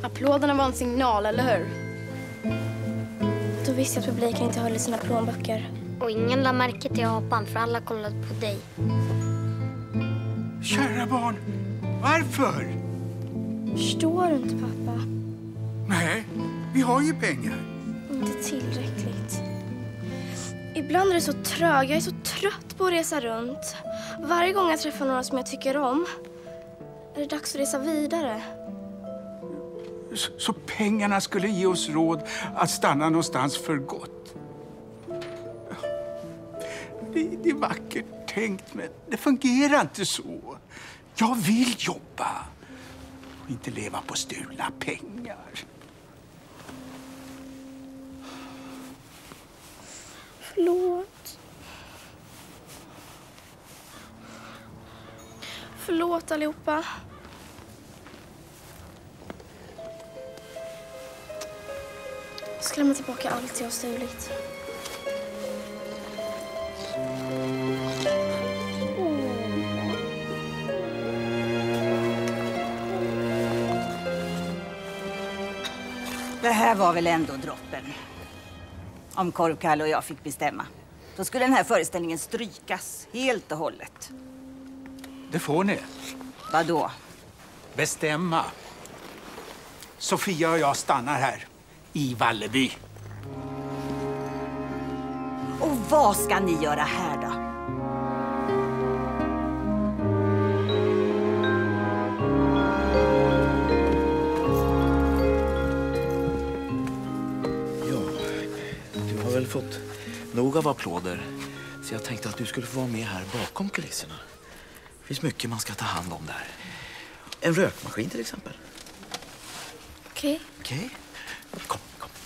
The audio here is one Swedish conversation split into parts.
Applåderna var en signal, eller hur? Då visste jag att publiken inte höll i sina plånböcker. Och ingen la märke till apan för alla kollade på dig. Kära barn, varför? Förstår du inte, pappa? Nej, vi har ju pengar. Inte tillräckligt. Ibland är det så trög. Jag är så trött på att resa runt. Varje gång jag träffar några som jag tycker om är det dags att resa vidare. Så pengarna skulle ge oss råd att stanna någonstans för gott. Det är vackert tänkt, men det fungerar inte så. Jag vill jobba och inte leva på stulna pengar. Förlåt. Förlåt allihopa. Jag ska lämna tillbaka allt jag har stulit. Det här var väl ändå droppen. Om Korvkalle och jag fick bestämma. Då skulle den här föreställningen strykas helt och hållet. Det får ni. Vadå? Bestämma. Sofia och jag stannar här i Valleby. Och vad ska ni göra här då? Fått nog av applåder, så jag tänkte att du skulle få vara med här bakom kulisserna. Det finns mycket man ska ta hand om där. En rökmaskin till exempel. Okej. Okej. Kom.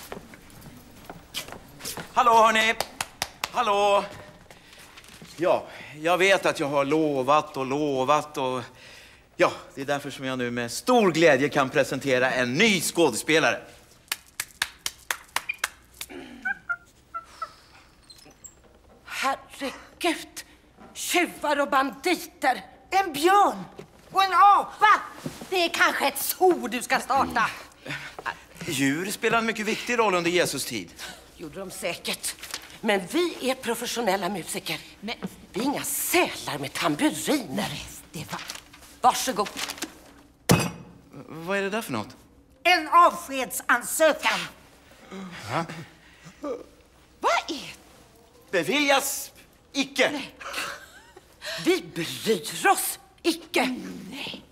Hallå hörni! Hallå! Ja, jag vet att jag har lovat och... Ja, det är därför som jag nu med stor glädje kan presentera en ny skådespelare. Herregud! Tjuvar och banditer! En björn! Och en apa! Det är kanske ett zoo du ska starta. Djur spelar en mycket viktig roll under Jesus tid. Gjorde de säkert. Men vi är professionella musiker. Men vi är inga sälar med tamburiner. Det var... Varsågod. Vad är det där för något? En avskedsansökan. Ja. Vad är... Beviljas icke. Nej. Vi bryr oss icke. Nej.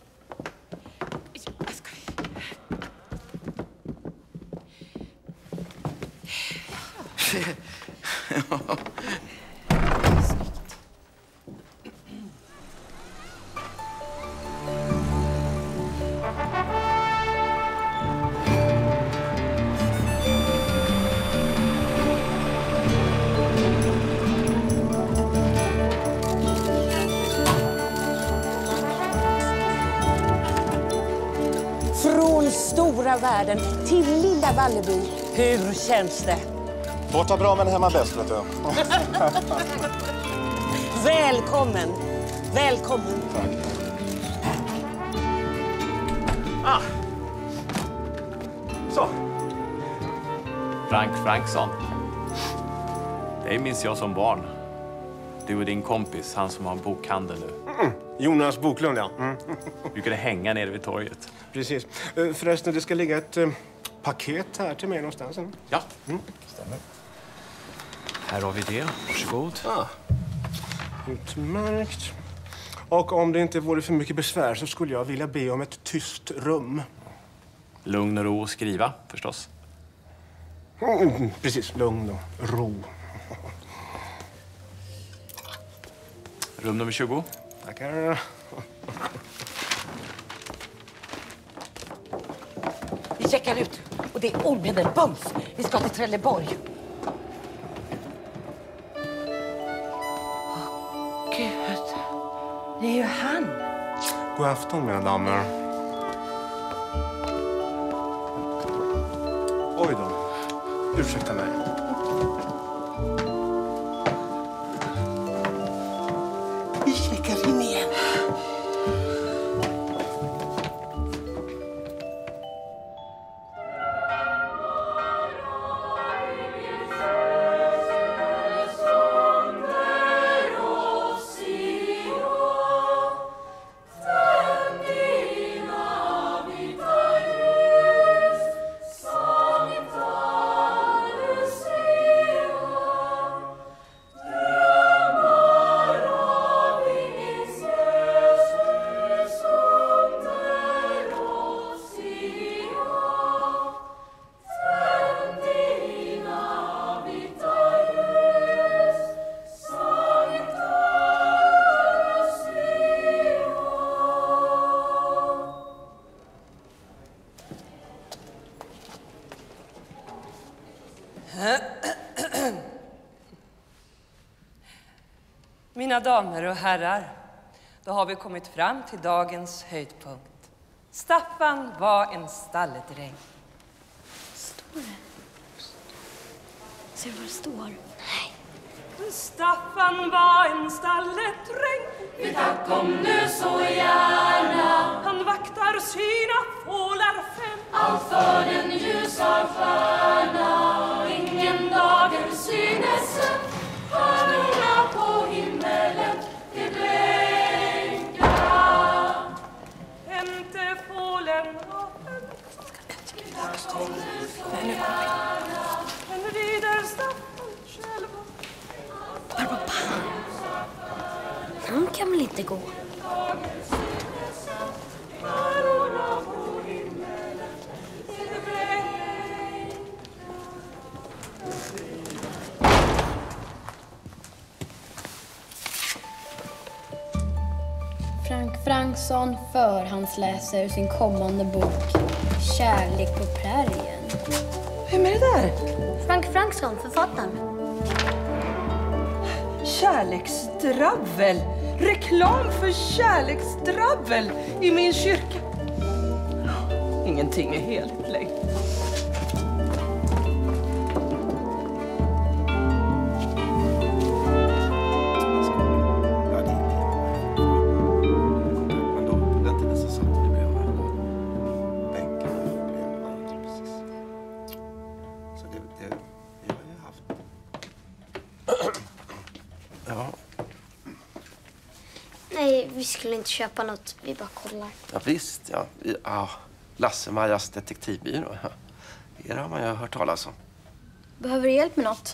Från stora världen till lilla Valleby. Hur känns det? Borta bra men hemma bäst, vet du. Välkommen. Välkommen. Tack. Så. Frank Franksson. Det minns jag som barn. Du och din kompis, han som har en bokhandel nu. Jonas Boklund, ja. Brukade hänga nere vid torget. Precis. Förresten, det ska ligga ett paket här till mig någonstans. Ja, stämmer. Här har vi det. Varsågod. Utmärkt. Och om det inte vore för mycket besvär så skulle jag vilja be om ett tyst rum. Lugn och ro och skriva, förstås. Precis, lugn och ro. Rum nummer 20. Tackar. Vi checkar ut. Och det är omedelbums. Vi ska till Trelleborg. Åh, Gud. Det är ju han. God afton, mina damer. Oj då. Ursäkta mig. Vi checkar in igen. Mina damer och herrar, då har vi kommit fram till dagens höjdpunkt. Staffan var en stalledräng. Står det? Ser du vad det står? Nej. Staffan var en stalledräng. Vi tack kom nu så gärna. Han vaktar sina fålar 5. Allt för den ljusa stjärna. Ingen dager synes. Stjärnorna på himmelen till blänka. Inte fålen av Vi tack kom nu så gärna. en rider Staffan själv. Han kan väl inte gå? Frank Franksson förhandsläser ur sin kommande bok Kärlek på prärien. Vem är det där? Frank Franksson, författaren. Kärleksdravel. Reklam för kärleksdravel i min kyrka. Ingenting är helt längre. Nej, vi skulle inte köpa något. Vi bara kollar. Ja, visst, ja. Lasse-Majas detektivbyrå. Ja. Er har man ju hört talas om. Behöver du hjälp med något?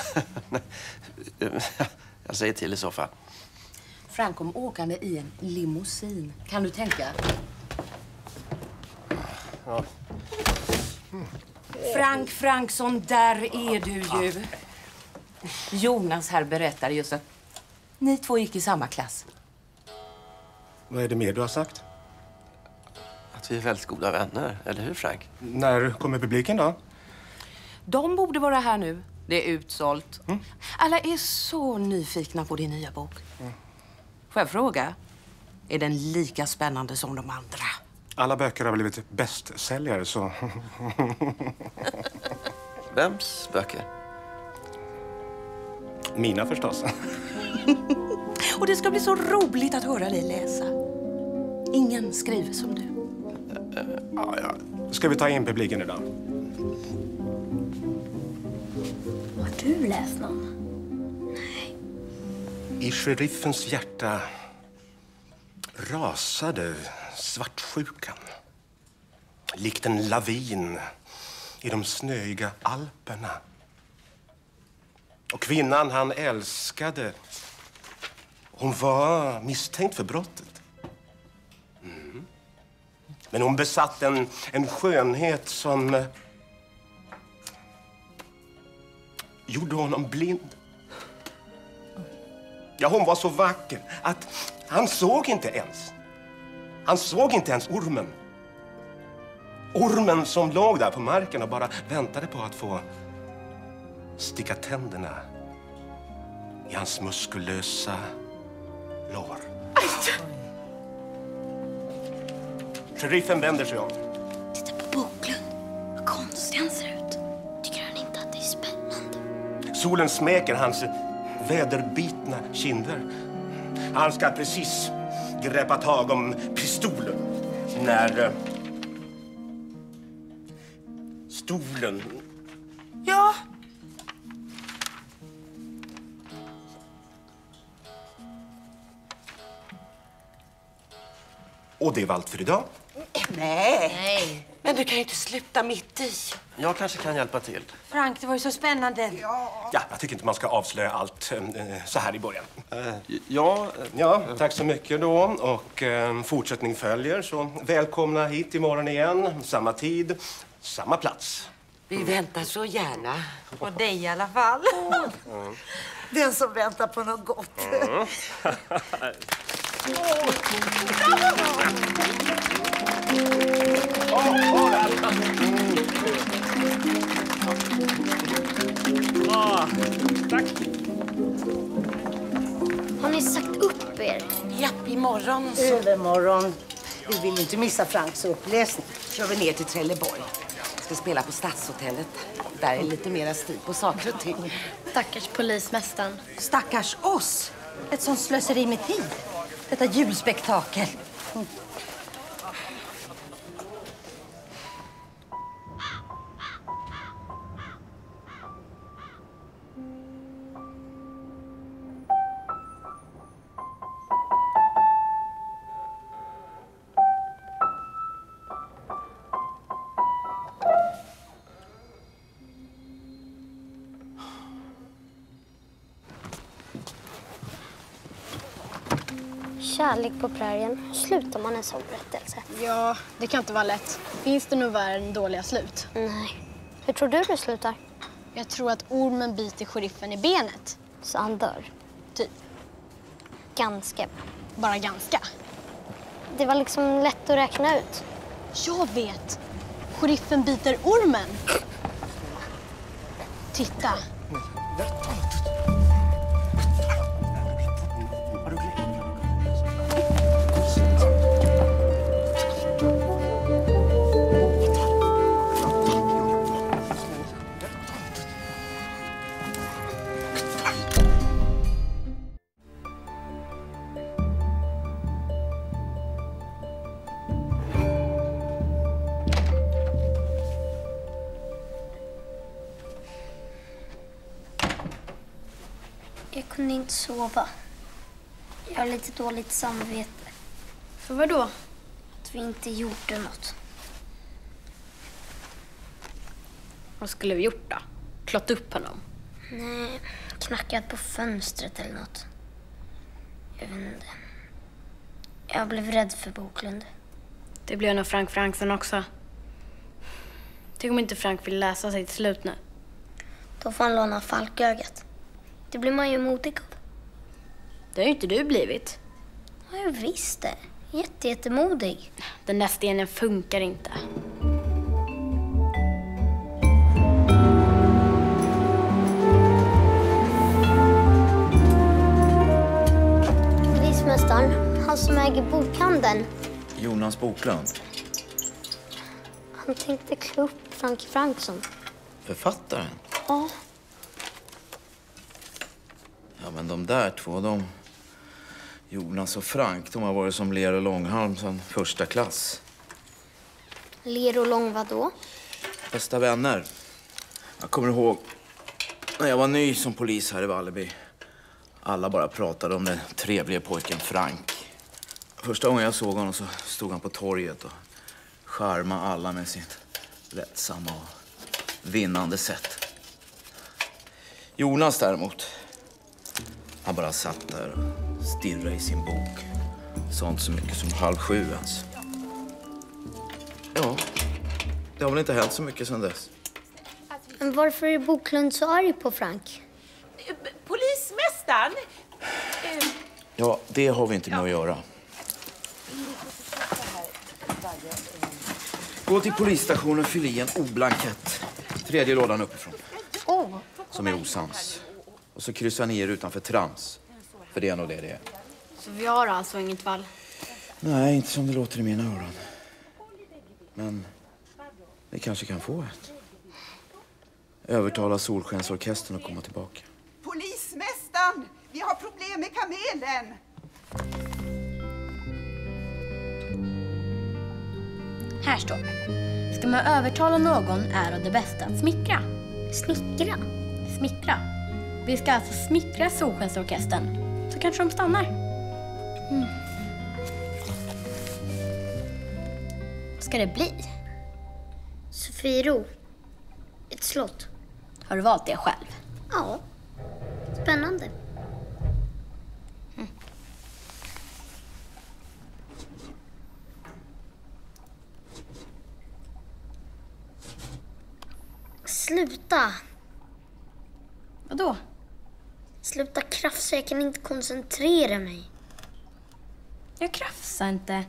Jag säger till i så fall. Frank kom åkande i en limousin. Kan du tänka? Ja. Frank Franksson, där är du ju. Jonas här berättade just att ni två gick i samma klass. Vad är det mer du har sagt? Att vi är väldigt goda vänner, eller hur Frank? När kommer publiken då? De borde vara här nu. Det är utsålt. Alla är så nyfikna på din nya bok. Får jag fråga? Är den lika spännande som de andra? Alla böcker har blivit bästsäljare, så... Vems böcker? Mina förstås. Och det ska bli så roligt att höra dig läsa. Ingen skriver som du. Ja. Ska vi ta in publiken idag? Har du läst någon? I sheriffens hjärta rasade svartsjukan. Likt en lavin i de snöiga Alperna. Och kvinnan han älskade, hon var misstänkt för brottet. Men hon besatt en skönhet som gjorde honom blind. Ja, hon var så vacker att han såg inte ens. Han såg inte ens ormen. Ormen som låg där på marken och bara väntade på att få sticka tänderna i hans muskulösa lår. Sheriffen vänder sig om. Titta på Boklund. Vad konstig han ser ut. Tycker han inte att det är spännande? Solen smeker hans väderbitna kinder. Han ska precis greppa tag om pistolen när stolen... Ja. Och det var allt för idag. Nej. Men du kan ju inte sluta mitt i. Jag kanske kan hjälpa till. Frank, det var ju så spännande. Ja, jag tycker inte man ska avslöja allt så här i början. Ja, tack så mycket då. Och fortsättning följer. Så välkomna hit imorgon igen. Samma tid, samma plats. Vi väntar så gärna. På dig i alla fall. Den som väntar på något gott. morgon. Vi vill inte missa Franks uppläsning. Kör vi ner till Trelleborg. Ska spela på Stadshotellet. Där är lite mera stil på saker och ting. Stackars polismästaren. Stackars oss. Ett sånt slöseri med tid. Detta julspektakel. Kärlek på prärien. Hur slutar man en sån berättelse? Ja, det kan inte vara lätt. Finns det nog värre än dåliga slut? Nej. Hur tror du det slutar? Jag tror att ormen biter sheriffen i benet. Så han dör? Typ. Ganska. Bara ganska? Det var liksom lätt att räkna ut. Jag vet. Sheriffen biter ormen. Titta. Jag kunde inte sova. Jag har lite dåligt samvete. För vad då? Att vi inte gjorde något. Vad skulle vi gjort då? Klott upp honom? Nej, knackat på fönstret eller något. Jag vet inte. Jag blev rädd för Boklund. Det blev nog Frank Frankson också. Tänk om inte Frank vill läsa sig till slut nu. Då får han låna falkögat. Det blir man ju modig av. Det har ju inte du blivit. Ja, jag visste. Jättemodig. Den där stenen funkar inte. Polismästaren, han som äger bokhandeln. Jonas Boklund. Han tänkte klä upp Frank Frankson. Författaren? Ja. Ja, men de där två, Jonas och Frank, de har varit som ler och långhalm sedan första klass. Ler och lång vadå? Bästa vänner. Jag kommer ihåg när jag var ny som polis här i Valleby. Alla bara pratade om den trevliga pojken Frank. Första gången jag såg honom så stod han på torget och charmade alla med sitt lättsamma och vinnande sätt. Jonas däremot, han bara satt där och stirrade i sin bok. Sånt så mycket som 6:30 ens. Ja, det har väl inte hänt så mycket sedan dess. Men varför är Boklund så arg på Frank? Polismästaren! Ja, det har vi inte med att göra. Gå till polisstationen och fyll i en O-blankett. 3:e lådan uppifrån. Som är osams. Och så kryssar ni er utanför trams. För det är nog det är. Så vi har alltså inget fall? Nej, inte som det låter i mina öron. Men ni kanske kan få ett. Övertala Solskensorkestern att komma tillbaka. Polismästaren! Vi har problem med kamelen! Här står det. Ska man övertala någon är det bästa att smickra. Snickra? Smickra. Vi ska alltså smickra Solskensorkestern. Så kanske de stannar. Vad ska det bli? Sofiero. Ett slott. Har du valt det själv? Ja. Spännande. Sluta. Vadå? Sluta krafsa, jag kan inte koncentrera mig. Jag krafsar inte.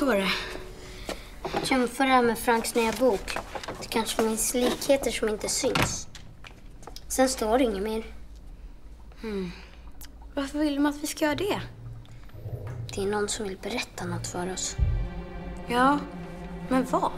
står det? Jämför det här med Franks nya bok. Det kanske finns likheter som inte syns. Sen står det inget mer. Varför vill de att vi ska göra det? Det är någon som vill berätta något för oss. Ja, men vad?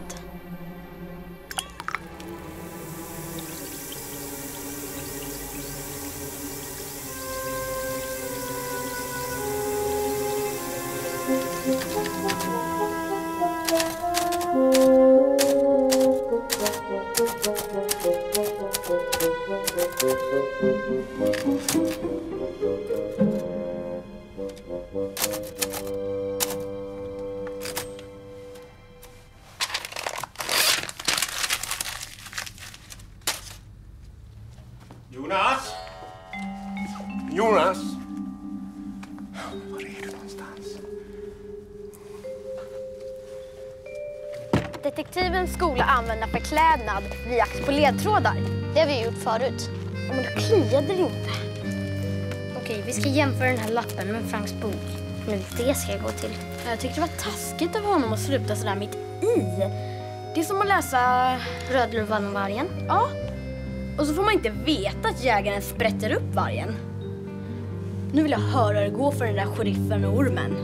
Jonas! Jonas! Var är du någonstans? Detektivens skola använder förklädnad vid jakt på ledtrådar. Det har vi gjort förut. Ja, men då kliade det inte. Okej, vi ska jämföra den här lappen med Franks bok. Men det ska jag gå till. Jag tyckte det var taskigt av honom att sluta sådär mitt i. Det är som att läsa Rödluvan och vargen. Ja. Och så får man inte veta att jägaren sprätter upp vargen. Nu vill jag höra hur det går för den där sheriffen och ormen.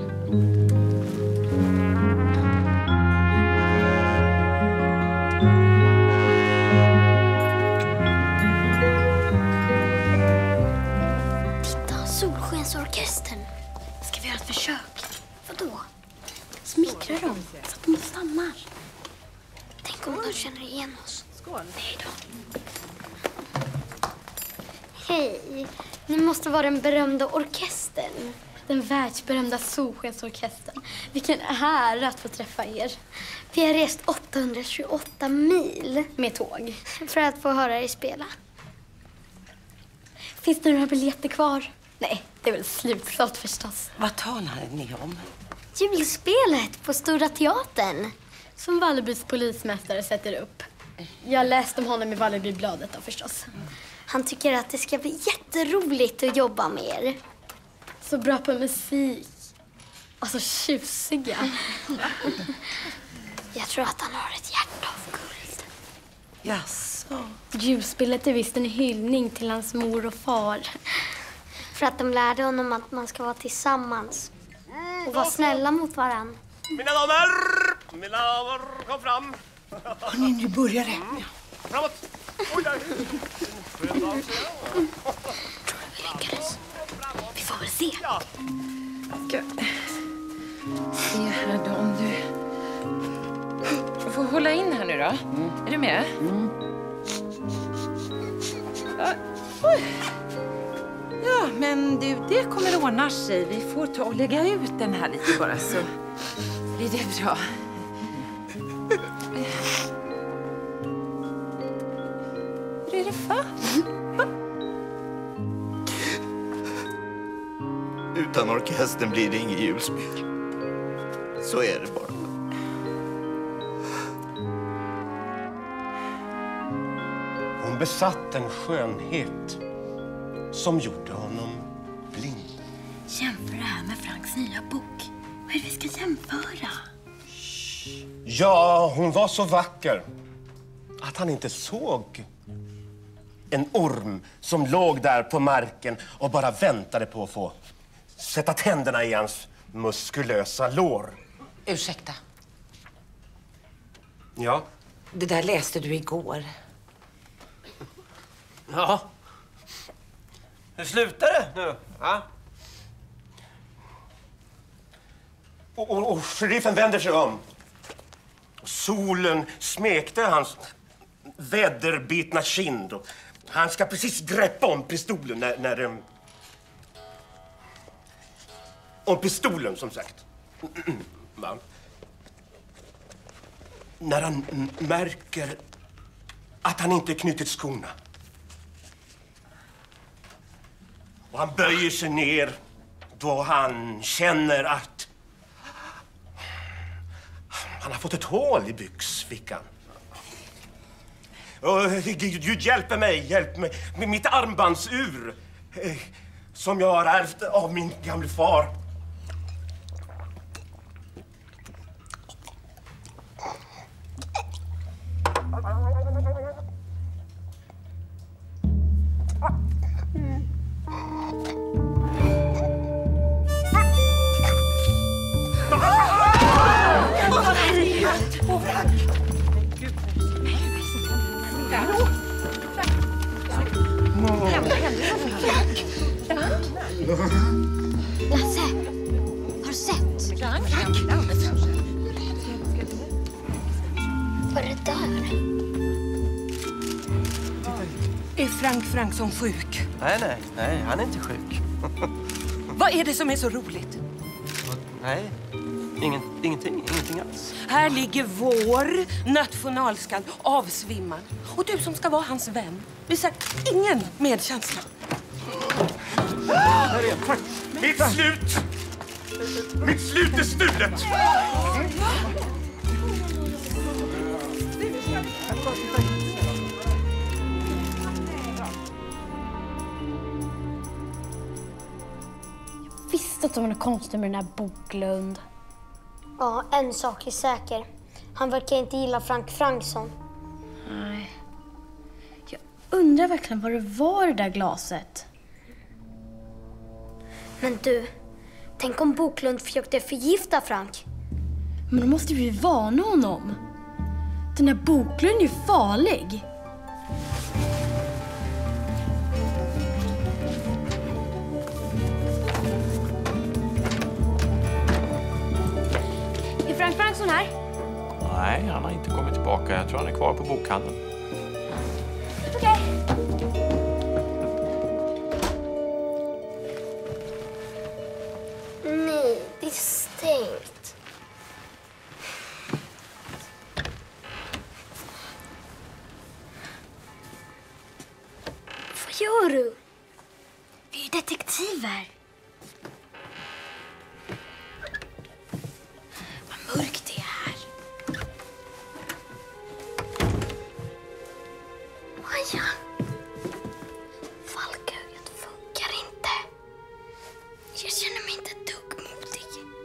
Titta, Solskensorkestern. Ska vi göra ett försök? Vadå? Smickra dem så att de stannar. Tänk om de känner igen oss. Skål. Nej då. Hej, ni måste vara den berömda orkestern. Den världsberömda Solskensorkestern. Vilken ära att få träffa er. Vi har rest 828 mil med tåg för att få höra er spela. Finns det några biljetter kvar? Nej, det är väl slutsålt förstås. Vad talar ni om? Julspelet på Stora Teatern. Som Vallebys polismästare sätter upp. Jag läste om honom i Vallebybladet då förstås. Han tycker att det ska bli jätteroligt att jobba med er. Så bra på musik. Och så tjusiga. Jag tror att han har ett hjärta av guld. Jaså? Julspelet är visst en hyllning till hans mor och far. För att de lärde honom att man ska vara tillsammans. Och vara snälla mot varann. Mina damer, kom fram. Hörrni, nu börjar det. Framåt. Oj, där. Tror du vi lyckades? Vi får väl se. Ska se här då om du... Du får hålla in här nu då. Är du med? Ja. Oj. Ja, men du, det kommer ordna sig. Vi får ta och lägga ut den här lite bara så blir det bra. Hur är det för? Utan orkestern blir det inget julspel. Så är det bara. Hon besatt en skönhet som gjorde honom blind. Jämför det här med Franks nya bok. Vad är det vi ska jämföra? Ja, hon var så vacker att han inte såg en orm som låg där på marken och bara väntade på att få sätta tänderna i hans muskulösa lår. Ursäkta. Ja? Det där läste du igår. Ja. Hur slutar det nu? Ja? Och sheriffen vänder sig om. Och solen smekte hans väderbitna kind. Och han ska precis greppa om pistolen när om pistolen, som sagt. Va? När han märker att han inte knutit skorna. Och han böjer sig ner då han känner att han har fått ett hål i byxfickan. Och Gud hjälper mig, med mitt armbandsur som jag har ärvt av min gamle far. Lasse, har du sett? Frank? Vad är det där? Är Frank Franksson sjuk? Nej, han är inte sjuk. Vad är det som är så roligt? Nej, ingenting alls. Här ligger vår nationalskald avsvimmad. Och du som ska vara hans vän visar ingen medkänsla. Mitt slut! Mitt slut är stulet! Jag visste att det var något konstigt med den här Boklund. Ja, en sak är säker. Han verkar inte gilla Frank Franksson. Nej. Jag undrar verkligen vad det var i det där glaset. Men du, tänk om Boklund försökte förgifta Frank. Men då måste vi varna honom. Den där Boklund är ju farlig. Är Frank Franksson här? Nej, han har inte kommit tillbaka. Jag tror han är kvar på bokhandeln. Okej. Nej, det är stängt. Vad gör du? Vi är detektiver. Vad mörkt det är här. Maja. Fallögat funkar inte. Jag känner mig inte ett dugg modig.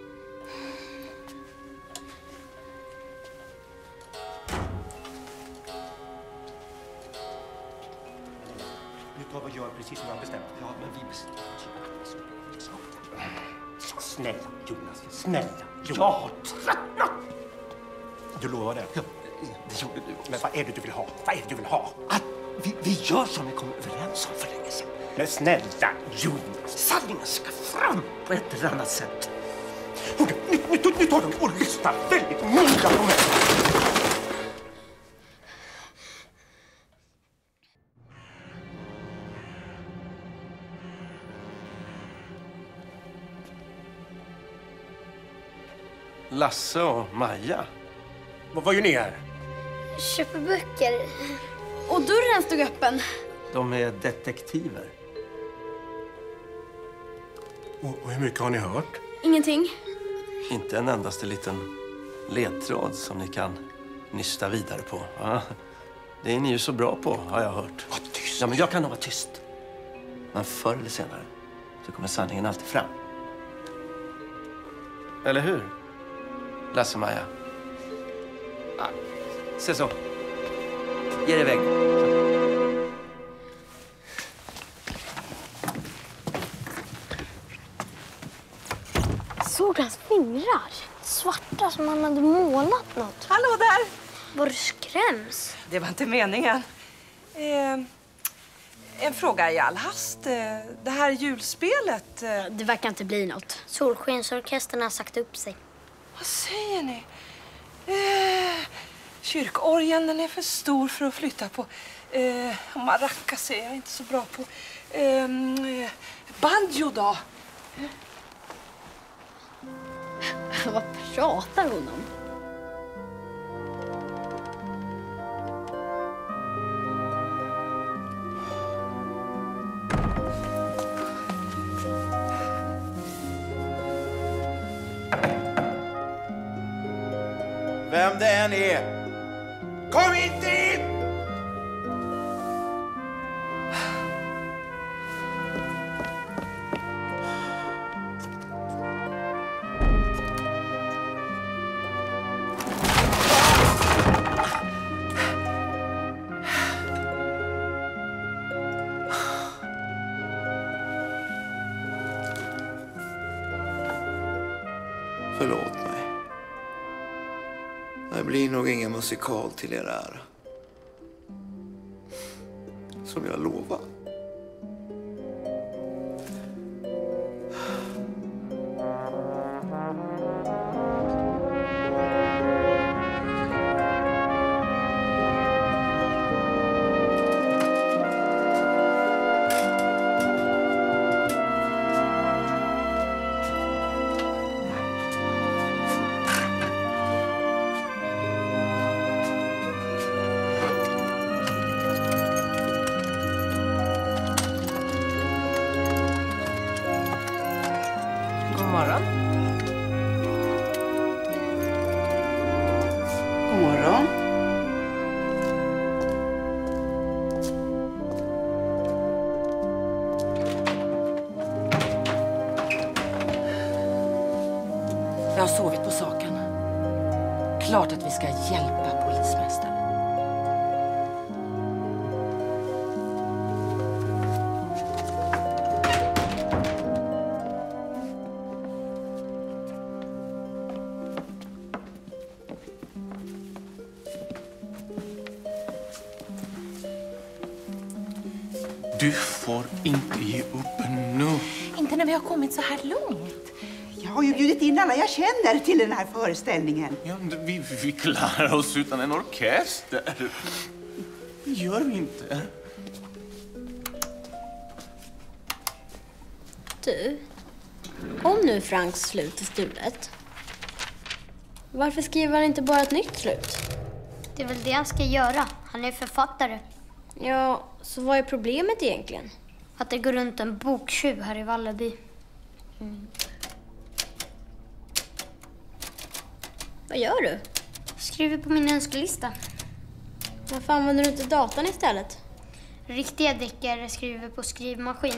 Nu tar vi och gör precis som jag har bestämt. Ja, men vi bestämmer. Snälla, Jonas. Snälla, Jonas. Jag har tröttnat! Du lovar det? Ja, det gjorde du. Men vad är det du vill ha? Vad är det du vill ha? Att vi gör som vi kom överens om för länge sedan. Men snälla, Jonas. Sanningen ska fram på ett eller annat sätt. Okej, nu tar de och lyssnar väldigt noga på mig. Lasse och Maja. Vad gör ni här? Köper böcker. Och dörren stod öppen. De är detektiver. Och hur mycket har ni hört? Ingenting. Inte en endaste liten ledtråd som ni kan nysta vidare på. Ja, det är ni ju så bra på, har jag hört. Var tyst. Ja, men jag kan nog vara tyst. Men förr eller senare så kommer sanningen alltid fram. Eller hur? Lasse och Maja. Ja, se så. Ge dig iväg. Såg hans fingrar? Svarta som han hade målat något. Hallå där! Var du skräms? Det var inte meningen. En fråga i all hast. Det här julspelet... Det verkar inte bli något. Solskensorkestern har sagt upp sig. Vad säger ni? Kyrkorgeln, den är för stor för att flytta på. Maracas är jag inte så bra på. Banjo då? Vad pratar hon om? Vem det än är, kom inte in! Förlåt mig. Det blir nog ingen musikal till er ära. Som jag lovar. God morgon. God morgon. Jag har sovit på saken. Klart att vi ska hjälpa polismästaren. Du får inte ge upp nu. Inte när vi har kommit så här långt. Jag har ju bjudit in alla jag känner till den här föreställningen. Ja, vi klarar oss utan en orkester. Gör vi inte? Du, om nu Franks slut är stulet, varför skriver han inte bara ett nytt slut? Det är väl det han ska göra. Han är författare. Ja, så vad är problemet egentligen? Att det går runt en boktjuv här i Valleby. Vad gör du? Skriver på min önskelista. Varför använder du inte datan istället? Riktiga deckare skriver på skrivmaskin.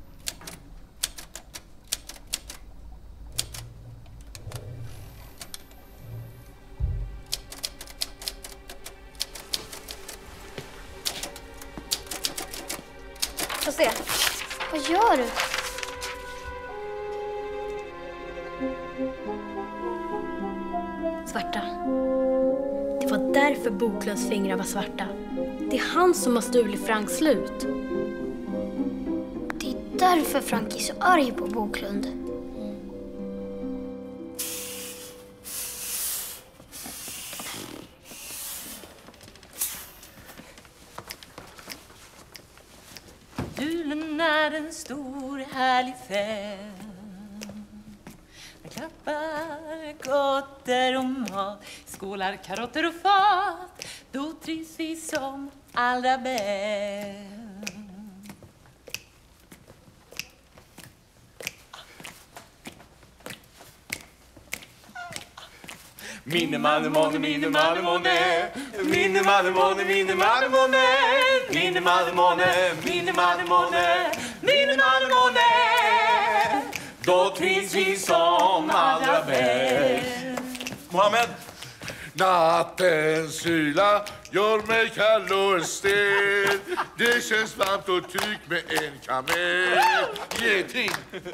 Få se. Vad gör du? Svarta. Det var därför Boklunds fingrar var svarta. Det är han som har stulit Franks slut. Det är därför Frank är så arg på Boklund. Julen är en stor härlig fest. Med klappar, gotter och mat, skålar, karotter och fat. Då trivs vi som allra bäst. Minne manne måne, minne manne måne. Minne manne måne, minne manne måne. Minne manne måne, minne manne måne. Minne manne måne. Då trivs vi som allra bäst. Mohammed. Nattens kyla gör mig kall och stel. Det känns varmt och tyck med en kamel. Geting.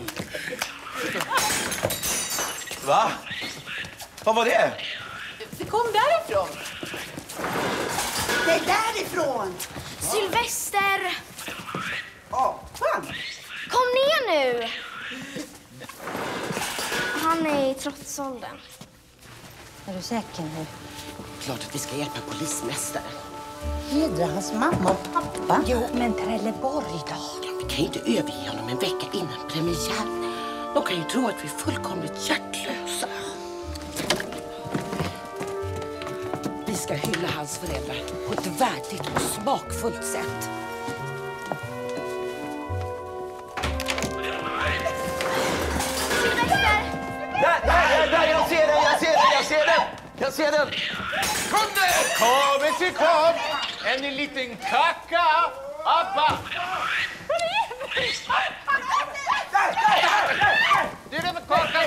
Va? Vad var det? Det kom därifrån. Det är därifrån! Sylvester! Fan! Kom ner nu! Han är i trotsåldern. Är du säker nu? Klart att vi ska hjälpa polismästaren. Hedra hans mamma och pappa. Jo, men Trelleborg då? Ja, vi kan ju inte överge honom en vecka innan premiär. De kan ju tro att vi är fullkomligt hjärtlösa. Vi ska hylla hans föräldrar på ett värdigt och smakfullt sätt. Där, jag ser den! Kom där! Kom! En liten kacka! Abba! Du är med kakan!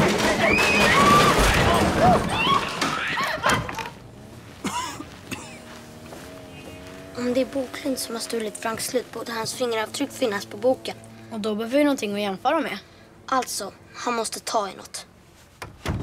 Om det är Boklund som har stulit Franks slut borde hans fingeravtryck finnas på boken. Och då behöver vi någonting att jämföra med. Alltså, han måste ta i något.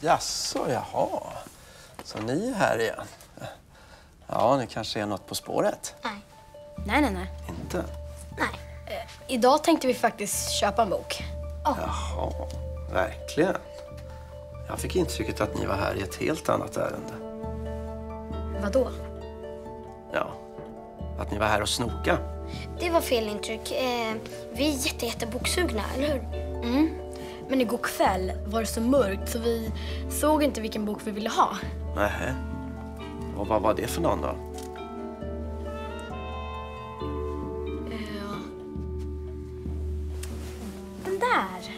Jaså, jaha. Så ni är här igen. Ja, det kanske är något på spåret. Nej. Inte? Idag tänkte vi faktiskt köpa en bok. Jaha, verkligen. Jag fick intrycket att ni var här i ett helt annat ärende. Vadå? Ja, att ni var här och snoka. Det var fel intryck. Vi är jätteboksugna, eller hur? Men igår kväll var det så mörkt så vi såg inte vilken bok vi ville ha. Nähä. Och vad var det för någon då? Den där.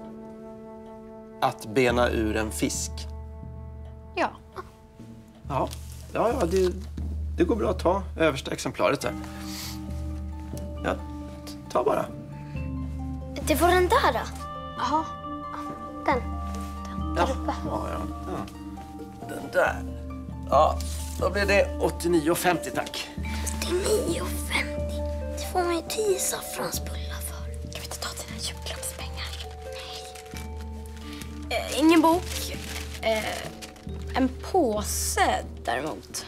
Att bena ur en fisk. Ja. Ja, det går bra att ta översta exemplaret där. Ja, ta bara. Det var den där då? Jaha. Den. Ja, den där. Ja, då blir det 89,50 tack. 89,50. Det får man ju 10 saffransbullar för. Kan vi inte ta dina julklappspengar? Nej. Ingen bok. En påse däremot.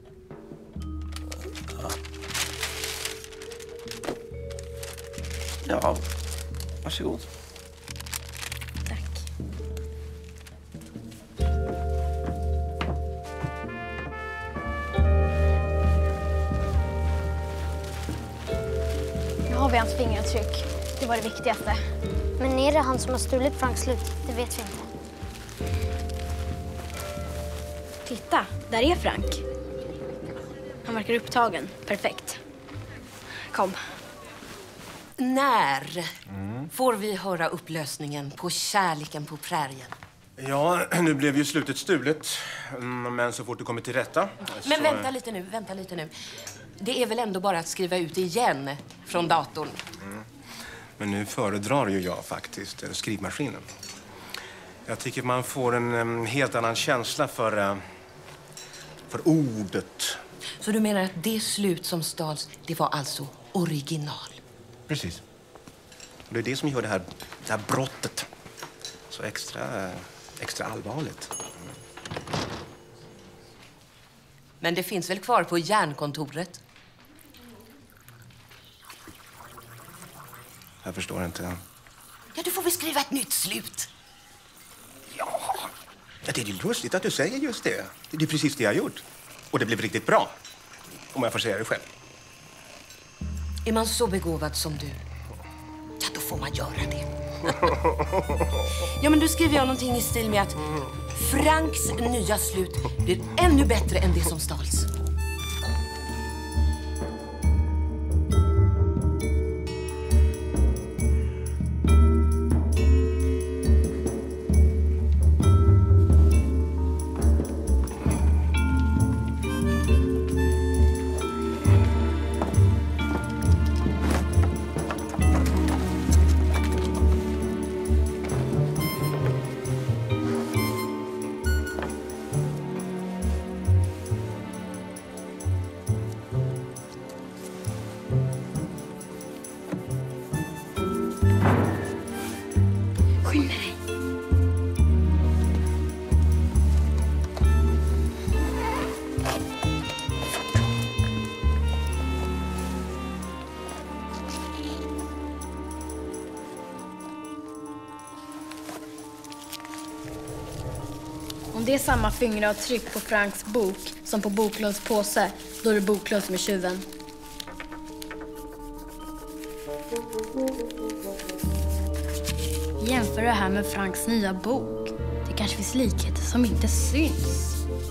Ja, varsågod. Tack. Nu har vi hans fingeravtryck. Det var det viktigaste. Men är det han som har stulit Franks slut? Det vet vi inte. Titta, där är Frank. Han verkar upptagen. Perfekt. Kom. När får vi höra upplösningen på Kärleken på prärien? Ja, nu blev ju slutet stulet. Men så fort du kommer till rätta... Men så... vänta lite nu. Det är väl ändå bara att skriva ut igen från datorn? Men nu föredrar ju jag faktiskt skrivmaskinen. Jag tycker man får en helt annan känsla för ordet. Så du menar att det slut som stals, det var alltså original? Precis. Det är det som gör det här brottet så extra allvarligt. Men det finns väl kvar på järnkontoret? Jag förstår inte. Ja, du får väl skriva ett nytt slut. Ja, det är ju lustigt att du säger just det. Det är precis det jag har gjort. Och det blev riktigt bra. Om jag får säga det själv. Är man så begåvad som du, ja, då får man göra det. Ja, men då skriver jag någonting i stil med att Franks nya slut blir ännu bättre än det som stals. Om det är samma fingeravtryck på Franks bok som på Boklunds påse, då är det Boklund som är tjuven. Jämför det här med Franks nya bok. Det kanske finns likheter som inte syns.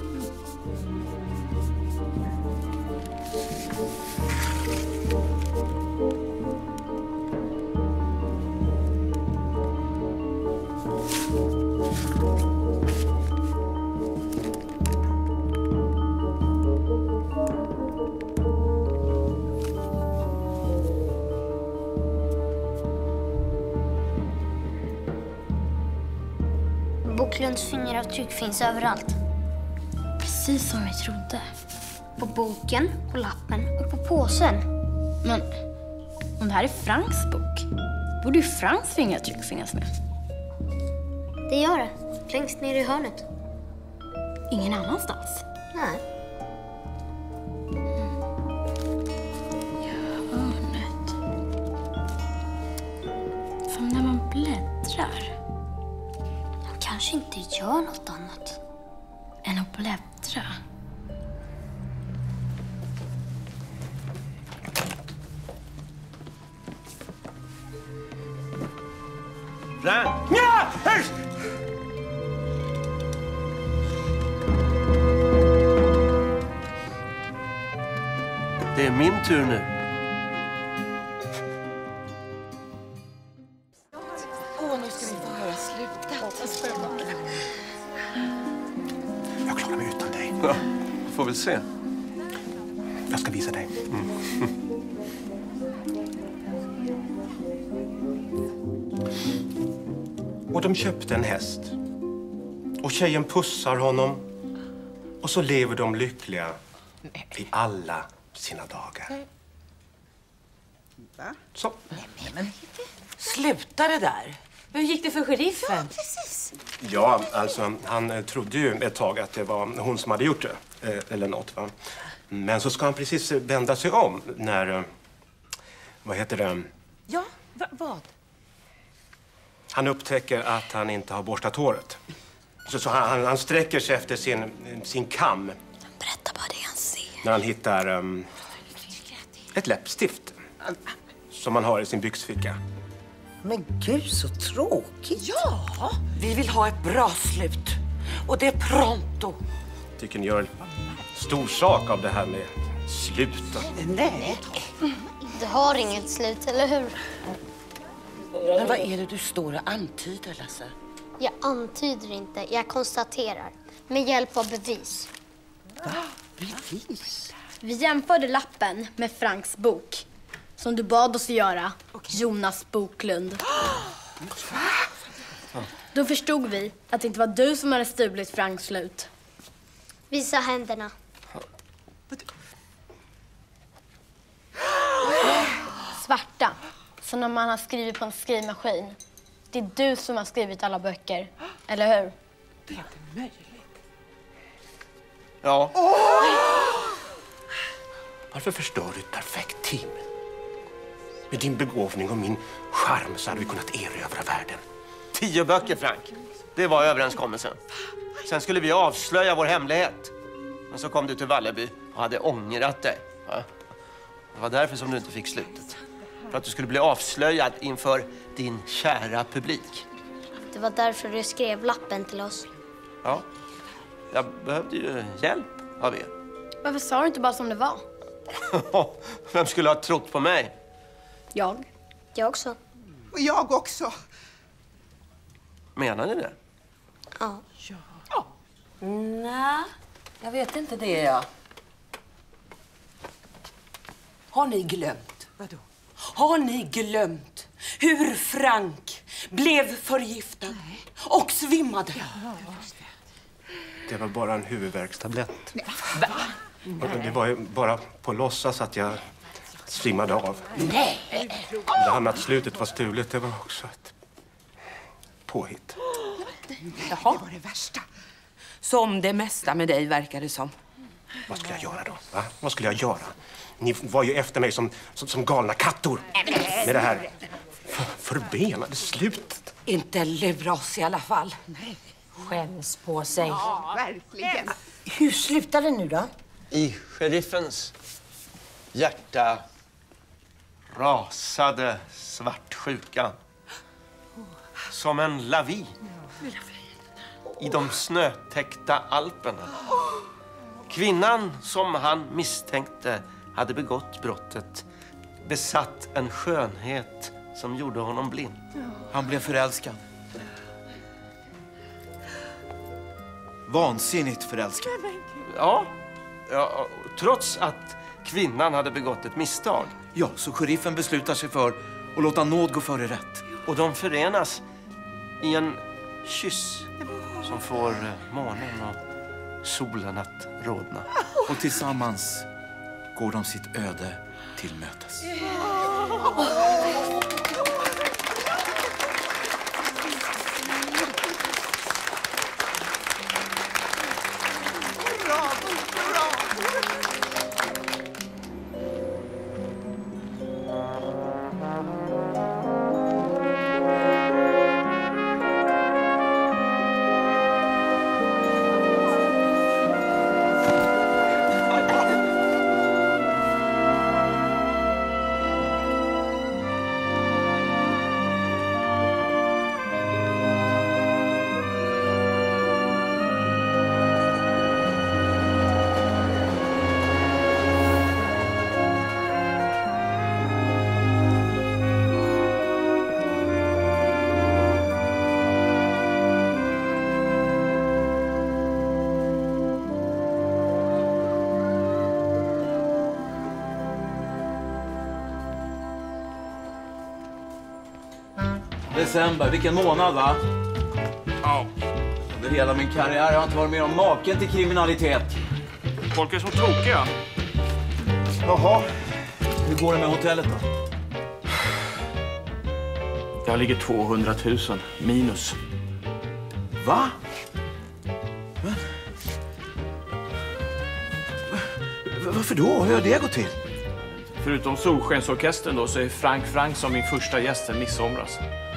Boklunds fingeravtryck finns överallt. Precis som vi trodde. På boken, på lappen och på påsen. Men om det här är Franks bok, borde ju Franks fingeravtryck finnas med. Det gör det. Längst ner i hörnet. Ingen annanstans? Nej. Hörnet. Som när man bläddrar. De kanske inte gör något annat än att bläddra. Frank! Ja! Det är min tur nu. Nu ska vi få höra slutet. Jag klarar mig utan dig. Ja, får väl se. Jag ska visa dig. Och de köpte en häst. Och tjejen pussar honom. Och så lever de lyckliga i alla sina dagar. Va? Så. Men sluta det där. Hur gick det för sheriffen? Ja, precis. Ja, alltså han trodde ju ett tag att det var hon som hade gjort det. Eller något, va. Men så ska han precis vända sig om när... Vad heter det? Ja, vad? Han upptäcker att han inte har borstat håret. Så han sträcker sig efter sin kam. Berätta bara det han ser. När han hittar ett läppstift som han har i sin byxficka. Men gud, så tråkigt. Ja, vi vill ha ett bra slut. Och det är pronto. Tycker ni gör stor sak av det här med slut. Nej. Det har inget slut, eller hur? Men vad är det du står och antyder, Lasse? Jag antyder inte, jag konstaterar. Med hjälp av bevis. Va? Bevis? Vi jämförde lappen med Franks bok. Som du bad oss göra. Jonas Boklund. Då förstod vi att det inte var du som hade stulit Franks slut. Visa händerna. Svarta. Så när man har skrivit på en skrivmaskin. Det är du som har skrivit alla böcker. Eller hur? Det är inte möjligt. Ja. Varför förstör du ett perfekt team? Med din begåvning och min charm så hade vi kunnat erövra världen. 10 böcker, Frank. Det var överenskommelsen. Sen skulle vi avslöja vår hemlighet. Men så kom du till Vallerby och hade ångrat dig. Va? Det var därför som du inte fick slutet. För att du skulle bli avslöjad inför din kära publik. Det var därför du skrev lappen till oss. Ja, jag behövde ju hjälp av er. Varför sa du inte bara som det var? Vem skulle ha trott på mig? Jag. Jag också. Och jag också. Menar ni det? Ja. Nej, jag vet inte det, ja. Har ni glömt? Vadå? Har ni glömt hur Frank blev förgiftad och svimmade? Det var bara en huvudvärkstablett. Det var ju bara på låtsas att jag svimmade av. Nej! Det här med att slutet var stulet, det var också ett påhitt. Jaha. Det var det värsta. Som det mesta med dig, verkar det som. Vad skulle jag göra då? Va? Vad skulle jag göra? Ni var ju efter mig som galna kattor. Med det här förbenade slutet. Inte lura oss i alla fall. Nej. Skäms på sig. Ja, verkligen. Hur slutade det nu då? I sheriffens hjärta rasade svartsjukan. Som en lavin. I de snötäckta Alperna. Kvinnan som han misstänkte hade begått brottet besatt en skönhet som gjorde honom blind. Han blev förälskad. Vansinnigt förälskad. Ja, trots att kvinnan hade begått ett misstag. Ja, så sheriffen beslutar sig för att låta nåd gå före rätt. Och de förenas i en kyss som får månen och solen att rodna. Och tillsammans går de sitt öde till mötes. december. Vilken månad, va? Ja. Under hela min karriär har jag inte varit med om maken till kriminalitet. Folk är så tokiga. Jaha. Hur går det med hotellet då? Jag ligger 200 000 minus. Va? Varför då? Hur har det gått till? Förutom Solskensorkestern då så är Frank Frankson min första gäst sen midsomras.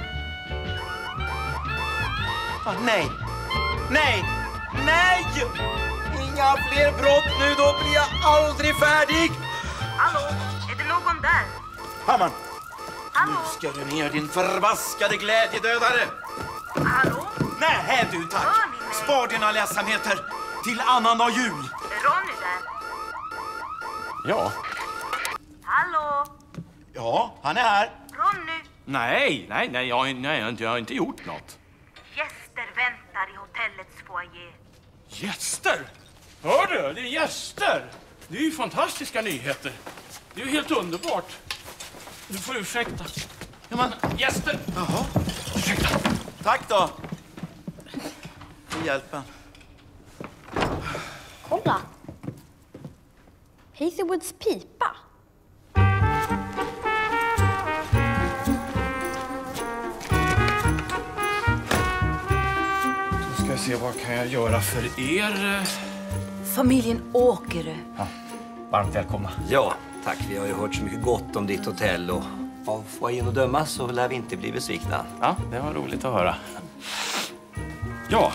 Nej! Nej! Nej! Inga fler brott nu, då blir jag aldrig färdig! Hallå, är det någon där? Hammar! Nu ska du ner, din förbaskade glädjedödare! Hallå? Nej, du tack! Spar dina ledsamheter till annandag jul! Är Ronny där? Ja. Hallå? Ja, han är här. Ronny? Nej, jag har inte gjort något. Gäster väntar i hotellets foyer. Gäster? Hör du? Det är gäster! Det är ju fantastiska nyheter. Det är ju helt underbart. Du får ursäkta. Ja, men gäster! Jaha. Ursäkta. Tack då. För hjälpen. Kolla! Hazelwoods pipa. Då ska jag se vad kan jag göra för er. Familjen Åkerö. Ja, varmt välkomna. Ja, tack. Vi har ju hört så mycket gott om ditt hotell och av foajén att döma så lär vi inte bli besvikna. Ja, det var roligt att höra. Ja.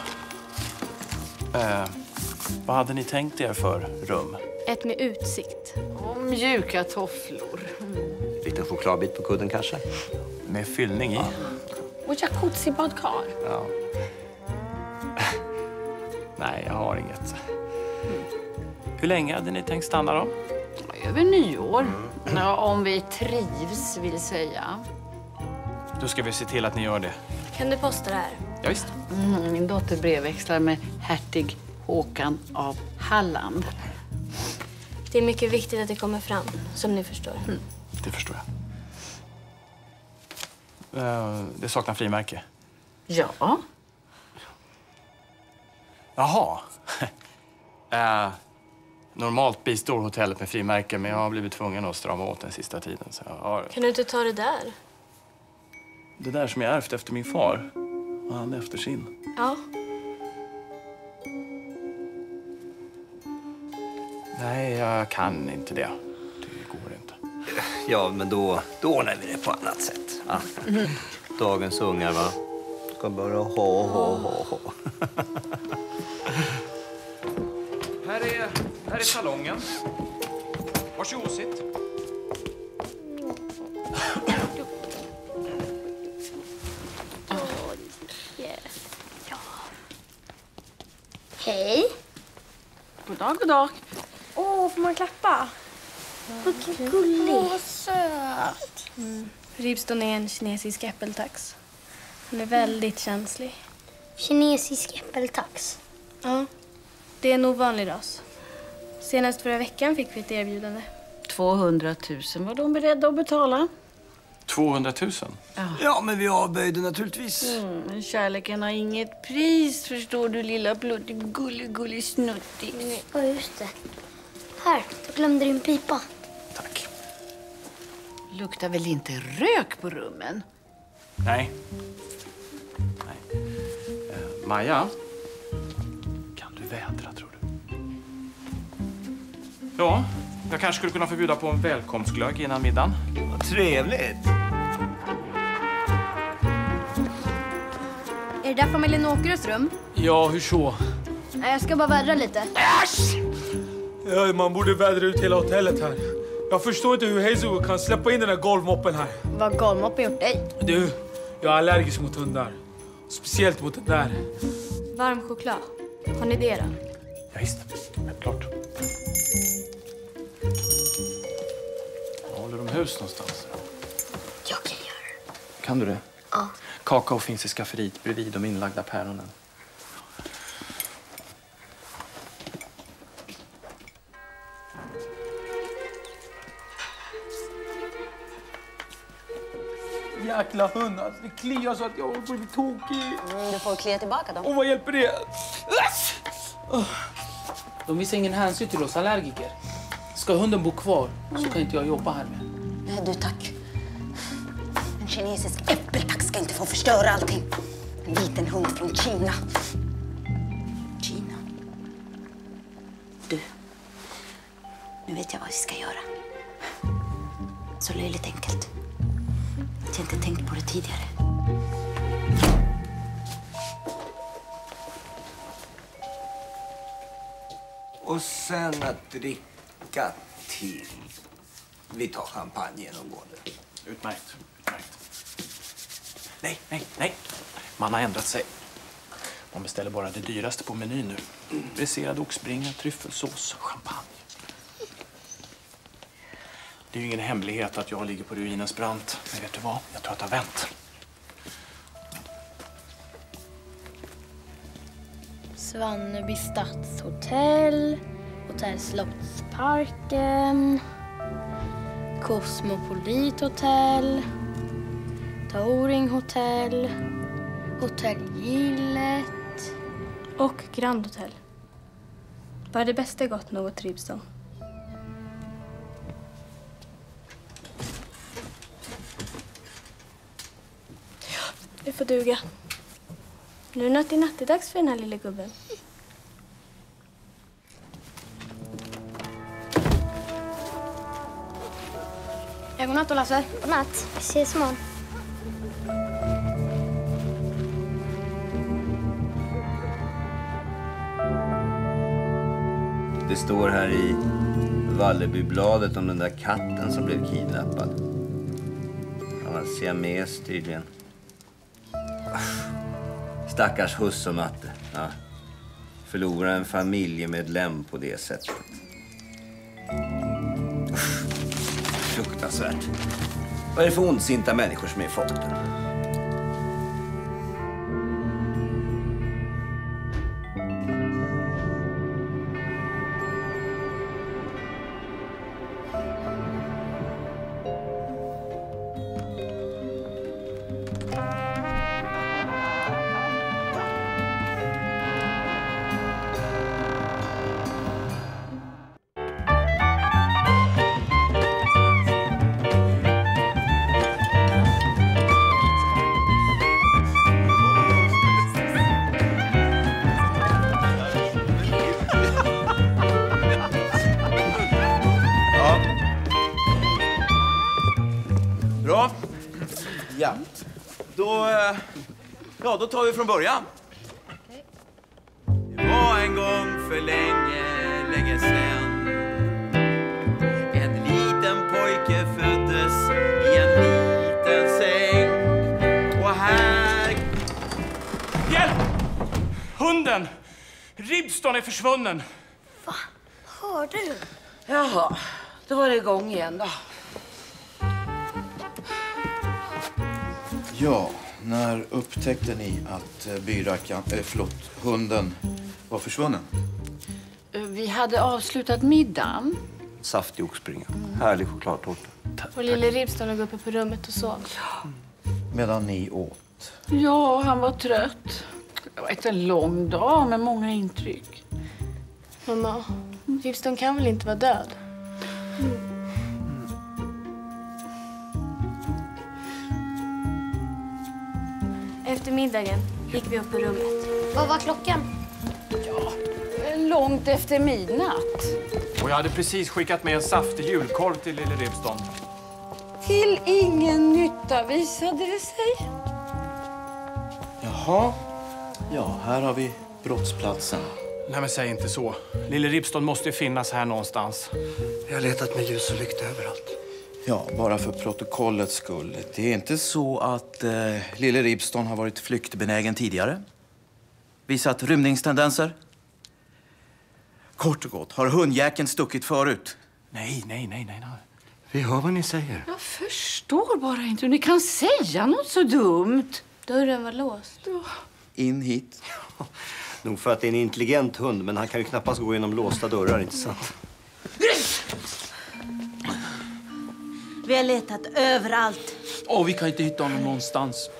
Vad hade ni tänkt er för rum? Ett med utsikt. Och mjuka tofflor. Liten chokladbit på kudden kanske? Med fyllning i? Ja. Och jacuzzi-badkar. Ja. Nej, jag har inget. Hur länge hade ni tänkt stanna då? Över nyår. Ja, om vi trivs vill säga. Då ska vi se till att ni gör det. Kan du posta det här? Ja, visst. Min dotter brevväxlar med hertig Håkan av Halland. Det är mycket viktigt att det kommer fram, som ni förstår. Det förstår jag. Det saknar frimärke. Ja. Jaha. Normalt bistår hotellet med frimärke, men jag har blivit tvungen att strama åt den sista tiden. Så jag har... Kan du inte ta det där? Det där som jag ärvt efter min far, och han efter sin. Ja. Nej, jag kan inte det. Det går inte. Ja, men då ordnar vi det på annat sätt. Ja. Dagens ungar, va? Ska bara ha. Här är salongen. Varsågod, sitt. Hej. God dag, god dag. Får man klappa? Vilken gullig. Vad söt. Ribston är en kinesisk äppeltax. Hon är väldigt känslig. Kinesisk äppeltax? Ja, det är en ovanlig ras. Senast förra veckan fick vi ett erbjudande. 200 000 var de beredda att betala. 200 000? Ja, men vi avböjde naturligtvis. Men kärleken har inget pris, förstår du, lilla gullig snutting. Ja, just det. Här, du glömde din pipa. Tack. Luktar väl inte rök på rummen? Nej. Maja, kan du vädra, tror du? Ja, jag kanske skulle kunna förbjuda på en välkomstglögg innan middagen. Vad trevligt. Är det där familjen Åkerös rum? Ja, hur så? Nej, jag ska bara vädra lite. Ja, man borde vädra ut hela hotellet här. Jag förstår inte hur Hazelwood kan släppa in den där golvmoppen här. Vad har golvmoppen gjort dig? Du, jag är allergisk mot hundar. Speciellt mot den där. Varm choklad. Har ni det då? Ja, visst. Klart. Håller de hus någonstans? Jag kan göra det. Kan du det? Ja. Kakao finns i skafferiet bredvid de inlagda päronen. jäkla hund. Alltså, det kliar så att jag håller på att bli tokig. Du får klia tillbaka dem. Och vad hjälper det? De visar ingen hänsyn till oss allergiker. Ska hunden bo kvar så kan inte jag jobba här med. Nej, du tack. En kinesisk äppeltax ska inte få förstöra allting. En liten hund från Kina. Kina. Du, nu vet jag vad vi ska göra. Så löjligt enkelt. Jag har inte tänkt på det tidigare. Och sen att dricka till. Vi tar champagne genomgående. Utmärkt. Nej. Man har ändrat sig. Man beställer bara det dyraste på menyn nu. Bräserad oxbringa, tryffelsås, champagne. Det är ju ingen hemlighet att jag ligger på ruinens brant. Men vet du vad? Jag tror att det har vänt. Svanneby stadshotell, Hotell Slottsparken, Cosmopolithotell, Touring Hotel, Hotell Gillet och Grand Hotel. Bara det bästa är gott nog åt Ribston. Det får duga. Nu är det nattidags för den här lilla gubben. Ja, godnatt då, Lasse. Godnatt. Vi ses imorgon. Det står här i Vallebybladet om den där katten som blev kidnappad. Han var siames tydligen. Stackars husse och matte. Ja. Förlora en familjemedlem på det sättet. Fruktansvärt. Vad är det för ondsinta människor som är i farten? Bra. Ja. Då tar vi från början. Det var en gång för länge sedan. En liten pojke föddes i en liten säng. Och här... Hjälp! Hunden! Ribston är försvunnen. Va? Hörde du? Jaha, då var det igång igen då. Ja, när upptäckte ni att hunden var försvunnen? Vi hade avslutat middagen. Saftig oxbringa. Härlig chokladtårta. Och lille Ribston låg uppe på rummet och sov. Medan ni åt? Ja, han var trött. Det var en lång dag med många intryck. Mamma, Ribston kan väl inte vara död? Efter middagen gick vi upp på rummet. Vad var klockan? Ja, långt efter midnatt. Och jag hade precis skickat med en saftig julkorv till lille Ribston. Till ingen nytta visade det sig. Jaha. Ja, här har vi brottsplatsen. Nej, men säg inte så. Lille Ribston måste ju finnas här någonstans. Jag har letat med ljus och lykta överallt. Ja, bara för protokollets skull. Det är inte så att lille Ribston har varit flyktbenägen tidigare? Visat rymningstendenser? Kort och gott, har hundjäkeln stuckit förut? Nej. Vi hör vad ni säger. Jag förstår bara inte hur ni kan säga något så dumt. Dörren var låst. In hit. Nog för att det är en intelligent hund, men han kan ju knappast gå genom låsta dörrar, inte sant? Vi har letat överallt. Vi kan inte hitta honom någonstans.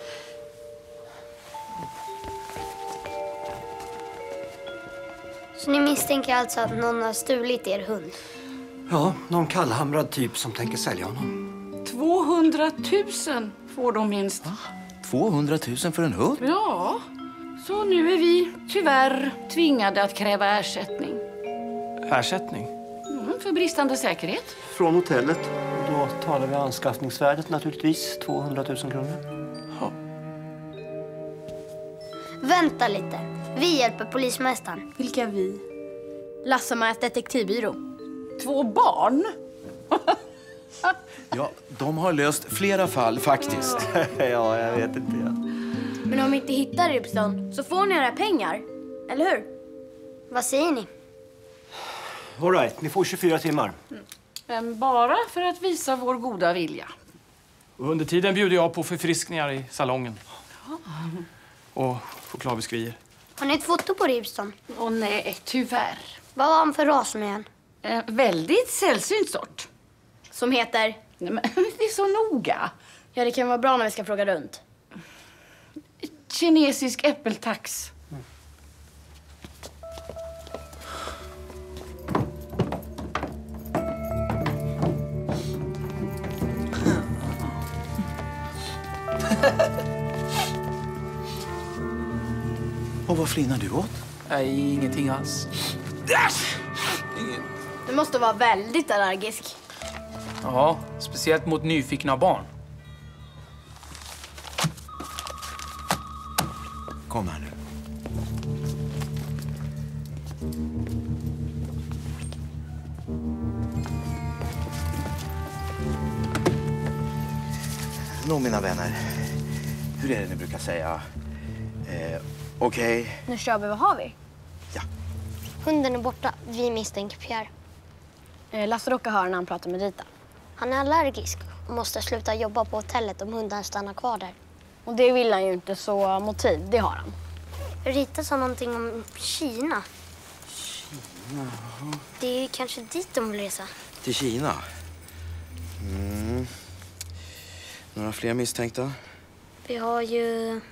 Så ni misstänker alltså att någon har stulit er hund? Ja, någon kallhamrad typ som tänker sälja honom. 200 000 får de minst. 200 000 för en hund? Ja, så nu är vi tyvärr tvingade att kräva ersättning. Ersättning? För bristande säkerhet. Från hotellet. Då talar vi anskaffningsvärdet naturligtvis. 200 000 kronor. Ja. Vänta lite. Vi hjälper polismästaren. Vilka vi? Lasse-Majas detektivbyrå. 2 barn? Ja, de har löst flera fall faktiskt. Ja, jag vet inte. Ja. Men om vi inte hittar Ripston så får ni era pengar. Eller hur? Vad säger ni? All right, ni får 24 timmar. Men bara för att visa vår goda vilja. Och under tiden bjuder jag på förfriskningar i salongen. Och chokladbiskvier. Har ni ett foto på Ripston? Nej, tyvärr. Vad var han för ras nu igen? Väldigt sällsynt sort. Som heter? Nej, men det är så noga. Ja, det kan vara bra när vi ska fråga runt. Kinesisk äppeltax. Och vad flinar du åt? Nej, ingenting alls. Du måste vara väldigt allergisk. Ja, speciellt mot nyfikna barn. Kom här nu. Nå, mina vänner. Hur är det ni brukar säga? Okej. Nu kör vi. Vad har vi? Hunden är borta. Vi misstänker Pierre. Lasse råkar höra när han pratar med Rita. Han är allergisk och måste sluta jobba på hotellet om hunden stannar kvar där. Och det vill han ju inte, så motiv, det har han. Rita sa någonting om Kina. Det är kanske dit de vill resa. Till Kina? Några fler misstänkta? Vi har ju...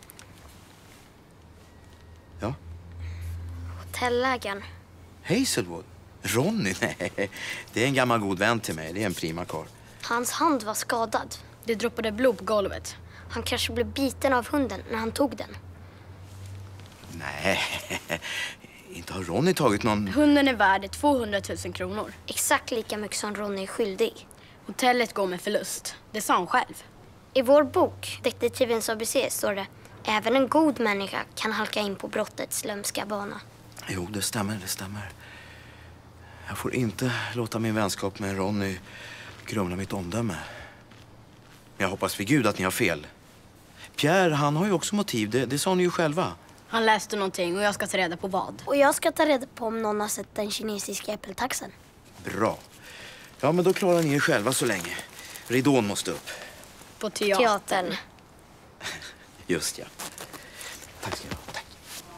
Ja? Hotellägaren. Hazelwood? Ronny? Nej, det är en gammal god vän till mig. Det är en prima karl. Hans hand var skadad. Det droppade blod på golvet. Han kanske blev biten av hunden när han tog den. Nej, inte har Ronny tagit någon... Hunden är värd 200 000 kronor. Exakt lika mycket som Ronny är skyldig. Hotellet går med förlust. Det sa han själv. I vår bok, Detektivens ABC, står det: även en god människa kan halka in på brottets lömska bana. Jo, det stämmer, det stämmer. Jag får inte låta min vänskap med Ronny grumla mitt omdöme. Men jag hoppas vid Gud att ni har fel. Pierre, han har ju också motiv. Det sa ni ju själva. Han läste någonting och jag ska ta reda på vad. Och jag ska ta reda på om någon har sett den kinesiska äppeltaxen. Bra. Ja, men då klarar ni er själva så länge. Ridån måste upp. På teatern. Just ja. Tack ska du ha. Tack.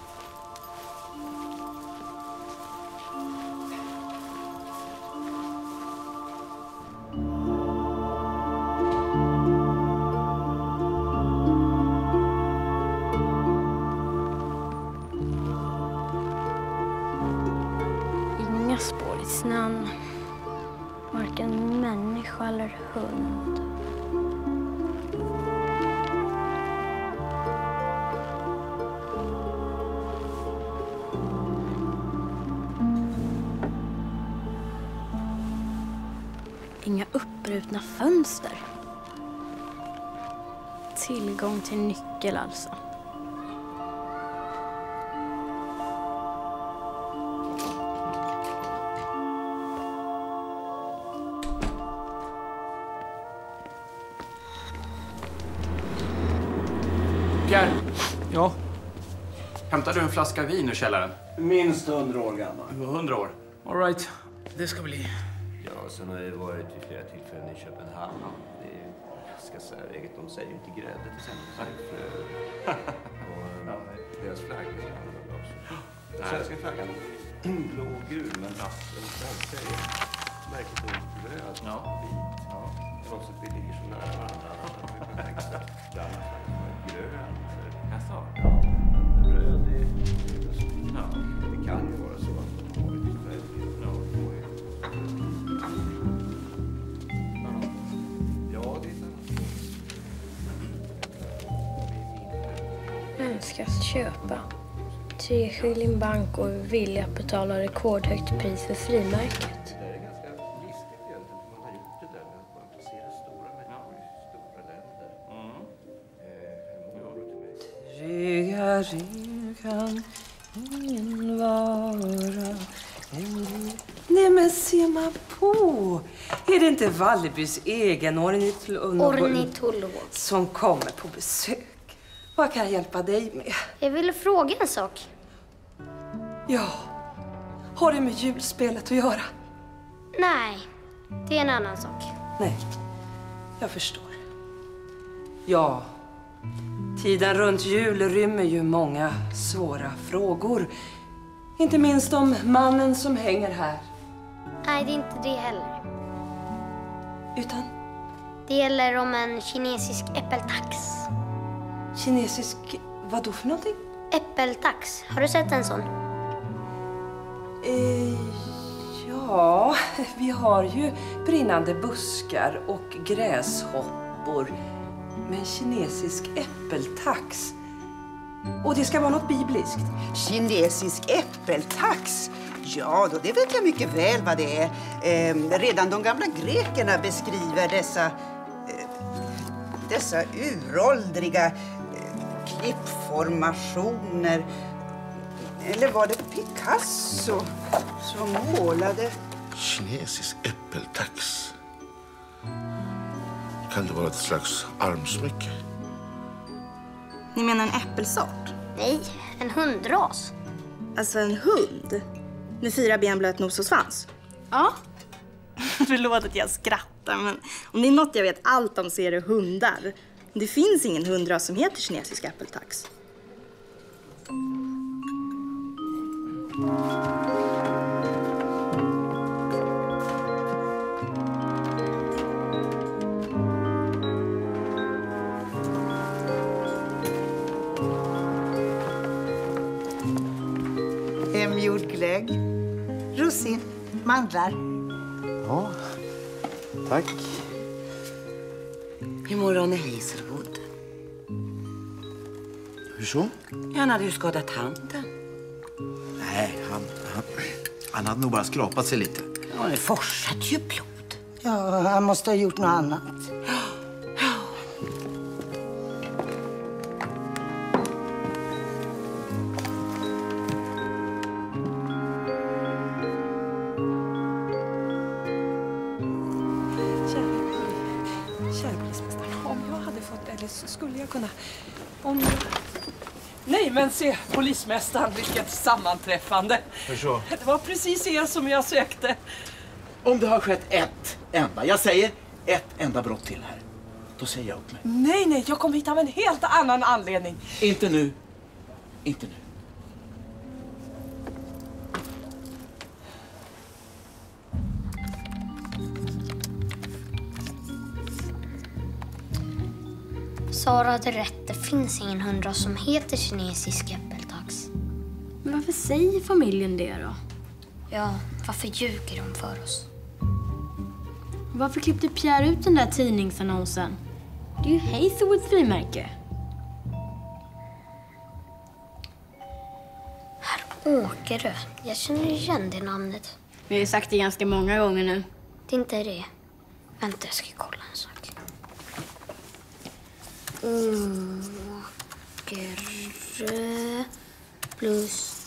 Inga spår i snön. Varken människa eller hund. Inga uppbrutna fönster. Tillgång till nyckel alltså. Pierre. Ja? Hämtar du en flaska vin ur källaren? Minst 100 år gammal. 100 år. All right. Det ska bli. Ja, sen har jag varit vid flera tillfällen i Köpenhamn. Det är ganska säreget. De säger ju inte grädde till exempel. Och deras flagga är annorlunda också. Den svenska flaggan blå och gul, men den svenska är märkligt och röd. Ja. Vit. Ja. konstigt vi ligger så nära varandra. Jag tänkte att grön eller röd är... Ja, det kan ju vara så att de har lite färg. Ja, det är ett annat. Önskas köpa. 3 skilling bank och vilja att betala rekordhögt pris för frimärket. Tryggare kan ingen vara. Nej men se man på. Är det inte Vallebys egen ornitolog som kommer på besök? Vad kan jag hjälpa dig med? Jag ville fråga en sak. Ja, har det med julspelet att göra? Nej, det är en annan sak. Nej, jag förstår. Ja, tiden runt jul rymmer ju många svåra frågor. Inte minst om mannen som hänger här. Nej, det är inte det heller. Utan? Det gäller om en kinesisk äppeltax. Kinesisk, vad då för någonting? Äppeltax. Har du sett en sån? Ja, vi har ju brinnande buskar och gräshoppor. Men kinesisk äppeltax. Och det ska vara något bibliskt. Kinesisk äppeltax? Ja, då, det vet jag mycket väl vad det är. Redan de gamla grekerna beskriver dessa uråldriga klippformationer. Eller var det Picasso som målade? Kinesisk äppeltax. Kan det vara ett slags armsmycke? Ni menar en äppelsort? Nej, en hundras. Alltså en hund? Med 4 ben, blöt nos och svans? Ja. Förlåt att jag skrattar, men om det är något jag vet allt om så är det hundar. Det finns ingen hundras som heter kinesisk äppeltax. Hemgjord glögg, russin, mandlar. Ja, tack. Imorgon är Hazelwood. Hur så? Han hade ju skadat handen. Nej, han hade nog bara skrapat sig lite. Ja, det forsade ju blod. Ja, han måste ha gjort något annat. Kära polismästaren, om jag hade fått eller så skulle jag kunna... Nej, men se, polismästaren, vilket sammanträffande. Hur så? Det var precis er som jag sökte. Om det har skett ett enda brott till här, då säger jag upp mig. Nej, jag kom hit av en helt annan anledning. Inte nu. Inte nu. Sara hade rätt, det finns ingen hundras som heter kinesisk äppeltax. Men varför säger familjen det då? Ja, varför ljuger de för oss? Varför klippte Pierre ut den där tidningsannonsen? Det är ju Hazelwoods frimärke. Herr Åkerö, jag känner igen det namnet. Vi har ju sagt det ganska många gånger nu. Det är inte det. Vänta, jag ska kolla en sak. Åkerö plus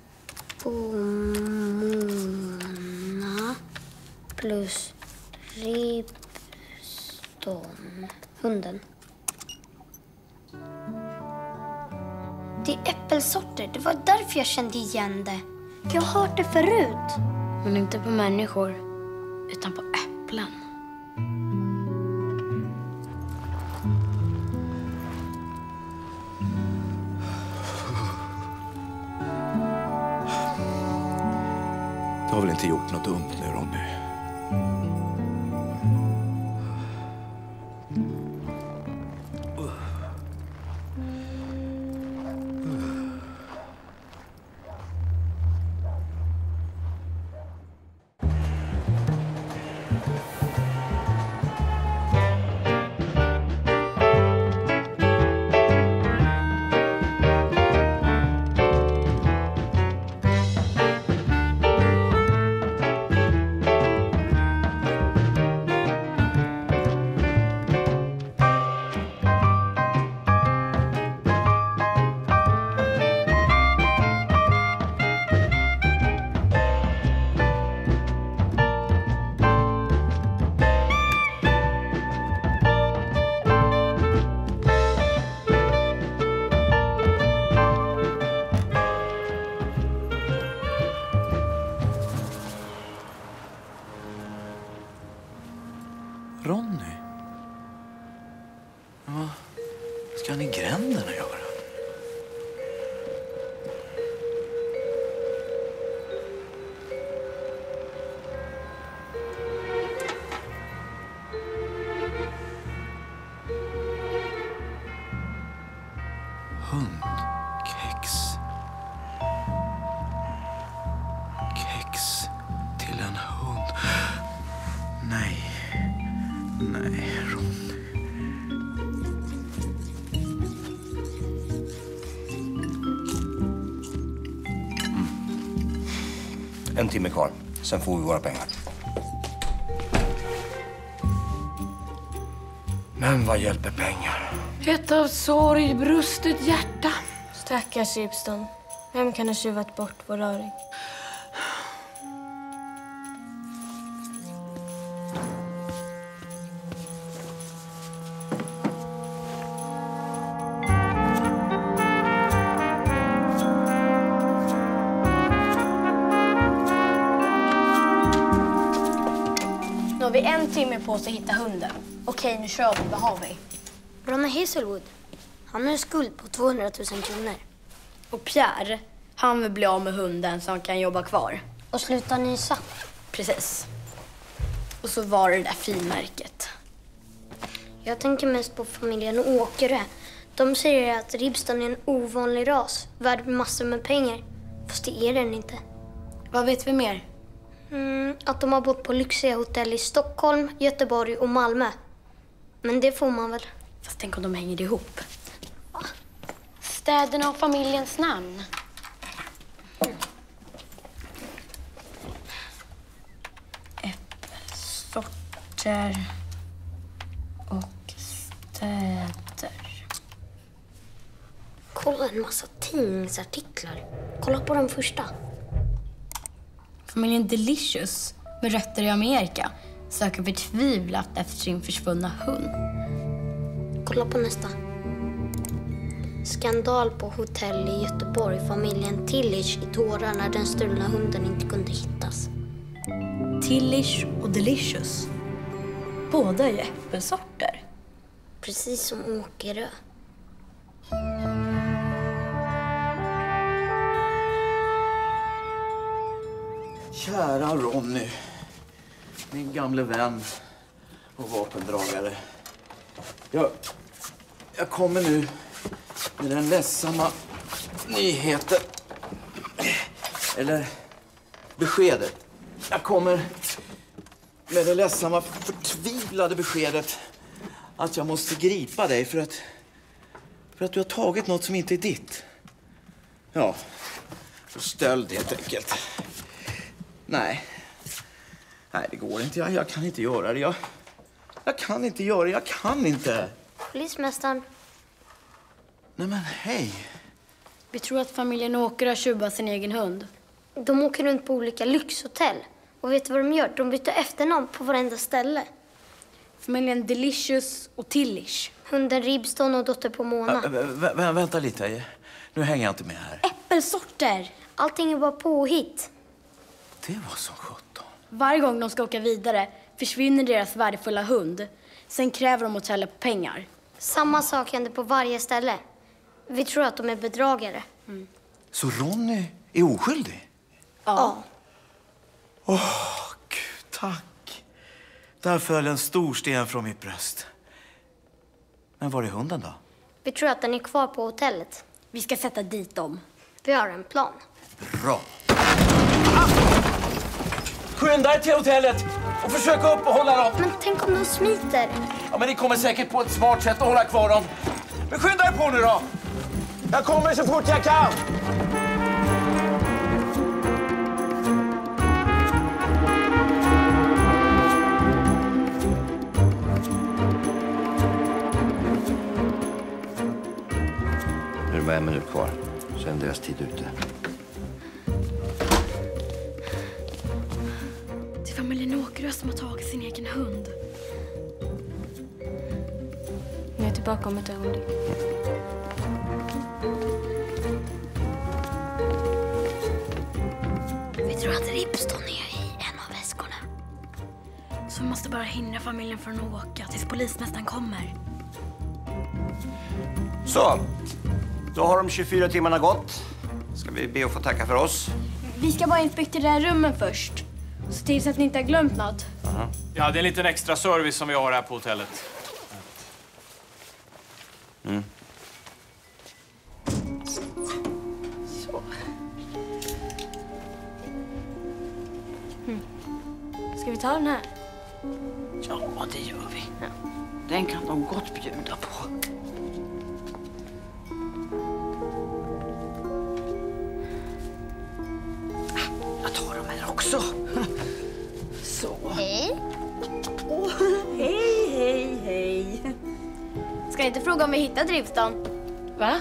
Bomona plus Ribston. Hunden. Det är äppelsorter. Det var därför jag kände igen det. Jag har hört det förut. Men inte på människor, utan på äpplen. Du har väl inte gjort något dumt nu, Ronny? 1 timme kvar. Sen får vi våra pengar. Men vad hjälper pengar? Ett av sorg brustet hjärta. Stackars Ribston. Vem kan ha tjuvat bort vår öring? Nu har vi 1 timme på oss att hitta hunden. Okej, nu kör vi. Vad har vi? Ronny Hazelwood. Han har en skuld på 200 000 kronor. Och Pierre, han vill bli av med hunden så han kan jobba kvar. Och sluta nysa. Precis. Och så var det där frimärket. Jag tänker mest på familjen Åkerö. De säger att Ribston är en ovanlig ras, värd massor med pengar. Fast det är den inte. Vad vet vi mer? Att de har bott på lyxiga hotell i Stockholm, Göteborg och Malmö. Men det får man väl. Fast tänk om de hänger ihop. Städerna och familjens namn. Äppelsorter och städer. Kolla en massa tidningsartiklar. Kolla på den första. Familjen Delicious med rötter i Amerika söker förtvivlat efter sin försvunna hund. Kolla på nästa. Skandal på hotell i Göteborg. Familjen Tillich i tårar när den stulna hunden inte kunde hittas. Tillich och Delicious. Båda är äppelsorter. Precis som Åkerö. Kära Ronny, min gamle vän och vapendragare. Jag kommer nu med den ledsamma nyheten. Eller beskedet. Jag kommer med det ledsamma, förtvivlade beskedet att jag måste gripa dig för att du har tagit något som inte är ditt. Ja, för stöld helt enkelt. Nej, det går inte. Jag kan inte göra det. Jag kan inte göra det. Jag kan inte. Polismästaren. Nej men hej. Vi tror att familjen Åkerö har tjuvat sin egen hund. De åker runt på olika lyxhotell. Och vet du vad de gör? De byter efternamn på varenda ställe. Familjen Delicious och Tillich. Hunden Ribston och dotter på Mona. Vänta lite. Nu hänger jag inte med här. Äppelsorter. Allting är bara påhitt. Det var som 17. Varje gång de ska åka vidare försvinner deras värdefulla hund. Sen kräver de hotellet på pengar. Samma sak händer på varje ställe. Vi tror att de är bedragare. Så Ronny är oskyldig? Ja. Gud, tack. Där föll en stor sten från mitt bröst. Men var är hunden då? Vi tror att den är kvar på hotellet. Vi ska sätta dit dem. Vi har en plan. Bra. Skynda er till hotellet och försök uppehålla dem. Men tänk om de smiter? Ja, men ni kommer säkert på ett smart sätt att hålla kvar dem. Men skynda er på nu då. Jag kommer så fort jag kan. Nu är det bara 1 minut kvar. Sen är deras tid ute. Det är familjen Åkerö som har tagit sin egen hund. Nu är jag tillbaka om ett ögonblick. Vi tror att Ribston är i en av väskorna. Så vi måste bara hindra familjen från att åka tills polismästaren kommer. Så, då har de 24 timmarna gått. Ska vi be att få tacka för oss. Vi ska bara inspektera rummen först. Se till så att ni inte har glömt något. Ja, det är en liten extra service som vi har här på hotellet. Så. Ska vi ta den här? Ja, det gör vi. Den kan de gott bjuda på. Jag tar dem här också. inte fråga om vi hittat Ribston? Va?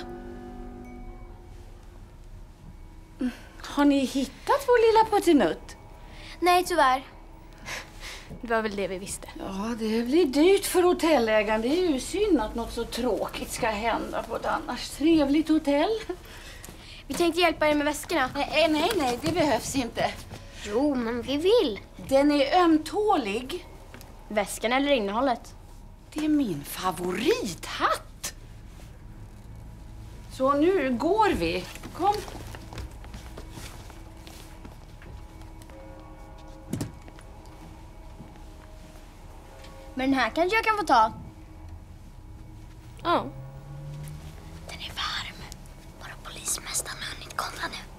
Har ni hittat vår lilla puttinutt? Nej, tyvärr. Det var väl det vi visste. Ja, det blir dyrt för hotellägaren. Det är ju synd att något så tråkigt ska hända på ett annars trevligt hotell. Vi tänkte hjälpa er med väskorna. Nej, det behövs inte. Jo, men vi vill. Den är ömtålig. Väskan eller innehållet? Det är min favorithatt. Så nu går vi. Kom. Men den här kanske jag kan få ta. Ja. Den är varm. Bara polismästaren har hunnit komma nu.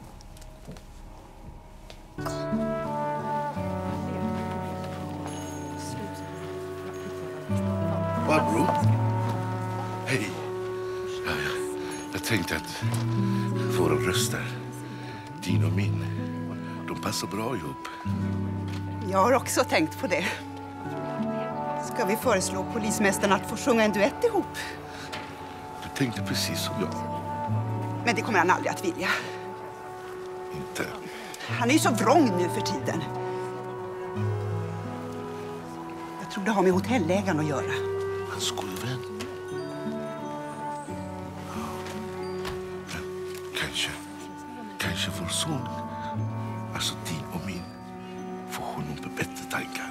Barbro? Hej. Jag tänkte att våra röster, din och min, de passar bra ihop. Jag har också tänkt på det. Ska vi föreslå polismästaren att få sjunga en duett ihop? Du tänkte precis som jag. Men det kommer han aldrig att vilja. Inte. Han är ju så vrång nu för tiden. Jag tror det har med hotellägaren att göra. Hans gode vän. Kanske vår son, alltså din och min, får honom på bättre tankar.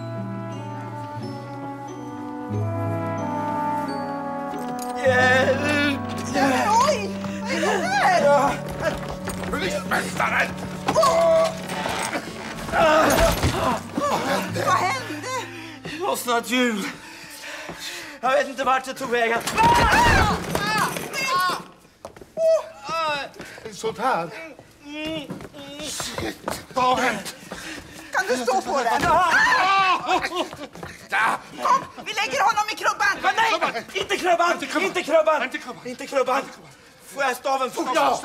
Hjälp! Oj! Vad är det här? Polismästaren! Vad hände? Lossnat hjul. Jag vet inte vart det tog vägen. Sånt här. Shit, vad har hänt? Kan du stå på den? Kom, vi lägger honom i krubban! Men nej! Inte krubban! Inte krubban! Får jag staven fort? Ja!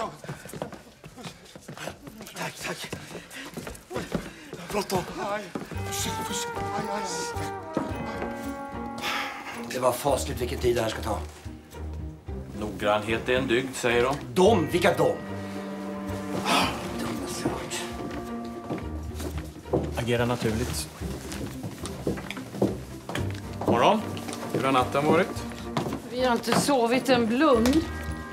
Tack. Bråttom. Det var fasligt vilken tid det här ska ta. Noggrannhet är en dygd, säger de. De? Vilka de? Agera naturligt. Morgon. Hur har natten varit? Vi har inte sovit en blund.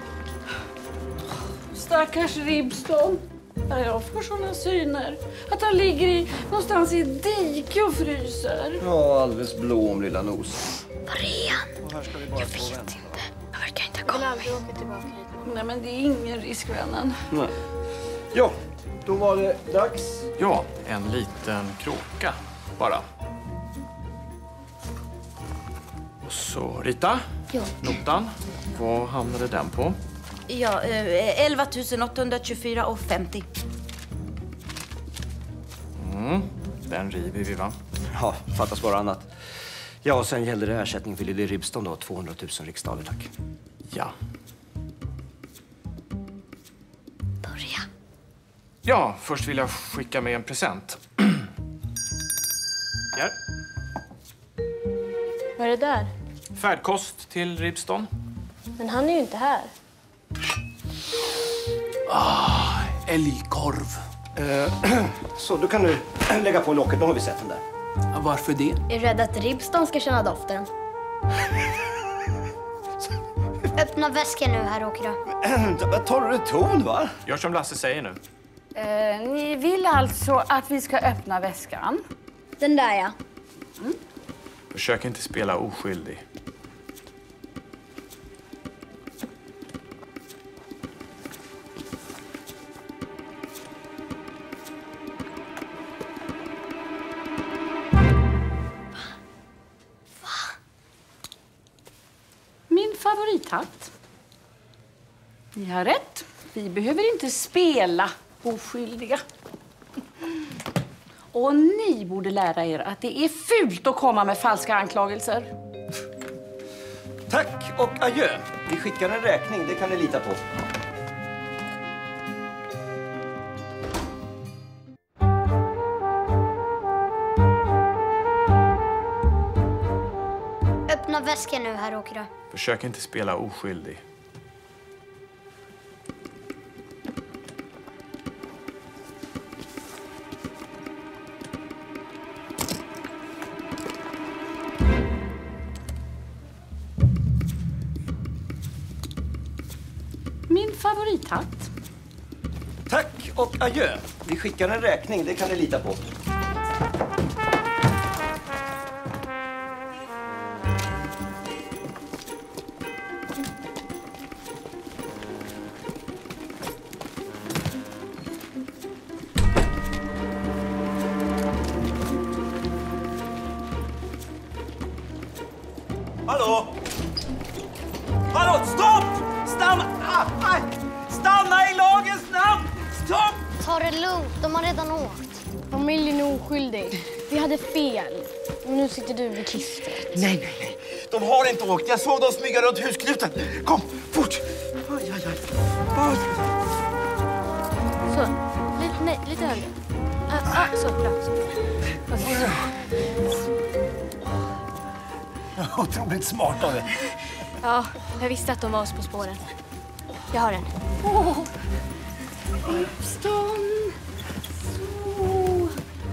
Stackars Ribston. Jag får såna syner. Att han ligger någonstans i ett dike och fryser. Ja, alldeles blå om lilla nos. Var är han? Jag vet inte. Han verkar inte ha kommit. Nej, men det är ingen risk, vännen. Nej. Ja, då var det dags. Ja, en liten kråka bara. Och så Rita, Ja. notan. Vad hamnade den på? Ja, 11 824,50. Den river vi, va? Ja, fattas bara annat. Ja, och sen gällde det ersättning för lille Ribston då, 200 000 riksdaler, tack. Ja. Börja. Ja, först vill jag skicka med en present. Här. Vad är det där? Färdkost till Ribston. Men han är ju inte här. Älgkorv. Så, då kan du lägga på locket. Då har vi sett den där. Varför det? Är du rädd att Ribston ska känna doften? Öppna väskan nu här, Åkra. Tar du ton, va? Gör som Lasse säger nu. Ni vill alltså att vi ska öppna väskan? Den där, ja. Försök inte spela oskyldig. Min favorithatt. Ni har rätt. Vi behöver inte spela oskyldiga. Och ni borde lära er att det är fult att komma med falska anklagelser. Tack och adjö. Vi skickar en räkning, det kan ni lita på. Öppna väskan nu, herr Åkerö. Försök inte spela oskyldig. Min favorithatt. Tack och adjö. Vi skickar en räkning, det kan ni lita på. Hallå! Hallå, stopp! Stanna! Stanna i lagens namn! Stopp! Ta det lugnt, de har redan åkt. Familjen är oskyldig. Vi hade fel. Och nu sitter du vid klistret. Nej. De har inte åkt. Jag såg dem smyga runt husknuten. Kom, fort! Aj. Så, lite högre. Så, bra. Otroligt smart av er. Ja, jag visste att de var oss på spåren. Jag har den. Ripston. Så.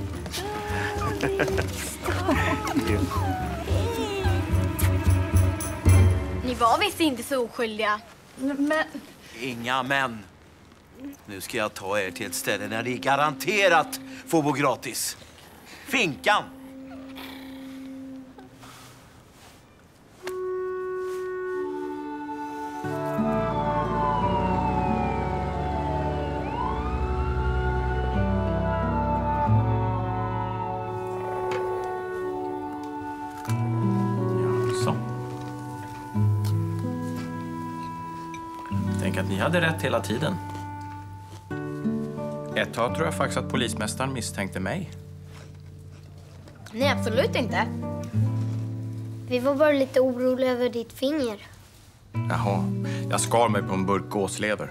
Ni var visst inte så oskyldiga. Men... Inga men. Nu ska jag ta er till ett ställe där ni garanterat får bo gratis. Finkan. Tänk att ni hade rätt hela tiden. Ett tag tror jag faktiskt att polismästaren misstänkte mig. Nej, absolut inte. Vi var bara lite oroliga över ditt finger. Jaha, jag skar mig på en burk gåslever.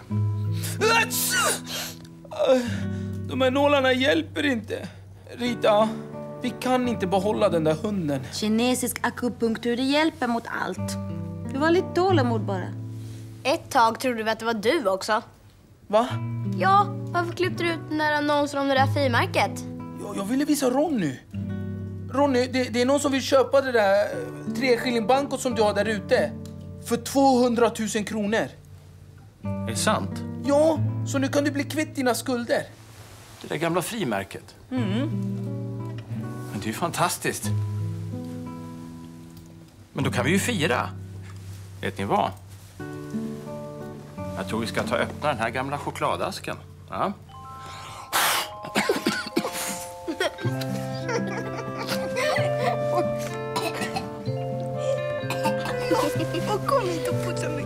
De här nålarna hjälper inte. Rita, vi kan inte behålla den där hunden. Kinesisk akupunktur, det hjälper mot allt. Du var lite tålamod bara. Ett tag trodde vi att det var du också. Va? Ja, varför klippte du ut den där annonsen om det där frimärket? Jag ville visa Ronny. Ronny, det är någon som vill köpa det där 3-skillingbankot som du har där ute. För 200 000 kronor. Är det sant? Ja, så nu kan du bli kvitt dina skulder. Det där gamla frimärket. Mm. Men det är ju fantastiskt. Men då kan vi ju fira. Vet ni vad? Jag tror vi ska ta och öppna den här gamla chokladasken. Ja. Kom hit och putsa mig.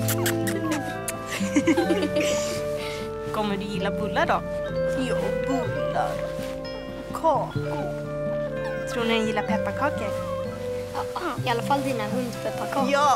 Kommer du gilla bullar då? Ja, bullar. Kakor. Tror ni den gillar pepparkakor? Ja, i alla fall dina hundpepparkakor. Ja.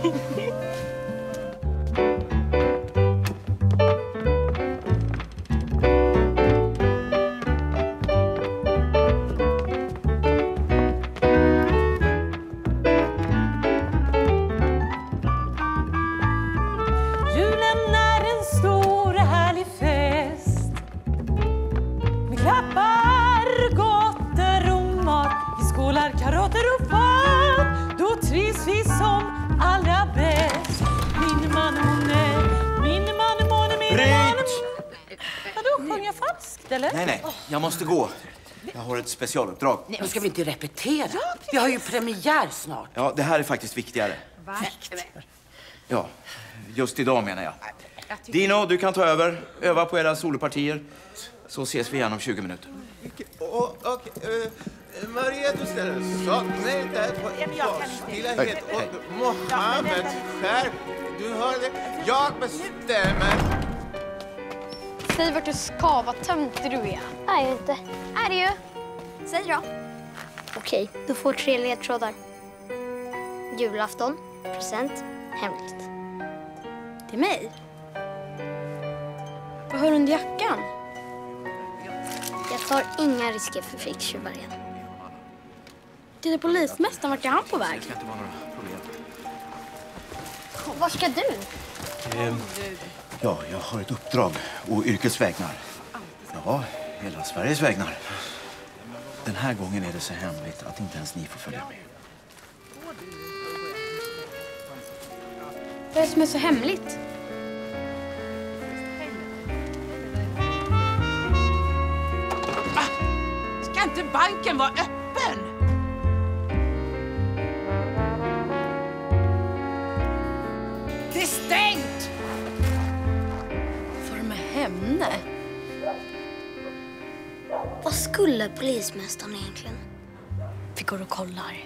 Julen är en stor och härlig fest med klappar, gotter och mat. Vi skålar karoter och fan, då trivs vi som allra bäst. Min man Måne, min man Måne, min man. Vadå, sjöng jag falskt eller? Nej, jag måste gå. Jag har ett specialuppdrag. Nej, men ska vi inte repetera? Vi har ju premiär snart. Ja, det här är faktiskt viktigare. Ja, just idag menar jag. Dino, du kan ta över. Öva på era solopartier. Så ses vi igen om 20 minuter. Okej. Maria, du ställer så. Nej, där på stillhet. Och Mohammed, skärp. Du hör det. Jag bestämmer. Säg vart du ska, vad töntig du är. Nej, inte. Är det ju. Säg då. Okej, du får 3 ledtrådar. Julafton, present, hemligt. Till mig? Vad har du under jackan? Jag tar inga risker för ficktjuvar igen. Det är polismästaren, vart är han på väg? Det ska inte vara några problem. Var ska du? Ja, jag har ett uppdrag och yrkesvägnar. Ja, hela Sveriges vägnar. Den här gången är det så hemligt att inte ens ni får följa med. Vad är det som är så hemligt? Ska inte banken vara öppen? Det är stängt! Vad är det med henne? Vad skulle polismästaren egentligen? Vi går och kollar.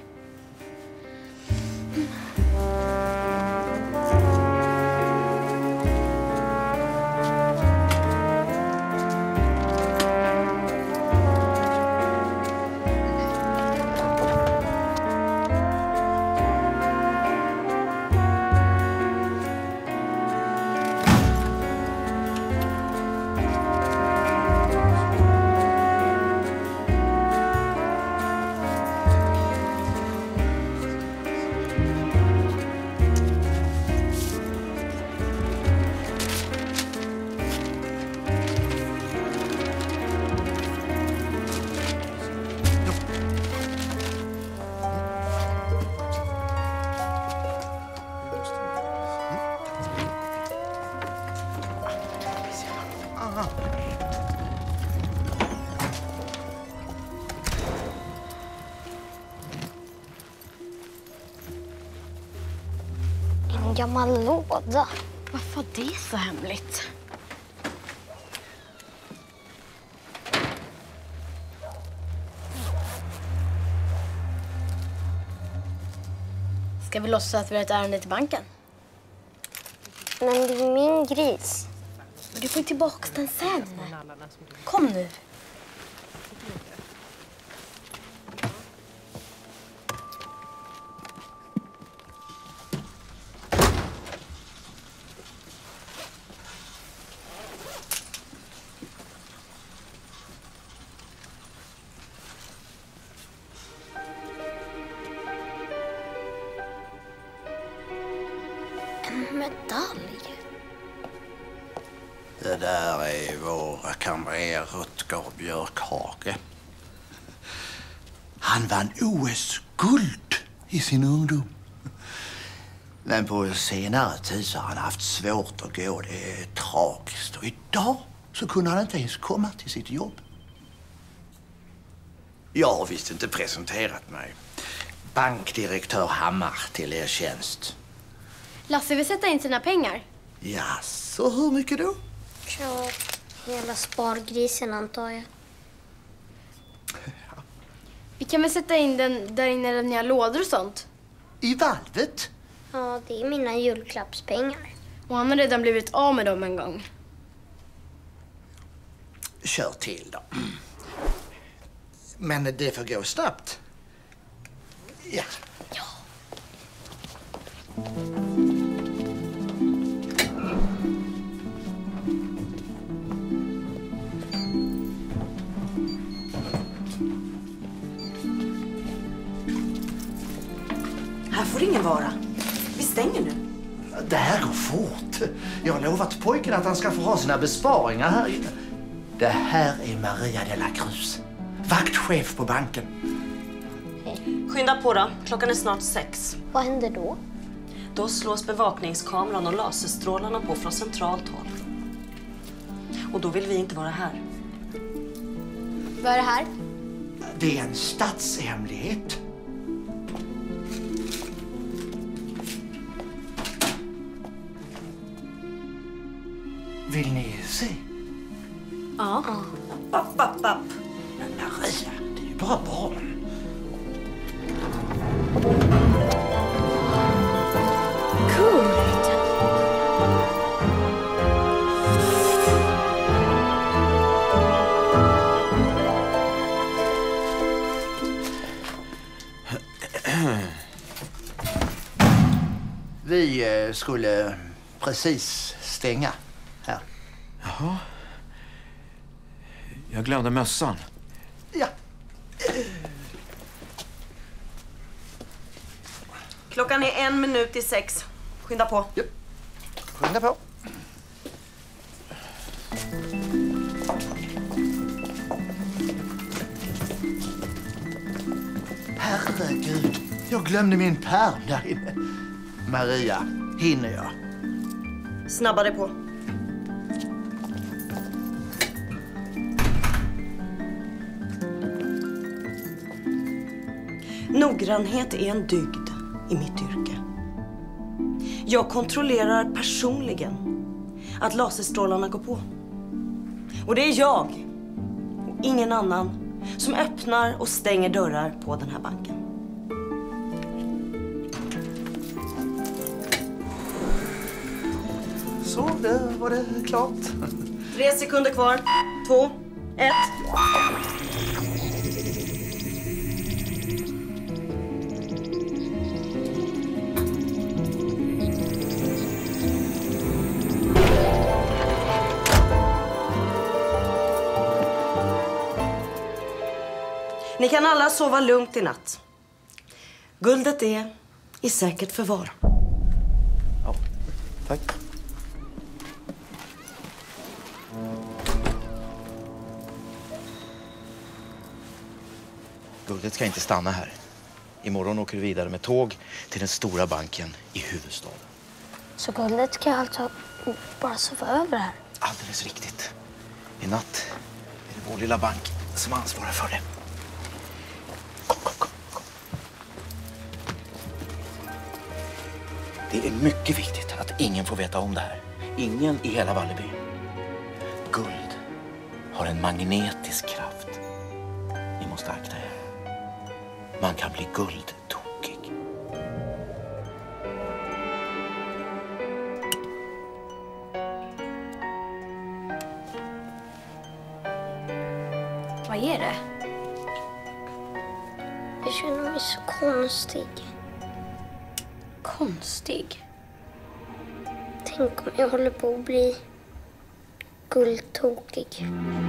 En gammal låda. Varför var det så hemligt? Ska vi låtsas att vi har ett ärende till banken? Men det är min gris. Du får tillbaka den sen. Kom nu. Medalj. Det där är vår kamrer Rutger Björkhage. Han vann OS-guld i sin ungdom. Men på senare tid så har han haft svårt att gå. Det är tragiskt. Och idag så kunde han inte ens komma till sitt jobb. Jag har visst inte presenterat mig. Bankdirektör Hammar till er tjänst. Lasse vill sätta in sina pengar. Ja, så hur mycket då? Ja, hela spargrisen antar jag. Vi kan väl sätta in den där inne i nya lådor och sånt? I valvet? Ja, det är mina julklappspengar. Och han har redan blivit av med dem en gång. Kör till då. Men det får gå snabbt. Ja. Här får ingen vara. Vi stänger nu. Det här går fort. Jag har lovat pojken att han ska få ha sina besparingar här inne. Det här är Maria de la Cruz, vaktchef på banken. Skynda på då. Klockan är snart 6. Vad händer då? Då slås bevakningskameran och laserstrålarna på från centralt håll. Och då vill vi inte vara här. Vad är det här? Det är en statshemlighet. Vill ni se? Ja. App. Men Maria, det är ju bara barn. Vi skulle precis stänga här. Jaha. Jag glömde mössan. Ja. Klockan är 5:55. Skynda på. Ja. Skynda på. Herregud, jag glömde min pärm där inne. Maria, hinner jag? Snabbare på. Noggrannhet är en dygd i mitt yrke. Jag kontrollerar personligen att laserstrålarna går på. Och det är jag och ingen annan som öppnar och stänger dörrar på den här banken. Så, det var det klart. 3 sekunder kvar. 2, 1. Ni kan alla sova lugnt i natt. Guldet är i säkert förvar. Ja, tack. Guldet ska inte stanna här. Imorgon åker du vidare med tåg till den stora banken i huvudstaden. Så guldet ska alltså bara sova över här? Alldeles riktigt. I natt är det vår lilla bank som ansvarar för det. Kom. Det är mycket viktigt att ingen får veta om det här. Ingen i hela Valleby. Guld har en magnetisk kraft. Ni måste akta er. Man kan bli guldtokig. Vad är det? Jag känner mig så konstig. Konstig? Tänk om jag håller på att bli guldtokig.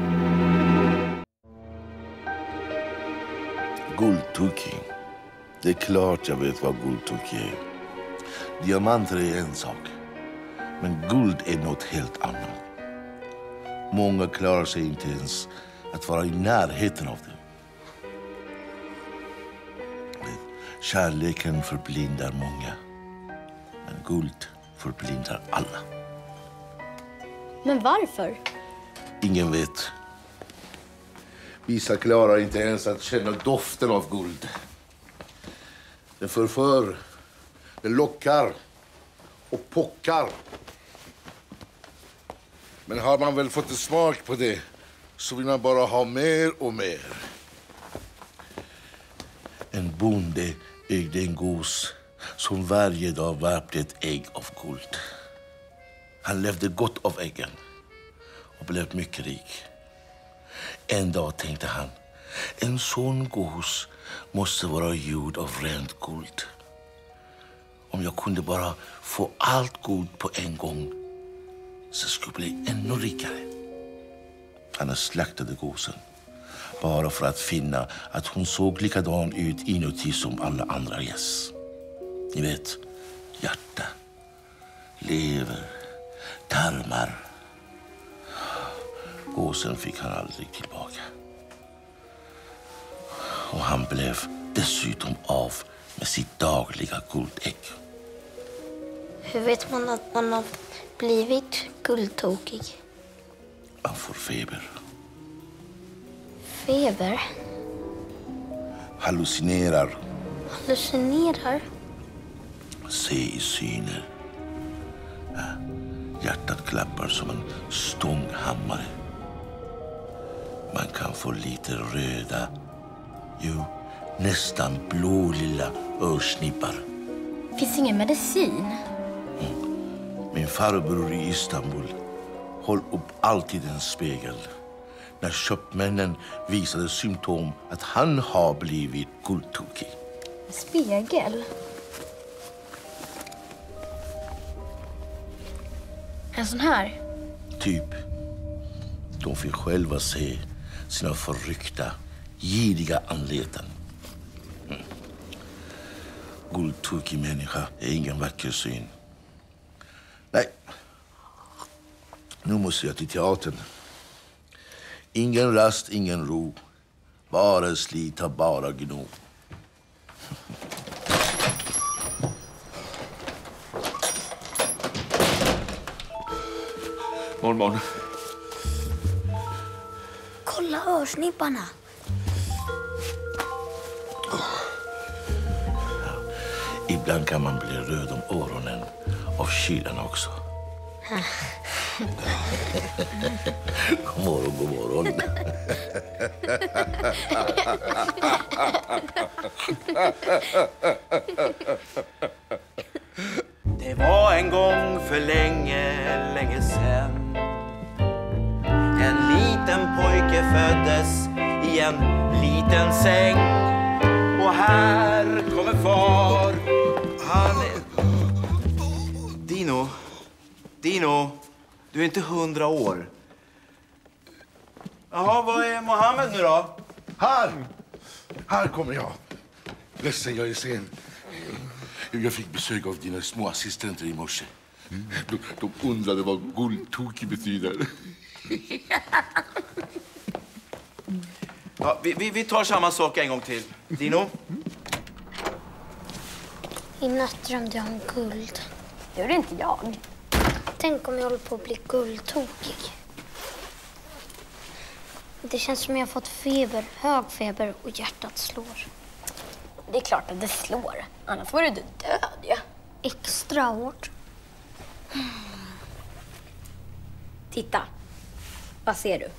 Guldtokig. Det är klart jag vet vad guldtokig är. Diamanter är en sak. Men guld är något helt annat. Många klarar sig inte ens att vara i närheten av det. Kärleken förblindar många. Men guld förblindar alla. Men varför? Ingen vet. Vissa klarar inte ens att känna doften av guld. Den förför, den lockar och pockar. Men har man väl fått en smak på det så vill man bara ha mer och mer. En bonde ägde en gos som varje dag värpte ett ägg av guld. Han levde gott av äggen och blev mycket rik. En dag tänkte han, en sån gos måste vara gjord av rent guld. Om jag kunde bara få allt guld på en gång så skulle jag bli ännu rikare. Han slaktade gosen bara för att finna att hon såg likadan ut inuti som alla andra gäss. Ni vet, hjärta, lever, tarmar. Gåsen fick han aldrig tillbaka. Och han blev dessutom av med sitt dagliga guldägg. Hur vet man att man har blivit guldtokig? Man får feber. Feber? Hallucinerar. Hallucinerar? Se i syner. Hjärtat klappar som en stånghammare. Man kan få lite röda, nästan blålila örsnippar. Finns ingen medicin? Min farbror i Istanbul höll upp alltid en spegel. När köpmännen visade symptom att han har blivit guldtokig. Spegel? En sån här? Typ. De fick själva se sina förryckta, giriga anleten. guldtokig människa är ingen vacker syn. Nej, nu måste jag till teatern. Ingen rast, ingen ro. Bara slita, bara gno. Morgon. Kolla örsnibbarna. Ibland kan man bli röd om öronen av kylan också. God morgon, god morgon. Det var en gång för länge, länge sen. En liten pojke föddes i en liten säng. Och här kommer far. Han är... Dino, du är inte 100 år. Jaha, vad är Mohammed nu då? Här kommer jag. Ledsen, jag är sen. Jag fick besök av dina små assistenter i morse. De undrade vad guldtokig betyder. Ja, vi tar samma sak en gång till. Dino? I natt drömde jag om guld. Det gjorde inte jag. Tänk om jag håller på att bli guldtokig. Det känns som jag har fått feber, hög feber och hjärtat slår. Det är klart att det slår. Annars vore du död, ja. Extra hårt. Titta. Vad ser du?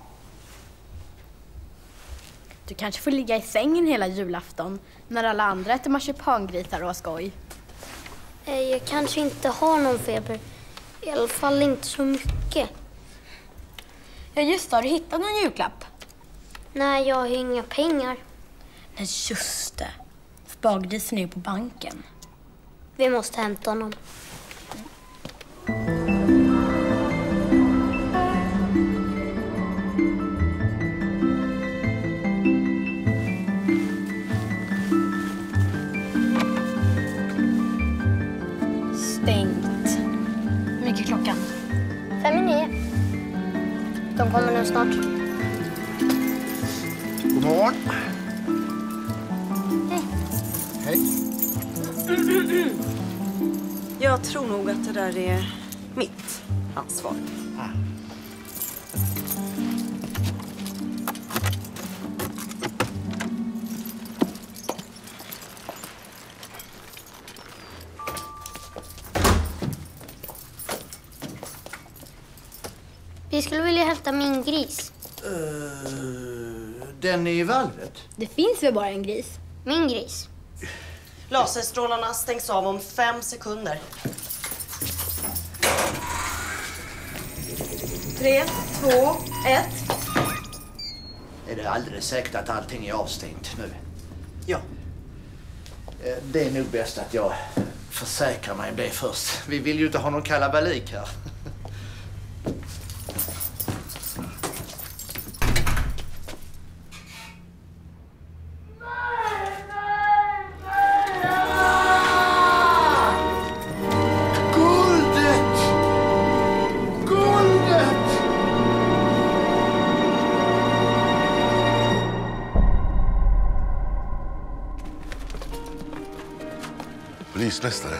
Du kanske får ligga i sängen hela julafton när alla andra äter marsipangrisar och har skoj. Jag kanske inte har någon feber. I alla fall inte så mycket. Ja just det, har du hittat någon julklapp? Nej, jag har inga pengar. Nej just det. Spargrisen är ju på banken. Vi måste hämta honom. Stängt. Hur mycket är klockan? 5:09. De kommer nu snart. God morgon. Hej. Hej. Jag tror nog att det där är mitt ansvar. Vi skulle vilja hämta min gris. Den är i valvet. Det finns väl bara en gris? Min gris. Laserstrålarna stängs av om 5 sekunder. 3, 2, 1. Är det alldeles säkert att allting är avstängt nu? Ja. Det är nog bäst att jag försäkrar mig om det först. Vi vill ju inte ha någon kalabalik här. Polismästare.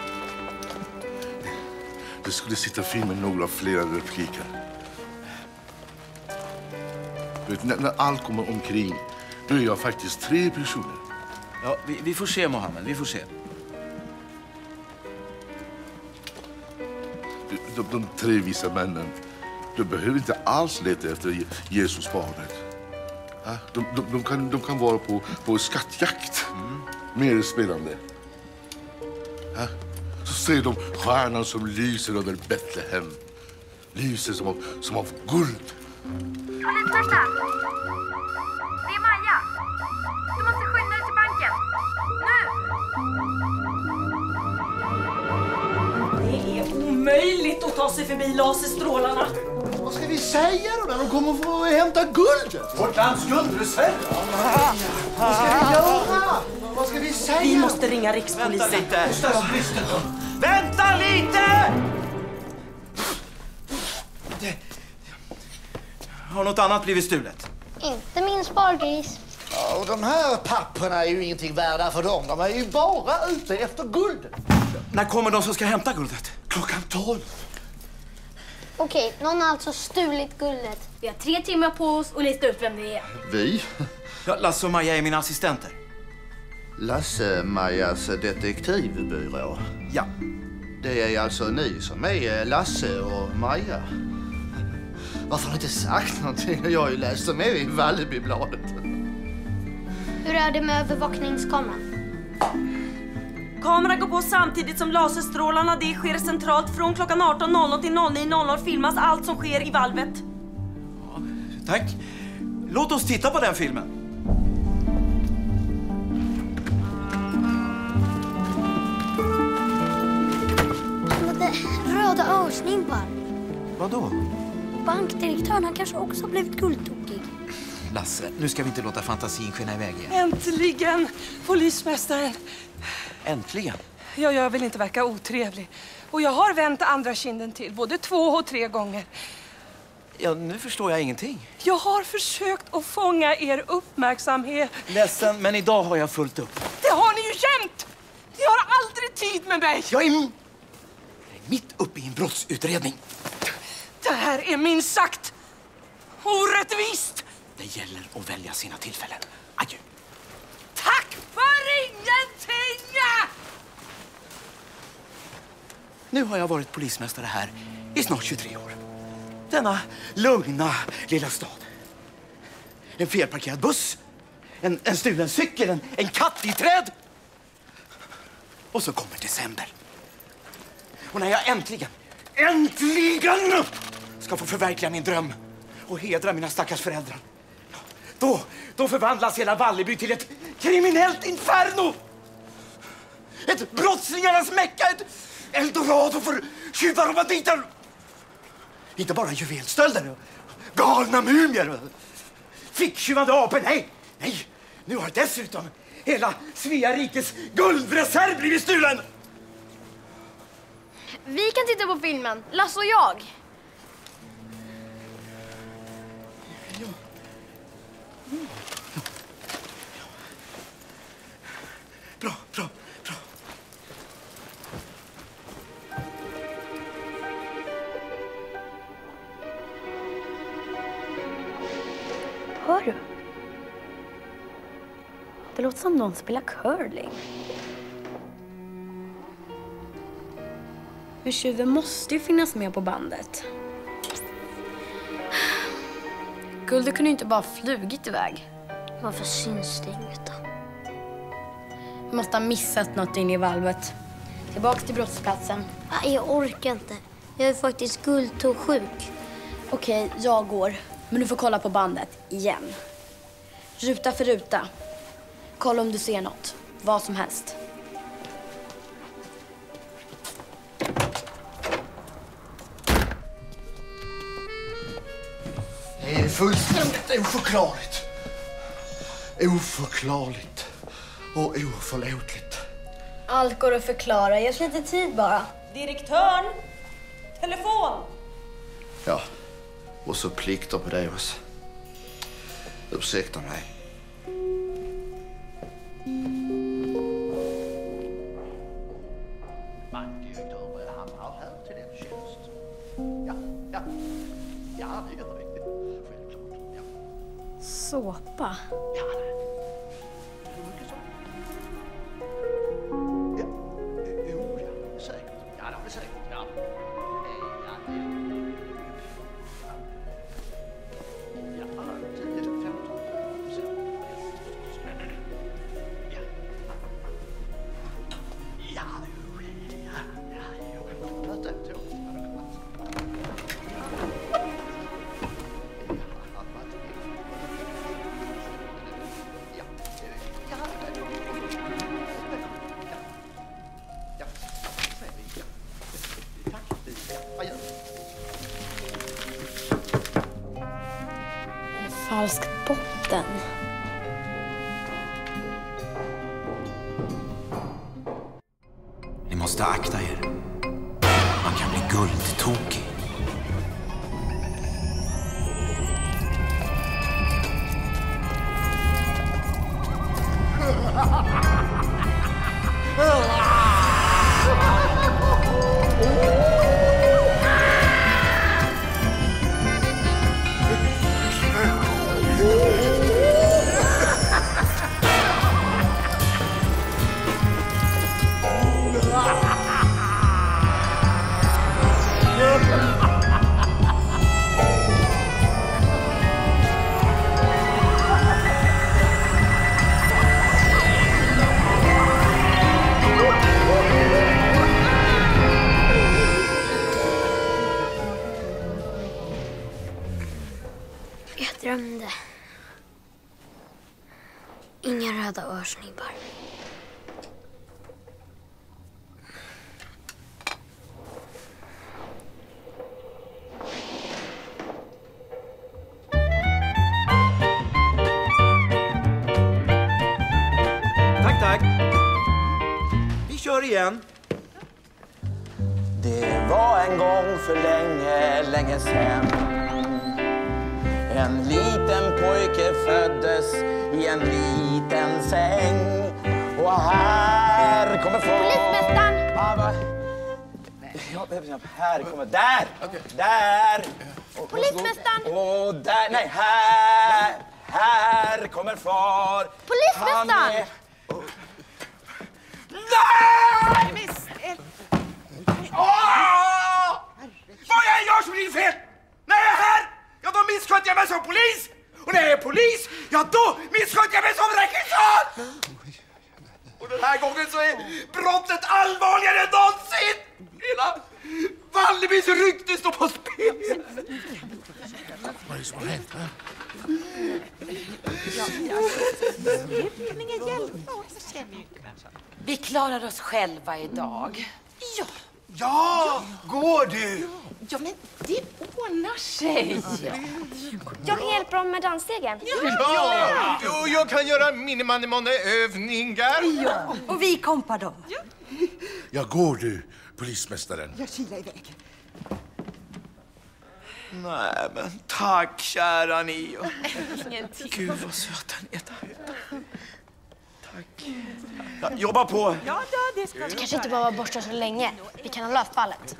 Det skulle sitta film med några flera repliker. Vet, när allt kommer omkring, då är jag faktiskt 3 personer. Ja, vi får se, Mohammed. Vi får se. De 3 visa männen, de behöver inte alls leta efter Jesusbarnet. De kan vara på skattjakt. Mer spännande. Så ser de stjärnan som lyser över Betlehem. Lyser som av guld. Polismästare! Det är Maja! Du måste skynda dig till banken! Nu! Det är omöjligt att ta sig förbi laserstrålarna. Vad ska vi säga då när de kommer få hämta guldet? Vårt lands guldreserv. Vad ska vi göra? Vad ska vi säga? Vi måste ringa rikspolisen. Vänta lite! Bostadsbristen då? Vänta lite! Har något annat blivit stulet? Inte min spargris. Ja, och de här papperna är ju ingenting värda för dem. De är ju bara ute efter guld. När kommer de som ska hämta guldet? 12:00. Okej, någon har alltså stulit guldet. Vi har 3 timmar på oss och lista ut vem det är. Vi? Ja, Lasse och Maja är mina assistenter. Lasse, Majas detektivbyrå. Ja. Det är alltså ni som är Lasse och Maja. Varför har ni inte sagt någonting? Jag har ju läst dem i Vallebybladet. Hur är det med övervakningskameran? Kameran går på samtidigt som laserstrålarna. Det sker centralt från klockan 18.00 till 09.00 filmas allt som sker i valvet. Tack. Låt oss titta på den filmen. Han hade röda örsnimpar. Vadå? Bankdirektören, han kanske också har blivit guldtokig. Lasse, nu ska vi inte låta fantasin skina iväg igen. Äntligen! Polismästaren. Äntligen? Ja, jag vill inte verka otrevlig. Och jag har vänt andra kinden till, både 2 och 3 gånger. Ja, nu förstår jag ingenting. Jag har försökt att fånga er uppmärksamhet. Ledsen, men idag har jag fullt upp. Det har ni ju jämt! Ni har aldrig tid med mig. Jag är mitt uppe i en brottsutredning. Det här är minst sagt orättvist. Det gäller att välja sina tillfällen. Adjö. Tack för ingenting! Nu har jag varit polismästare här i snart 23 år. Denna lugna lilla stad. En felparkerad buss, en stulen cykel, en katt i träd. Och så kommer december. Och när jag äntligen ska få förverkliga min dröm och hedra mina stackars föräldrar, då förvandlas hela Valleby till ett kriminellt inferno. Ett brottslingarnas mecka, ett eldorado för tjuvar och banditer. Inte bara juvelstölder, galna mumier, ficktjuvande apor. Nej, nu har dessutom hela Svea rikes guldreserv blivit stulen. Vi kan titta på filmen, Lasse och jag. Bra. Hör du? Det låter som någon spelar curling. Men tjuven måste ju finnas med på bandet. Guldet kunde ju inte bara flugit iväg. Varför syns det inget då? Vi måste ha missat något in i valvet. Tillbaks till brottsplatsen. Nej, jag orkar inte. Jag är faktiskt guldtågsjuk. Okej, jag går. Men du får kolla på bandet igen. Ruta för ruta. Kolla om du ser något. Vad som helst. Det är fullständigt oförklarligt. Oförklarligt och oförlåtligt. Allt går att förklara. Ge oss lite tid bara. Direktörn! Telefon! Ja, och så plikter på det också. Ursäkta mig. Bankdirektör hamnar här till din tjänst. Ja, det gör vi. Självklart. Ja. Såpa? Ja, säkert. Ja, det har vi säkert. Ja. Falsk botten. måste akta er. Man kan bli guldtokig. Jag drömde. Inga röda örsnibbar. Tack. Vi kör igen. Det var en gång för länge, länge sedan. En liten pojke föddes i en liten säng. Och här kommer far... Polismästaren! Ja, här kommer... Där! Där! Polismästaren! Och där... Nej, här! Här kommer far! Polismästaren! Nej! Åh! Vad jag gör som blir fel! När jag är här, ja då missköter jag mig som polis! Och när jag är polis, ja då missköter jag mig som regissör! Och den här gången så är brottet allvarligare än någonsin! Hela Vallebys rykte står på spel! Vad är det som har hänt här? Vi klarar oss själva idag. Ja. Ja, går du? Ja, men det ordnar sig. Jag kan hjälpa dem med dansstegen. Ja. Och jag kan göra minimanneövningar. Ja, och vi kompar dem. Ja, går du, polismästaren? Jag kilar iväg. Nej, men tack kära ni. Gud vad söta ni är. Tack. Ja, jobba på. Ja, det ska vi. Kanske inte bara vara borta så länge. Vi kan ha löst fallet.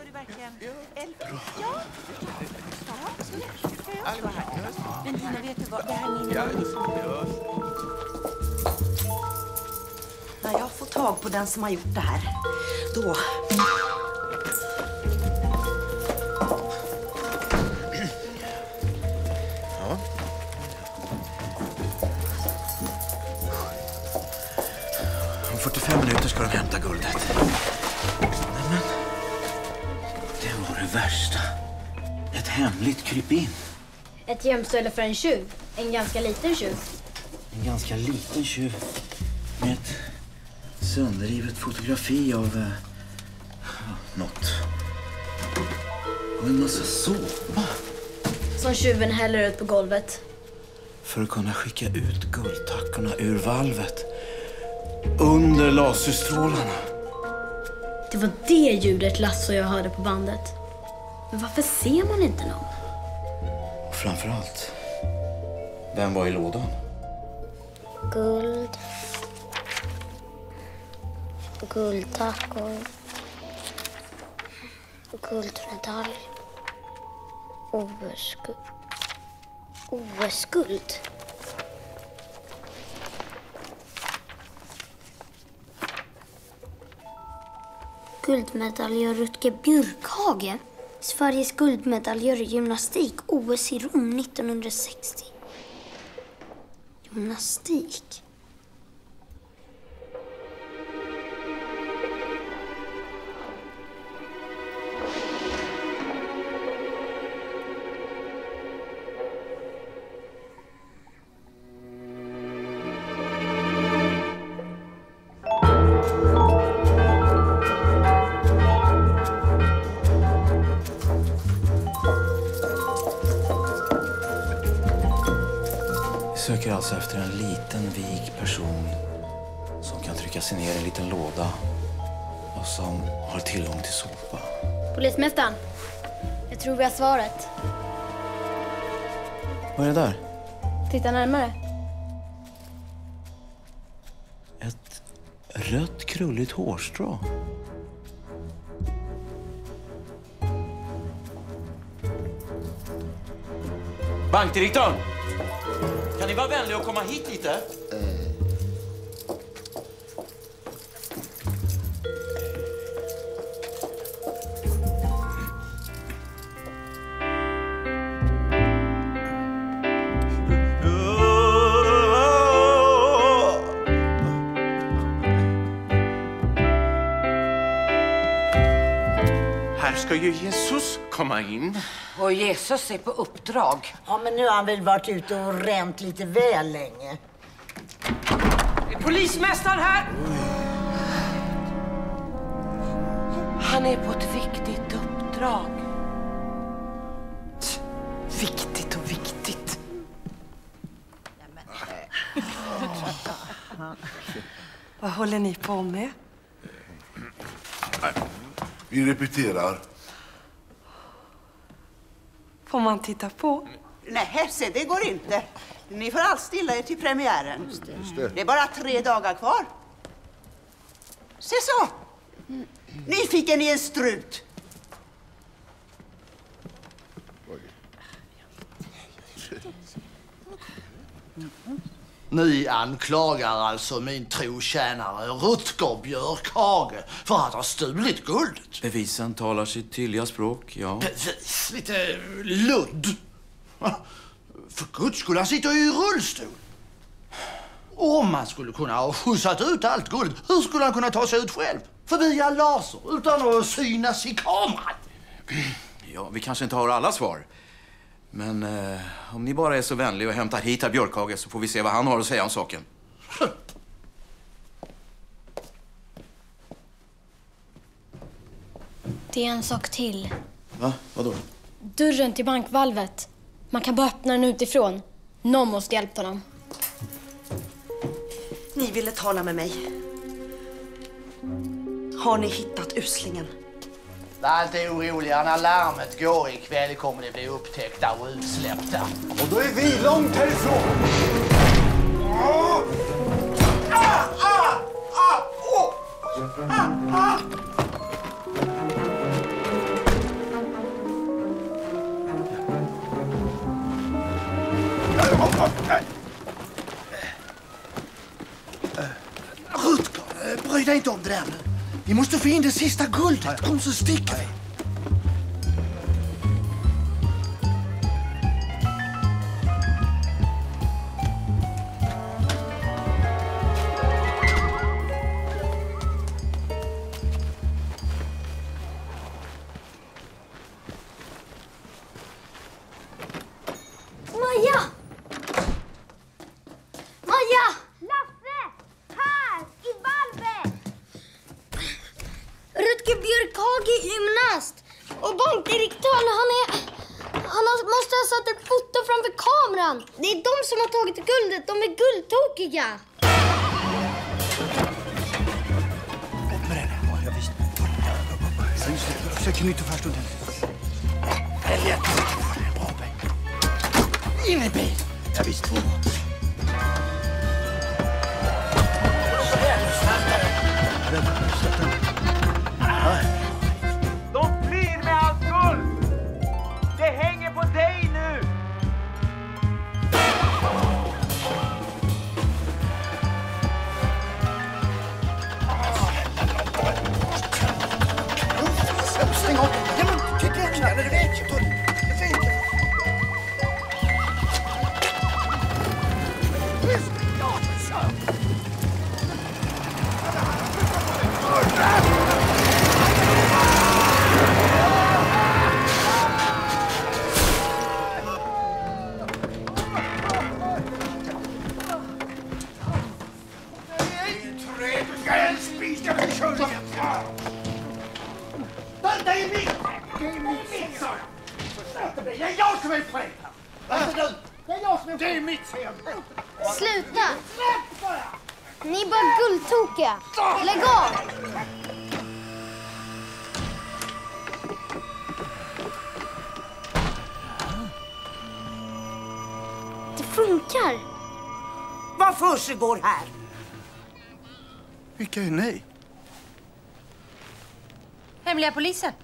Men Nina, vet du vad? Det här är när jag får tag på den som har gjort det här, då... Ja. Om 45 minuter ska de hämta guldet. Men det var det värsta. Ett hemligt krypin. Ett gömställe för en tjuv. En ganska liten tjuv. En ganska liten tjuv med ett sönderrivet fotografi av något. Och en massa såpa. Som tjuven häller ut på golvet. För att kunna skicka ut guldtackorna ur valvet. Under laserstrålarna. Det var det ljudet Lasse och jag hörde på bandet. Men varför ser man inte någon? Och framförallt, vem var i lådan? Guld. Guldtackor. Guldmedalj. OS-guld. Guldmedalj av Rutger Björkhage. Sveriges guldmedaljör i gymnastik. OS i Rom 1960. Gymnastik. Söker alltså efter en liten vig person som kan trycka sig ner i en liten låda och som har tillgång till sopa. Polismästaren, jag tror vi har svaret. Vad är det där? Titta närmare. Ett rött krulligt hårstrå. Bankdirektören! Kan ni vara vänliga och komma hit lite? Här ska ju Jesus komma in. Och Jesus är på uppdrag. Ja, men nu har han väl varit ute och ränt lite väl länge. Är polismästaren här? Han är på ett viktigt uppdrag. Viktigt och viktigt. Vad håller ni på med? Vi repeterar. Får man titta på? Nej, se, det går inte. Ni får allt stilla er till premiären. Det är bara 3 dagar kvar. Se så! Nyfiken i en strut. Ni anklagar alltså min trotjänare Rutger Björkhage för att ha stulit guldet. Bevisen talar sitt tydliga språk, ja. Bevis? Lite ludd. För Guds skull, han sitter i rullstol. Om han skulle kunna ha skjutsat ut allt guld, hur skulle han kunna ta sig ut själv? För via laser, utan att synas i kameran. Ja, vi kanske inte har alla svar. Men om ni bara är så vänliga och hämtar hit herr Björkhage så får vi se vad han har att säga om saken. Det är en sak till. Va? Vadå? Dörren till bankvalvet. Man kan bara öppna den utifrån. Någon måste hjälpa honom. Ni ville tala med mig. Har ni hittat uslingen? Var inte oroliga, när larmet går ikväll kommer det bli upptäckta och utsläppta. Och då är vi långt härifrån. Rutger, bry dig inte om det där nu. Vi måste få in det sista guldet. Kom så sticker vi. Maja! Maja! Lasse! Här! I valvet! Rutger Björkhage är gymnast. Och bankdirektören, han måste ha satt ett foto framför kameran. Det är de som har tagit guldet. De är guldtokiga. Försöker nytt och först och In i bil. Ja, visst. De flyr med allt guld! Det hänger på dig nu! Stäng av. Ja, men tycker jag knallar. Det räcker. Det räcker. Det är mitt! Det är mitt, sa jag! Det är jag som är fred! Det är mitt, säger jag! Sluta! Ni är bara guldtokiga. Lägg av! Det funkar. Vad försiggår här? Vilka är ni? Hemliga polisen.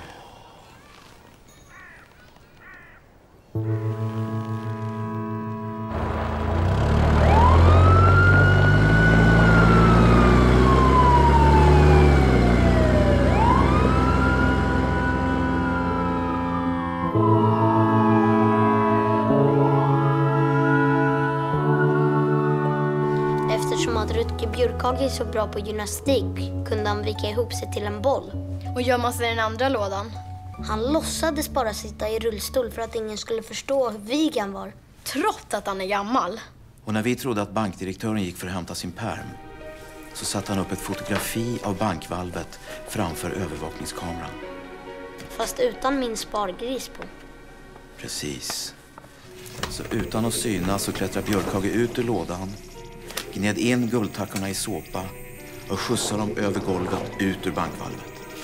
Eftersom att Rutger Björkhage är så bra på gymnastik kunde han vrika ihop sig till en boll. Och gömma sig i den andra lådan. Han låtsades bara sitta i rullstol för att ingen skulle förstå hur vig han var. Trots att han är gammal. Och när vi trodde att bankdirektören gick för att hämta sin perm så satte han upp ett fotografi av bankvalvet framför övervakningskameran. Fast utan min spargris på. Precis. Så utan att synas så klättrar Björkhage ut ur lådan, gned in guldtackorna i såpa och skjutsade dem över golvet ut ur bankvalvet.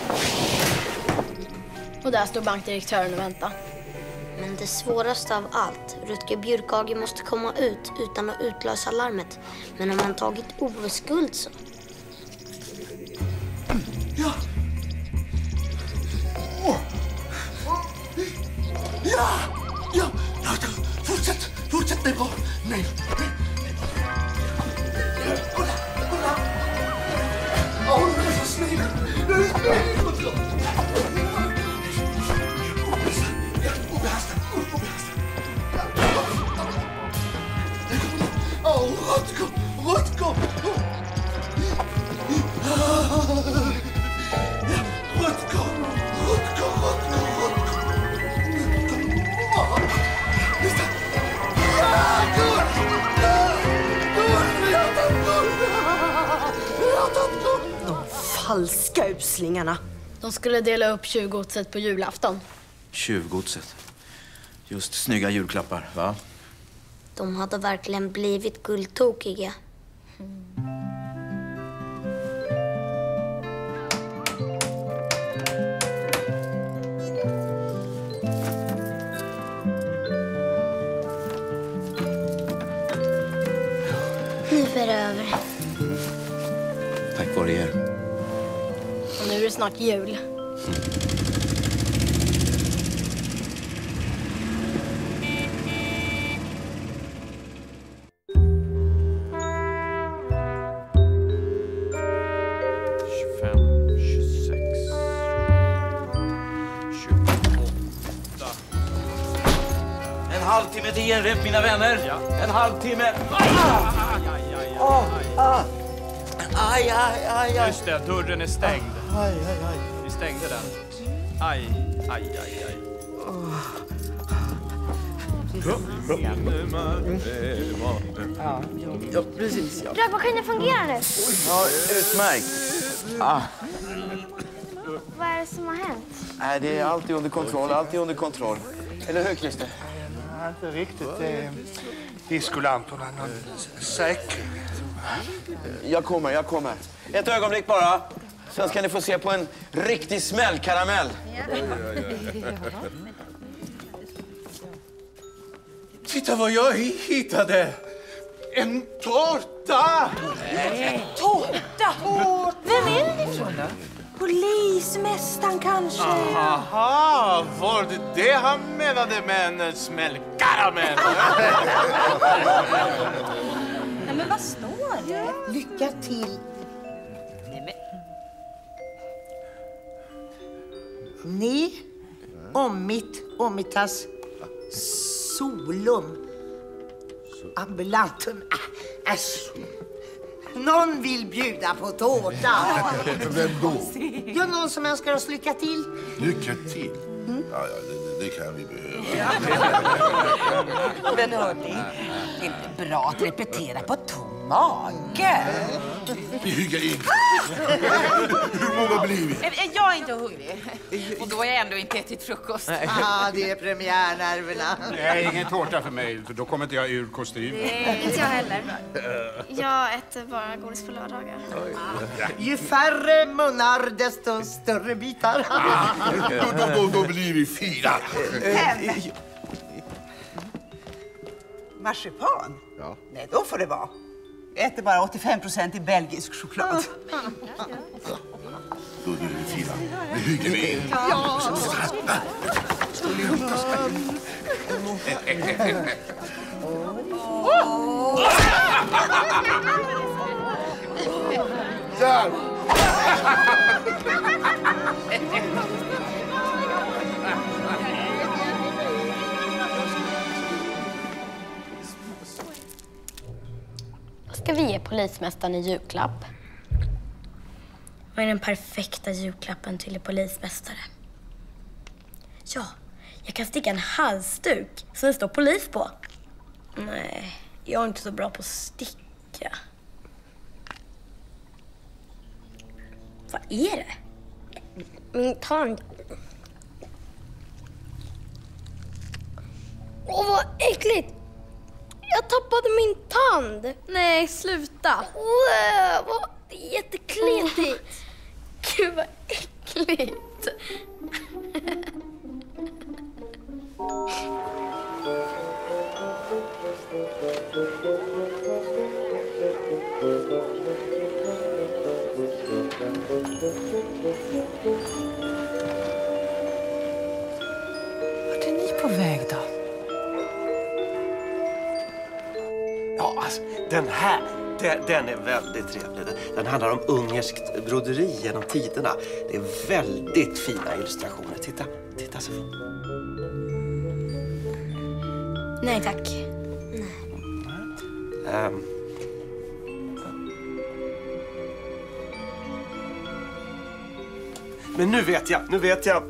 Och där stod bankdirektören och väntade. Men det svåraste av allt, Rutger Björkhage måste komma ut utan att utlösa larmet. Men om han tagit oskuld så... Ja! Ja! Ja! Fortsätt! Fortsätt, det är bra! Nej! Kolla! Kolla! Åh, du är så snäll! Du är snäll! Åh, Rutger! Rutger! Rutger! De falska uslingarna. De skulle dela upp tjuvgodset på julafton. Tjuvgodset. Just snygga julklappar, va? De hade verkligen blivit guldtokiga. Nu är det över. Tack vare er. Och nu är det snart jul. En halvtimme till genrep, mina vänner. Ja. En halvtimme. Aj, aj, aj, aj. Just det, dörren är stängd. Aj, aj, aj. Vi stängde den. Aj, aj, aj, aj. Ja, precis. Ja. Rökmaskinen fungerar nu. Ja, utmärkt. Vad är det som har hänt? Nej, det är alltid under kontroll, alltid under kontroll. Eller hur, Christer? Ja, inte riktigt. Diskolamporna, någon säkring. Jag kommer. Ett ögonblick bara. Sen ska ni få se på en riktig smällkaramell. Titta vad jag hittade! En tårta! Tårta! Vem är det ifrån då? Polismästaren kanske? Aha, var det han menade med en smällkaramell? Nej, men vad står det? Lycka till. Ni ommittas solum ambulantum. Någon vill bjuda på tårta. Vem då? Ja, någon som önskar oss lycka till. Lycka till. Ja, det kan vi behöva. Men hörni, det är inte bra att repetera på tom mage. Vi hyggar in. Hur många blir vi? Jag är inte hungrig. Och då är jag ändå inte ätit frukost. Ja, det är premiärnerverna. Nej, ingen tårta för mig, för då kommer inte jag ur kostymen. Inte jag heller. Jag äter bara godis på lördagar. Ju färre munnar, desto större bitar. Då blir vi 4. Marsipan? Ja. Nej, då får det vara. Jag äter bara 85% i belgisk choklad. Då är det fina. Nu hygger vi. Ja. Där! Ska vi ge polismästaren en julklapp? Vad är den perfekta julklappen till en polismästare? Ja, jag kan sticka en halsduk som det står polis på. Nej, jag är inte så bra på att sticka. Vad är det? Min tand. Åh, vad äckligt! Jag tappade min tand. Nej, sluta. Vad jättekletigt. Gud, vad äckligt. Vart är ni på väg då? Ja, alltså, den här, den är väldigt trevlig. Den handlar om ungerskt broderi genom tiderna. Det är väldigt fina illustrationer. Titta så fint. Nej, tack. Men nu vet jag.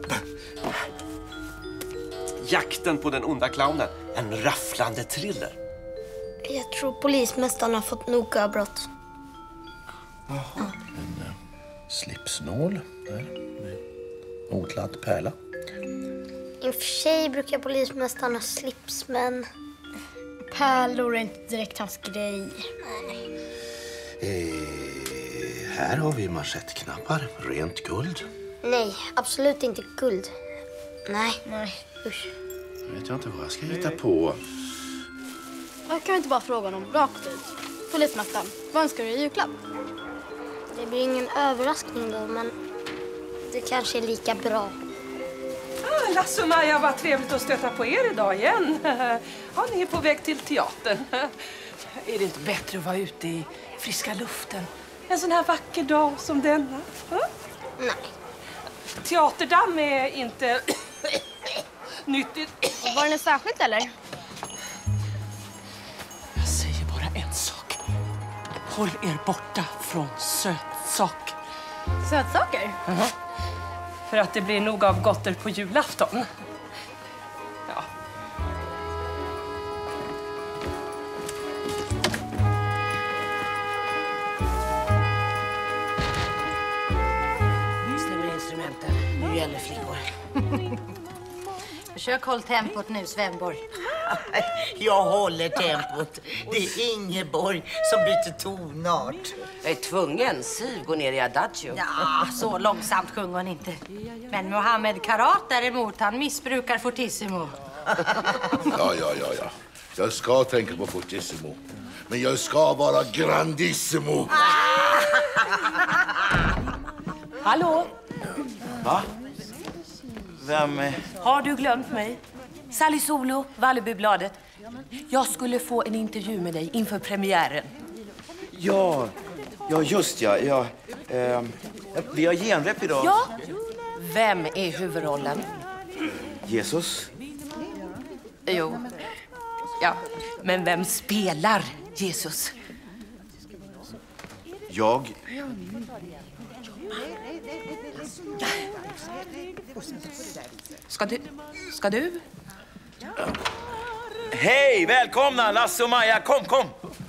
Jakten på den onda clownen. En rafflande thriller. Jag tror polismästaren har fått nog avbrott. En slipsnål. Där. Med odlad pärla. I och för sig brukar polismästaren ha slips, men... Pärlor är inte direkt hans grej. Här har vi manschettknappar. Rent guld. Nej, absolut inte guld. Nej. Usch. Vet jag inte vad jag ska hitta på. Jag kan inte bara fråga honom rakt ut. Polismästaren, vad önskar du i julklapp? Det blir ingen överraskning då, men det kanske är lika bra. Lasse och Maja, vad trevligt att stöta på er idag igen. Ja, ni är på väg till teatern. Är det inte bättre att vara ute i friska luften en sån här vacker dag som denna? Nej. Teaterdamm är inte nyttigt. Var det något särskilt eller? Jag säger bara en sak. Håll er borta från sötsaker. Sötsaker? För att det blir nog av gotter på julafton. Ja. Stämmer instrumenten. Nu gäller flickor. Försök håll tempot nu, Svenborg. Jag håller tempot. Det är Ingeborg som byter tonart. Jag är tvungen. Siv går ner i adagio. Ja, så långsamt sjunger hon inte. Men Mohammed Karat däremot, han missbrukar fortissimo. Ja. Jag ska tänka på fortissimo. Men jag ska vara grandissimo. Hallå? Va? Vem är... Har du glömt mig? Sally Solo, Vallebybladet. Jag skulle få en intervju med dig inför premiären. Ja, just ja. Vi har genrep idag. Ja. Vem är huvudrollen? Jesus. Jo. Ja, men vem spelar Jesus? Jag. Ska du? Hej, välkomna Lasse och Maja. Kom.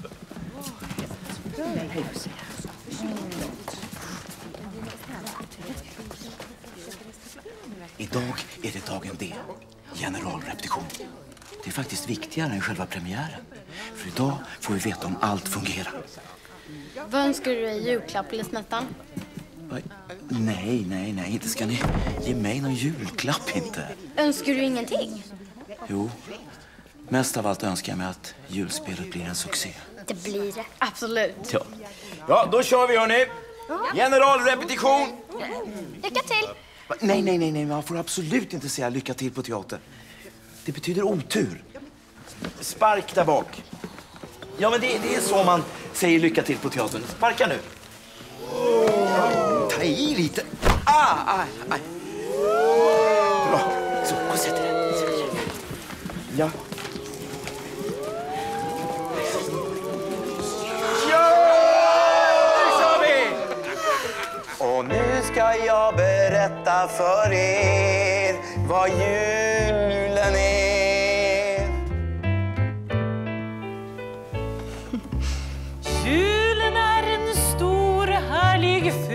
Idag är det dagen D. Generalrepetition. Det är faktiskt viktigare än själva premiären. För idag får vi veta om allt fungerar. Vad önskar du i julklapp, polismästaren? Nej, inte ska ni ge mig någon julklapp inte. Önskar du ingenting? Jo, Mest av allt önskar jag mig att julspelet blir en succé. Det blir det. Absolut. Ja, då kör vi, hörni. Generalrepetition. Lycka till. Nej. Man får absolut inte säga lycka till på teater. Det betyder otur. Spark där bak. Ja, men det är så man säger lycka till på teatern. Sparka nu. Ta i lite. Aj. Bra. Så, gå och sätt dig. Ja. Och nu ska jag berätta för er vad julen är. Julen är en stor härlig fest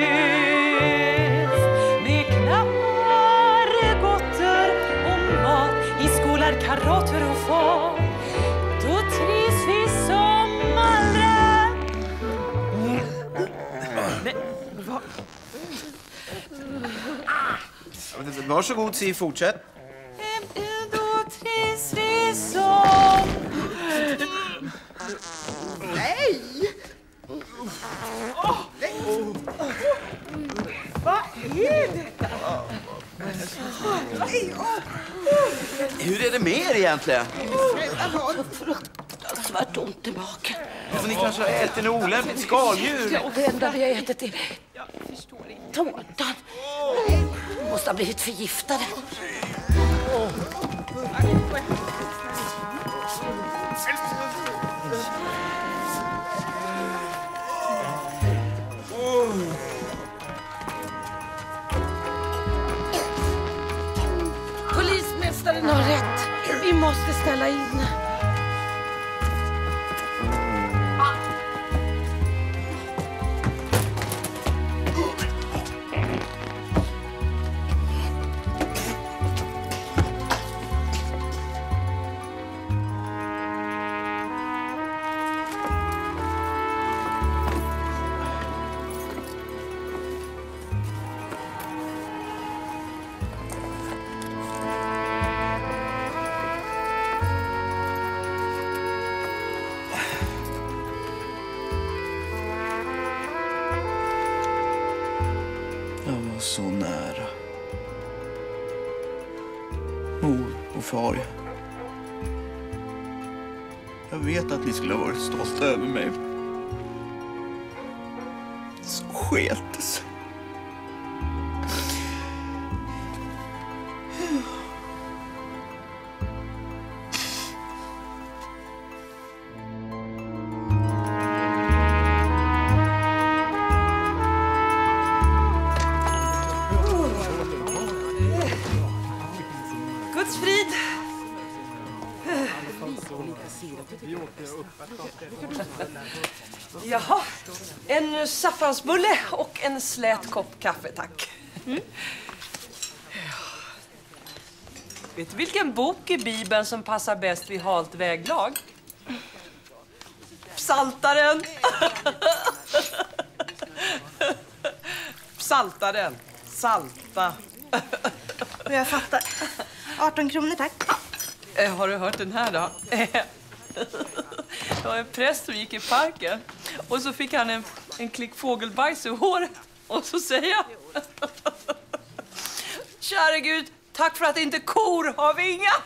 med klappar, gotter och mat i skålar, karotter och fat. Då trivs vi som allra. Varsågod, Siv, fortsätt. Då trivs vi som... Nej! Vad är detta? Hur är det med er egentligen? Jag har fruktansvärt ont i magen. Ni kanske har ätit en olämpligt skaldjur. Ja, det enda vi har ätit är tårtan. Måste ha blivit förgiftade. Polismästaren har rätt. Vi måste ställa in. Jag var så nära. Mor och far. Jag vet att ni skulle ha varit stolta över mig. Så sket det sig. Guds frid. Jaha, en saffransbulle och en slät kopp kaffe, tack. Vet du vilken bok i Bibeln som passar bäst vid halt väglag? Psaltaren. Psaltaren. Salta. Jag fattar. 18 kronor, tack. Har du hört den här då? Det var en präst som gick i parken och så fick han en klick fågelbajs i håret. Och så säger jag: kära Gud, tack för att inte kor har vingar.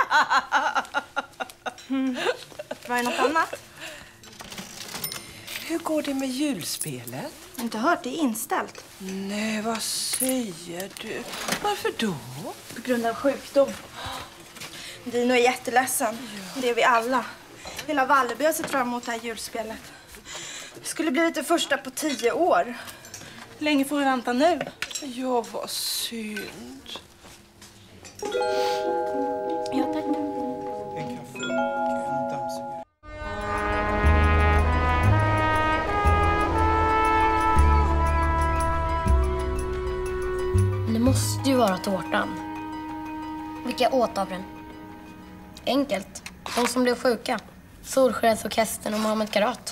Var det något annat? Hur går det med julspelet? Jag har inte hört, det är inställt. Nej, vad säger du? Varför då? På grund av sjukdom. Dino är jätteledsen. Det är vi alla. Hela Valleby har sett fram emot det här julspelet. Det skulle bli det första på 10 år. Hur länge får vi vänta nu? Ja, vad synd. Ja, tack. En kaffe och en dammsugare. Det måste ju vara tårtan. Vilka åt av den? Enkelt. De som blev sjuka. Solskensorkestern och Mohammed Karat.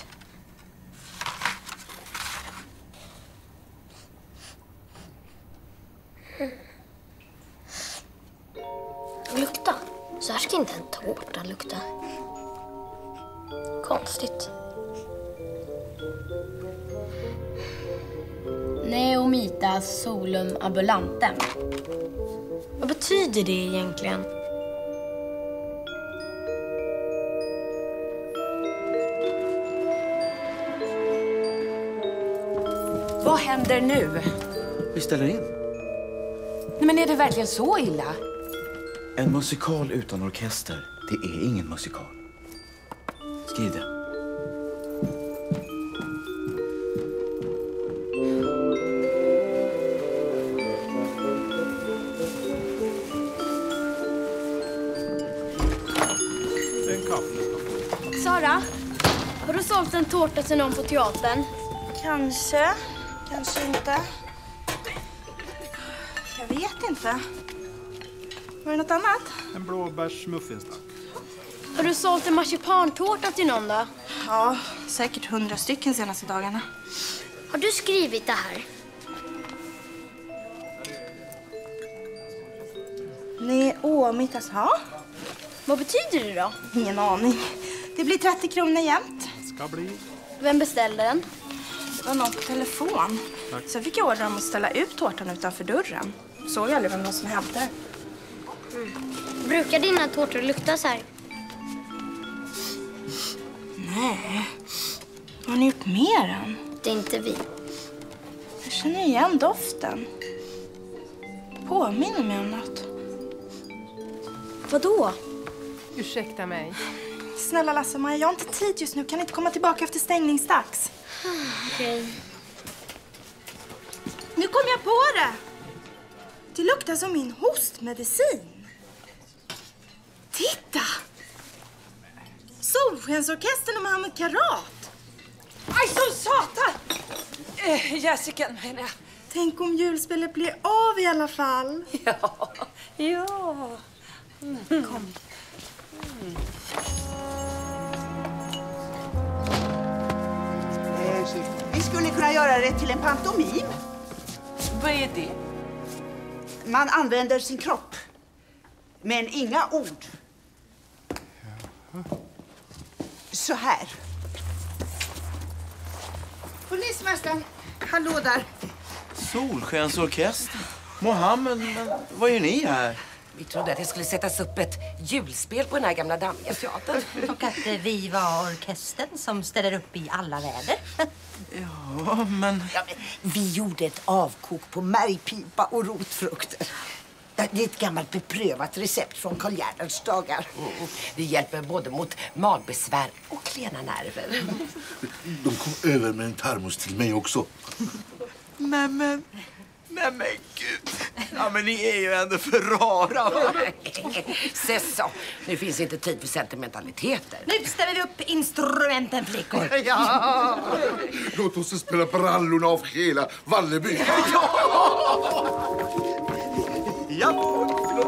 Lukta. Så här ska inte en tårta tårtan lukta. Konstigt. Neomita solum ambulantem. Vad betyder det egentligen? Vad händer nu? Vi ställer in. Nej, men är det verkligen så illa? En musikal utan orkester, det är ingen musikal. Skriv det. Sara, har du sålt en tårta till någon på teatern? Kanske, kanske inte. Jag vet inte. Var det något annat? En blåbärsmuffins. Har du sålt en marsipantårta till någon då? Ja, säkert 100 stycken senaste dagarna. Har du skrivit det här? Neomitas, ja. Vad betyder det då? Ingen aning. Det blir 30 kronor jämt. Ska bli. Vem beställde den? Det var någon på telefon. Tack. Så fick jag order om att ställa ut tårtan utanför dörren. Såg jag aldrig vem någon som hämtade. Brukar dina tårtor lukta så här? Nej. Vad har ni gjort med den? Det är inte vi. Jag känner igen doften. Påminner mig om något. Vadå? Ursäkta mig. Snälla Lasse-Maja, jag har inte tid just nu. Kan inte komma tillbaka efter stängningsdags? Okej. Nu kom jag på det! Det luktar som min hostmedicin. Titta! Solskensorkestern och Mohammed Karat. Aj, så satan! Jessica, menar jag. Tänk om julspelet blir av i alla fall. Ja, ja. Kom. Vi skulle kunna göra det till en pantomim. Vad är det? Man använder sin kropp, men inga ord. Så här. Polismästaren, hallå där. Solskensorkester. Mohammed, men vad gör ni här? Vi trodde att det skulle sättas upp ett julspel på den här gamla dammiga teatern. Och att vi var orkestern som ställer upp i alla väder. Ja, men... Vi gjorde ett avkok på märgpipa och rotfrukter. Det är ett gammalt beprövat recept från Karl Gerhards dagar. Det hjälper både mot magbesvär och klena nerver. De kom över med en termos till mig också. Nej men gud. Ja, men ni är ju ändå för rara, va? Se så, nu finns inte tid för sentimentaliteter. Nu ställer vi upp instrumenten, flickor. Ja. Låt oss spela brallorna av hela Valleby. Ja.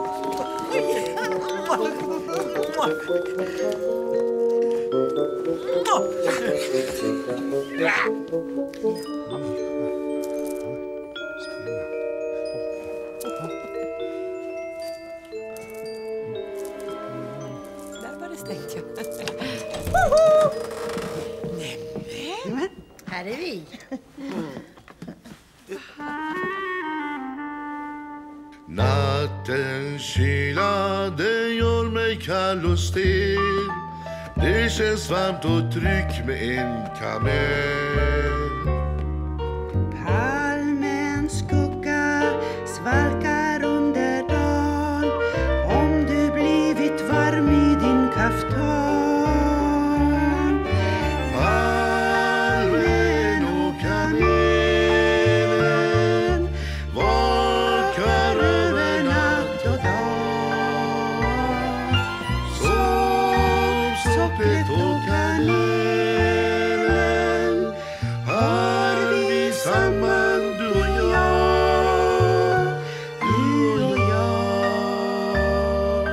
Där var det stängt, ja. Nämen, här är vi. Nattens kyla, den gör mig kall och stel. Det känns varmt och tryggt med en kamel. Palmens skugga svalkar under dagen. Om du blivit varm i din kaftan. Palmen och kamelen vakar över natt och dag. Som soppet och kanelen har vi samman, du och jag, du och jag.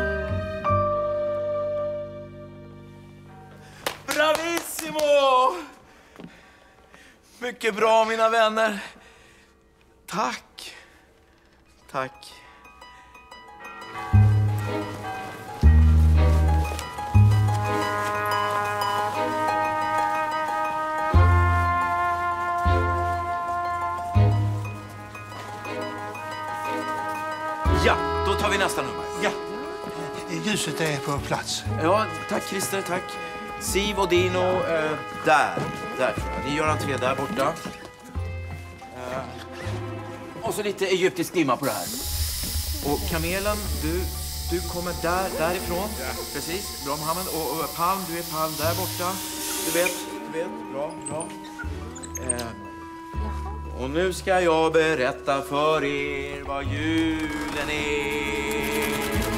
Bravissimo! Mycket bra, mina vänner. Tack. Tack. tar vi nästa nummer. Ja. Ljuset är på plats. Ja, tack Christer, tack. Siv och Dino, där tror jag. Ni gör entré där borta. Och så lite egyptisk dimma på det här. Och Kamelen, du kommer därifrån. Ja. Precis, bra Mohammed. Och Palm, du är Palm där borta. Du vet. Bra. Och nu ska jag berätta för er vad julen är.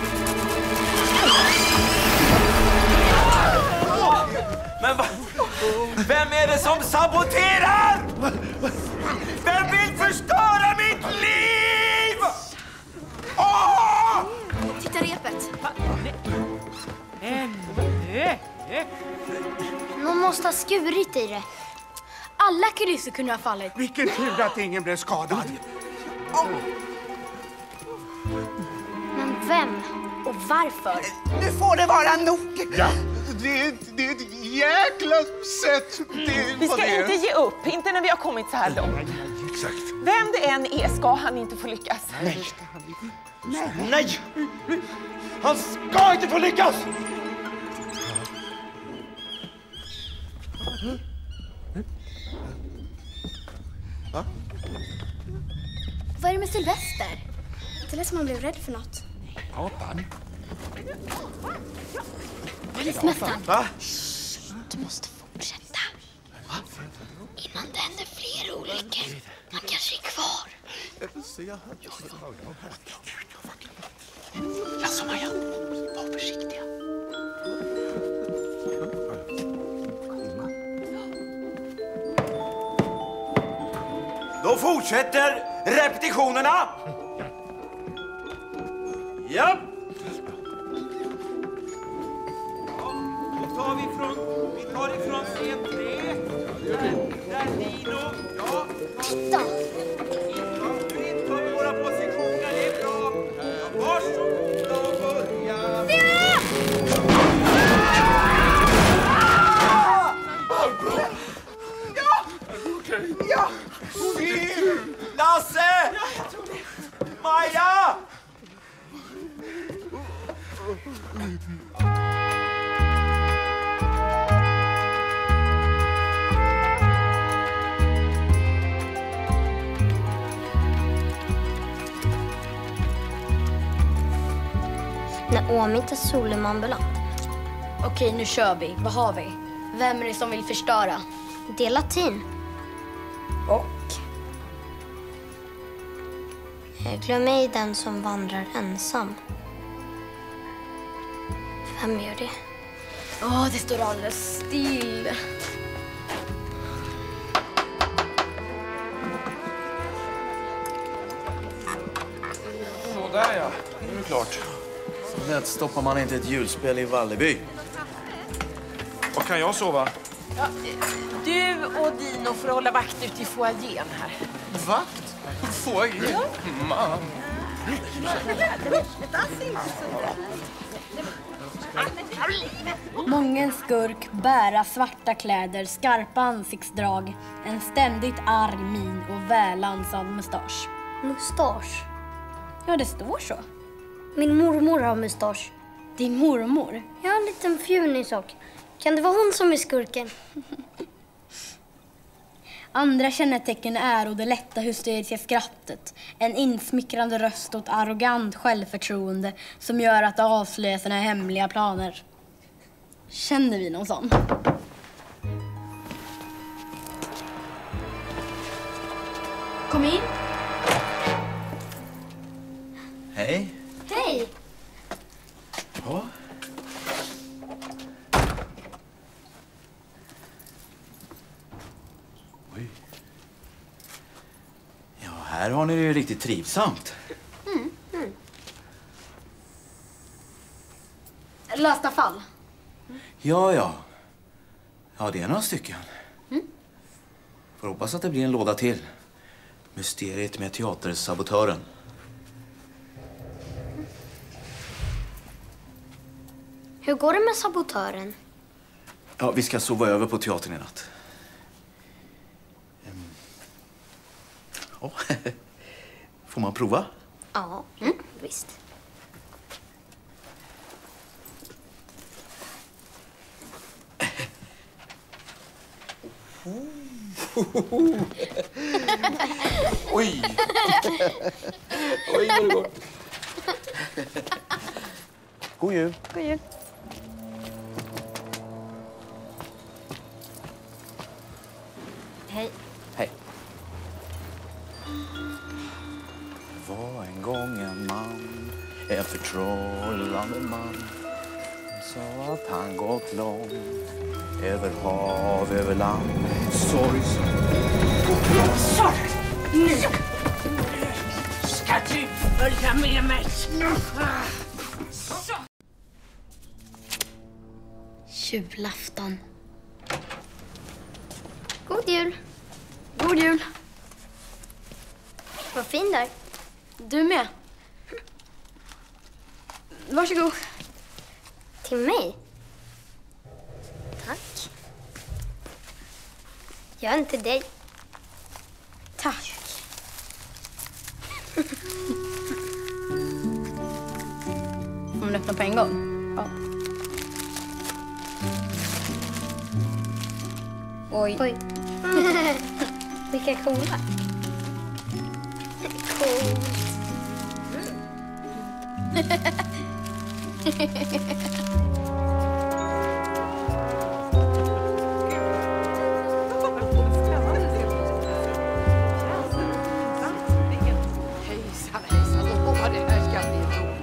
Men vem är det som saboterar? Vem vill förstöra mitt liv? Titta repet. Någon måste ha skurit i det. Alla kulisser kunde ha fallit. Vilken tur att ingen blev skadad. Men vem? Och varför? Nu får det vara nog. Ja. Det är ett jäkla sätt. Vi ska inte ge upp, inte när vi har kommit så här långt. Exakt. Vem det än är ska han inte få lyckas. Nej! Han ska inte få lyckas! Vad är det med Sylvester? Det lät som han blev rädd för något. Apan. Polismästaren. Va? Du måste fortsätta. Innan det händer fler olyckor. Han kanske är kvar. Alltså Maja, var försiktiga. Då fortsätter repetitionerna. Ja. Då tar vi ifrån scen 3. Där Dino. Ja. Titta. Nu tar vi våra positioner. Det är bra. Varsågoda och börja. Ja! Lasse! Maja! När Åmit är Soleman-ambulant. Okej, nu kör vi. Vad har vi? Vem är det som vill förstöra? Det är latin. Och? Glöm ej den som vandrar ensam. Vem gör det? Det står alldeles still. Där ja, nu är det klart. Så lätt stoppar man inte ett julspel i Valleby. Var kan jag sova? Ja, du och Dino får hålla vakt ute i foajén här. Vakt? Foajén? Ja. Man. Mången skurk bära svarta kläder, skarpa ansiktsdrag, en ständigt arg min och välansad mustasch. Mustasch? Ja, det står så. Min mormor har mustasch. Din mormor? Jag har en liten fjunisok. Kan det vara hon som är skurken? Andra kännetecken är och det lätta hysteriska skrattet. En insmickrande röst och ett arrogant självförtroende som gör att det avslöjar sina hemliga planer. Känner vi någon sån? Kom in. Hej. Hej! Ja. Oj. Ja, här har ni det ju riktigt trivsamt. Lösta fall. Ja, det är några stycken. Får hoppas att det blir en låda till. Mysteriet med teatersabotören. Hur går det med sabotören? Ja, vi ska sova över på teatern i natt. Får man prova? Ja, visst. Oj! Oj, vad det går. God jul. God jul. Hej. Hej. Var en gång en man, en förtrollande man, sa att han gått långt över hav, över land. Sorg. Nu ska du följa med mig. Julafton. God jul. God jul. Vad fin där. Du med. Varsågod. Till mig? Tack. Jag är inte dig. Tack. Får man öppna på en gång? Ja. Oj. Oj. Vilka coola. Coolt. Hejsan, hejsan. Åh, det här ska bli roligt.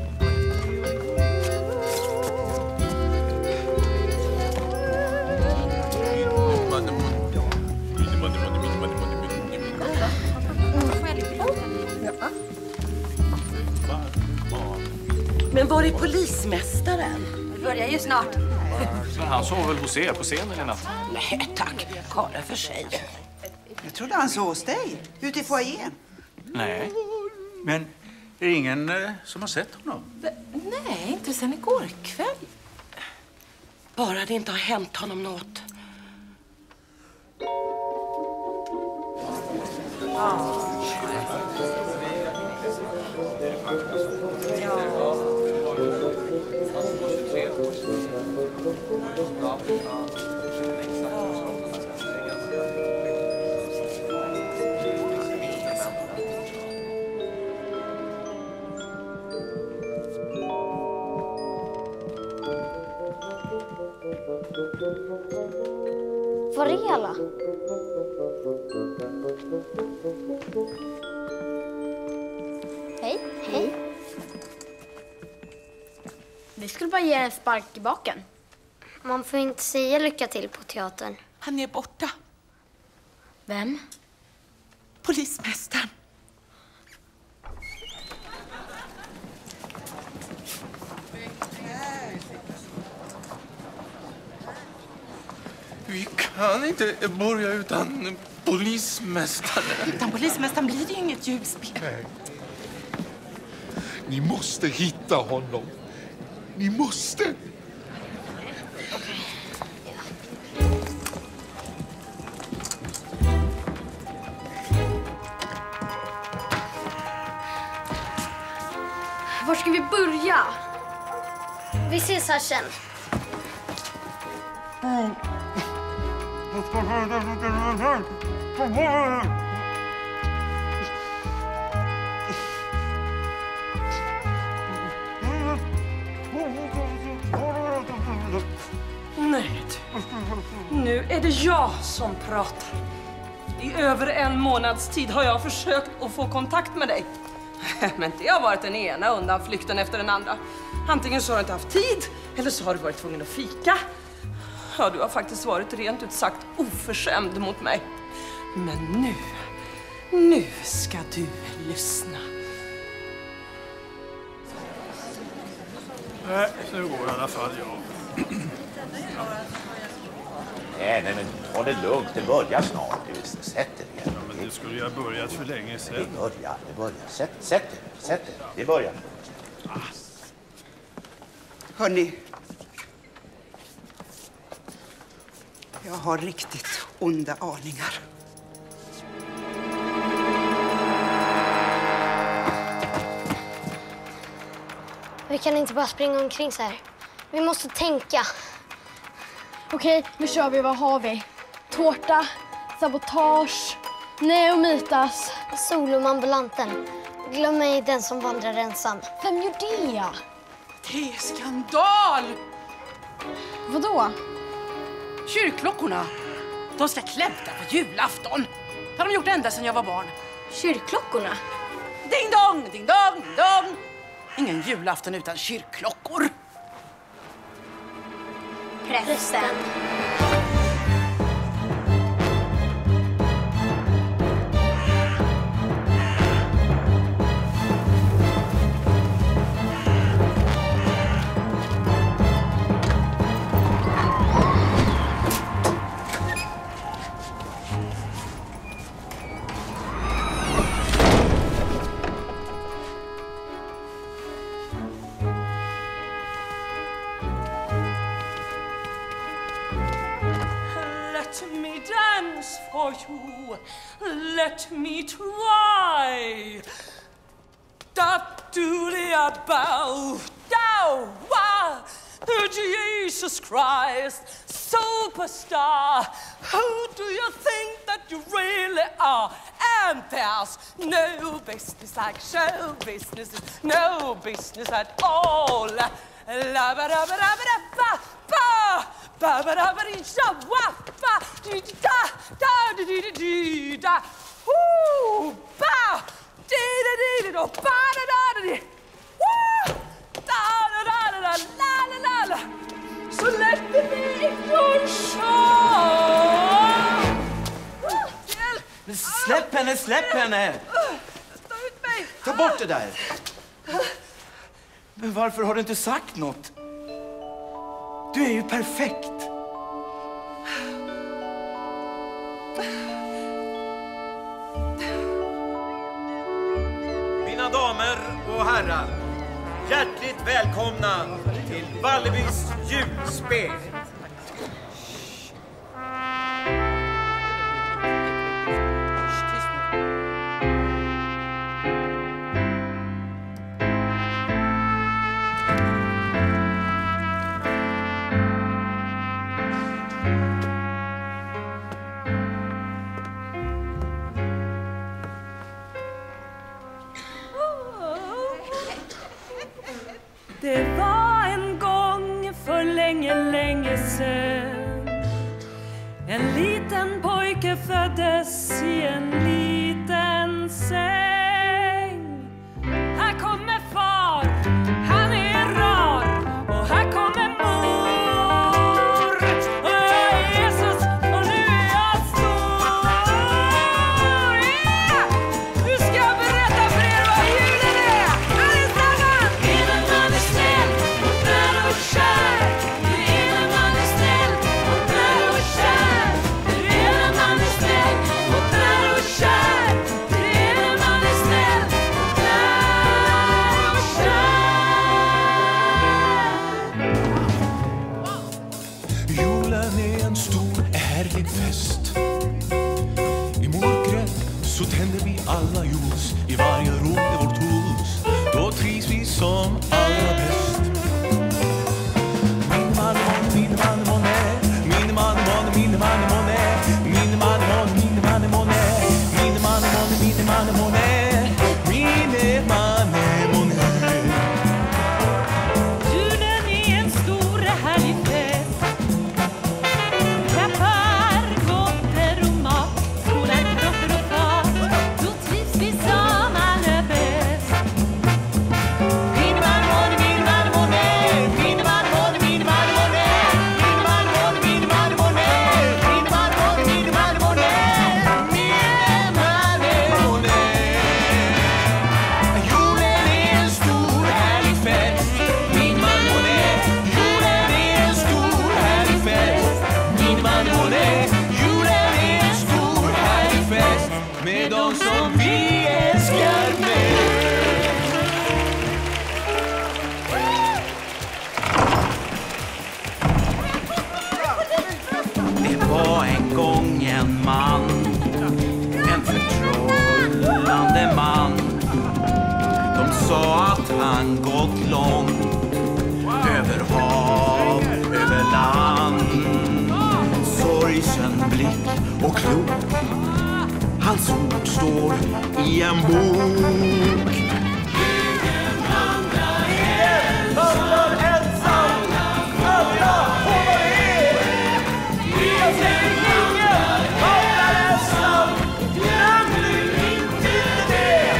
Men var är polismästaren? Vi börjar ju snart. Men han sov väl hos er på scenen i natt? Nej, tack. Karla för sig. Jag trodde han såg hos dig, ute i foajén. Nej, men det är ingen som har sett honom. Nej, inte sen igår kväll. Bara det inte har hänt honom något. Var är alla? Hej. Hej. Vi skulle bara ge en spark i baken. Man får inte säga lycka till på teatern. Han är borta. Vem? Polismästaren. Vi kan inte börja utan polismästaren. Utan polismästaren blir det ju inget julspel. Nej. Ni måste hitta honom. Ni måste. Var ska vi börja? Vi ses här sen. Nej, nu är det jag som pratar. I över en månads tid har jag försökt att få kontakt med dig. Men det har varit den ena undanflykten efter den andra. Antingen så har du inte haft tid, eller så har du varit tvungen att fika. Ja, du har faktiskt varit rent ut sagt oförskämd mot mig. Men nu ska du lyssna. Nej, nu går i alla fall jag. Nej, men ta det lugnt. Det börjar snart. Sätt dig igen. Ja, men det skulle jag ha börjat för länge sedan. Det börjar. Sätt dig. Det börjar. Hörni. Jag har riktigt onda aningar. Vi kan inte bara springa omkring så här. Vi måste tänka. Okej, nu kör vi. Vad har vi? Tårta, sabotage, Neomitas. Solomambulanten. Glöm mig den som vandrar ensam. Vem gjorde det? Det är skandal! Vadå? Kyrkklockorna. De ska klämta på julafton. Det har de gjort ända sedan jag var barn. Kyrkklockorna? Ding dong, ding dong, ding dong. Ingen julafton utan kyrkklockor. Prästen. For you, let me try. Da do the bow, dow, wow. Jesus Christ, superstar. Who do you think that you really are? And there's no business like show business, no business at all. La ba da ba da ba da ba ba. Ba ba da ba dee da wa ba dee da da dee dee dee da woo ba dee da dee da ba da da dee woo da da da da la la la la. So let me be your show. Släpp henne, släpp henne! Ta ut mig! Ta bort det där! Men varför har du inte sagt något? Du är ju perfekt. Mina damer och herrar, hjärtligt välkomna till Vallebys julspel. Det var en gång för länge, länge sedan. En liten pojke föddes i en liten säng. Här kommer far, han är rar. Och här kommer mor. Och jag är Jesus och nu är jag stor. Yeah! Nu ska jag berätta för er vad julen är. Allesammans! Innan man är snäll och nära och kär. Innan man är snäll och nära och kär. Innan man är snäll och nära och kär. Innan man är snäll och nära och kär. Julen är en stor härlig fest. I mörkret så tänder vi alla ljus. I varje rum i vårt hus, då trivs vi som allra bäst. Min man, min man, min man, min man, min man, min man, min man, min man, min man, min man. Julen är en stor härlig fest. Klappar, gåtor och mat. Skålar, kroppar och fat. Då trivs vi som allra bäst. Min man, min man, min man, min man, min man, min man, min man, min man, min man, Julen är en stor härlig fest. Min man julen är en stor härlig fest. Min man julen är en stor härlig fest. Med de som vi älskar med. Det var en gång en man, en förtrollande man. De sa att han gått långt, över hav, över land. Sorgsen blick och klok. Hans ord står i en bok. Ingen vandrar ensam. Alla på er. Ingen vandrar ensam. Glöm nu inte det.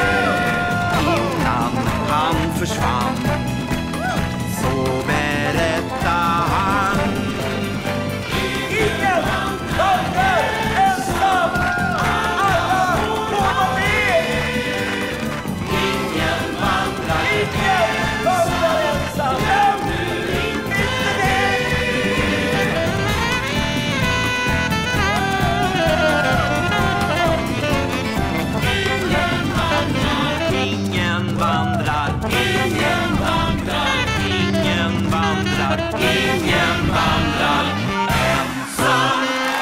Innan han försvann så berättade han. Ingen vandrar ensam. Alla på er. Ingen vandrar ensam. Glöm nu inte det. Ingen vandrar, ingen vandrar, ingen vandrar, ingen vandrar ensam.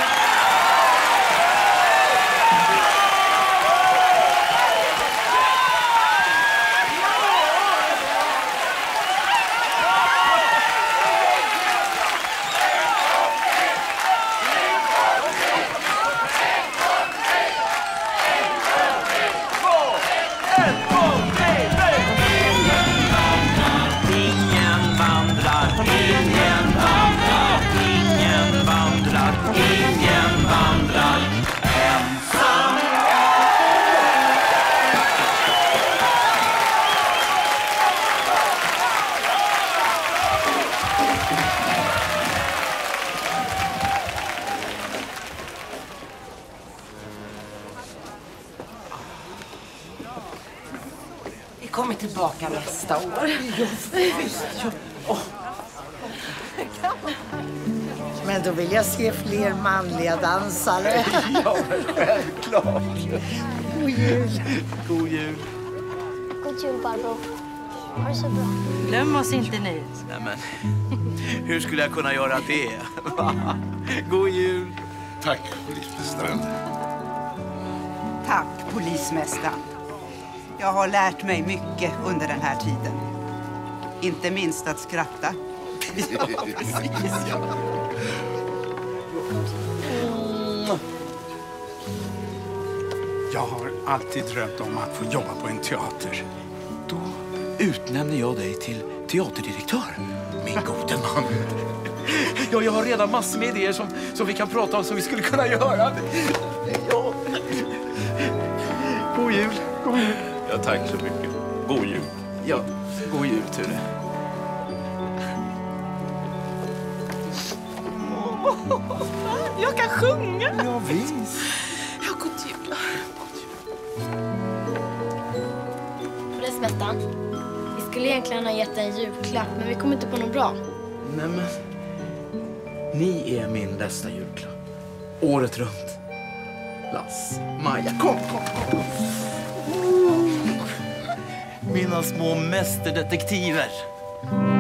Ingen vandrar, ingen vandrar, ingen vandrar, ingen vandrar ensam. Vi kommer tillbaka nästa år. Men då vill jag se fler manliga dansare. Ja, självklart. God jul. God jul. God jul, Barbro. Ha det så bra. Glöm oss inte nu. Nej, men hur skulle jag kunna göra det? God jul. Tack, polismästaren. Tack, polismästaren. Jag har lärt mig mycket under den här tiden. Inte minst att skratta. Jag har alltid drömt om att få jobba på en teater. Då utnämner jag dig till teaterdirektör, min gode man. Ja, jag har redan massor med idéer som vi kan prata om, som vi skulle kunna göra. Ja. God jul. God jul. Ja, tack så mycket. God jul. Ja, god jul, Ture. Jag kan sjunga. Ja, visst. Ja, god jul. Polismästaren, vi skulle egentligen ha gett en julklapp, men vi kom inte på något bra. Nej, men ni är min bästa julklapp. Året runt. Lass, Maja, kom. Mina små mästerdetektiver.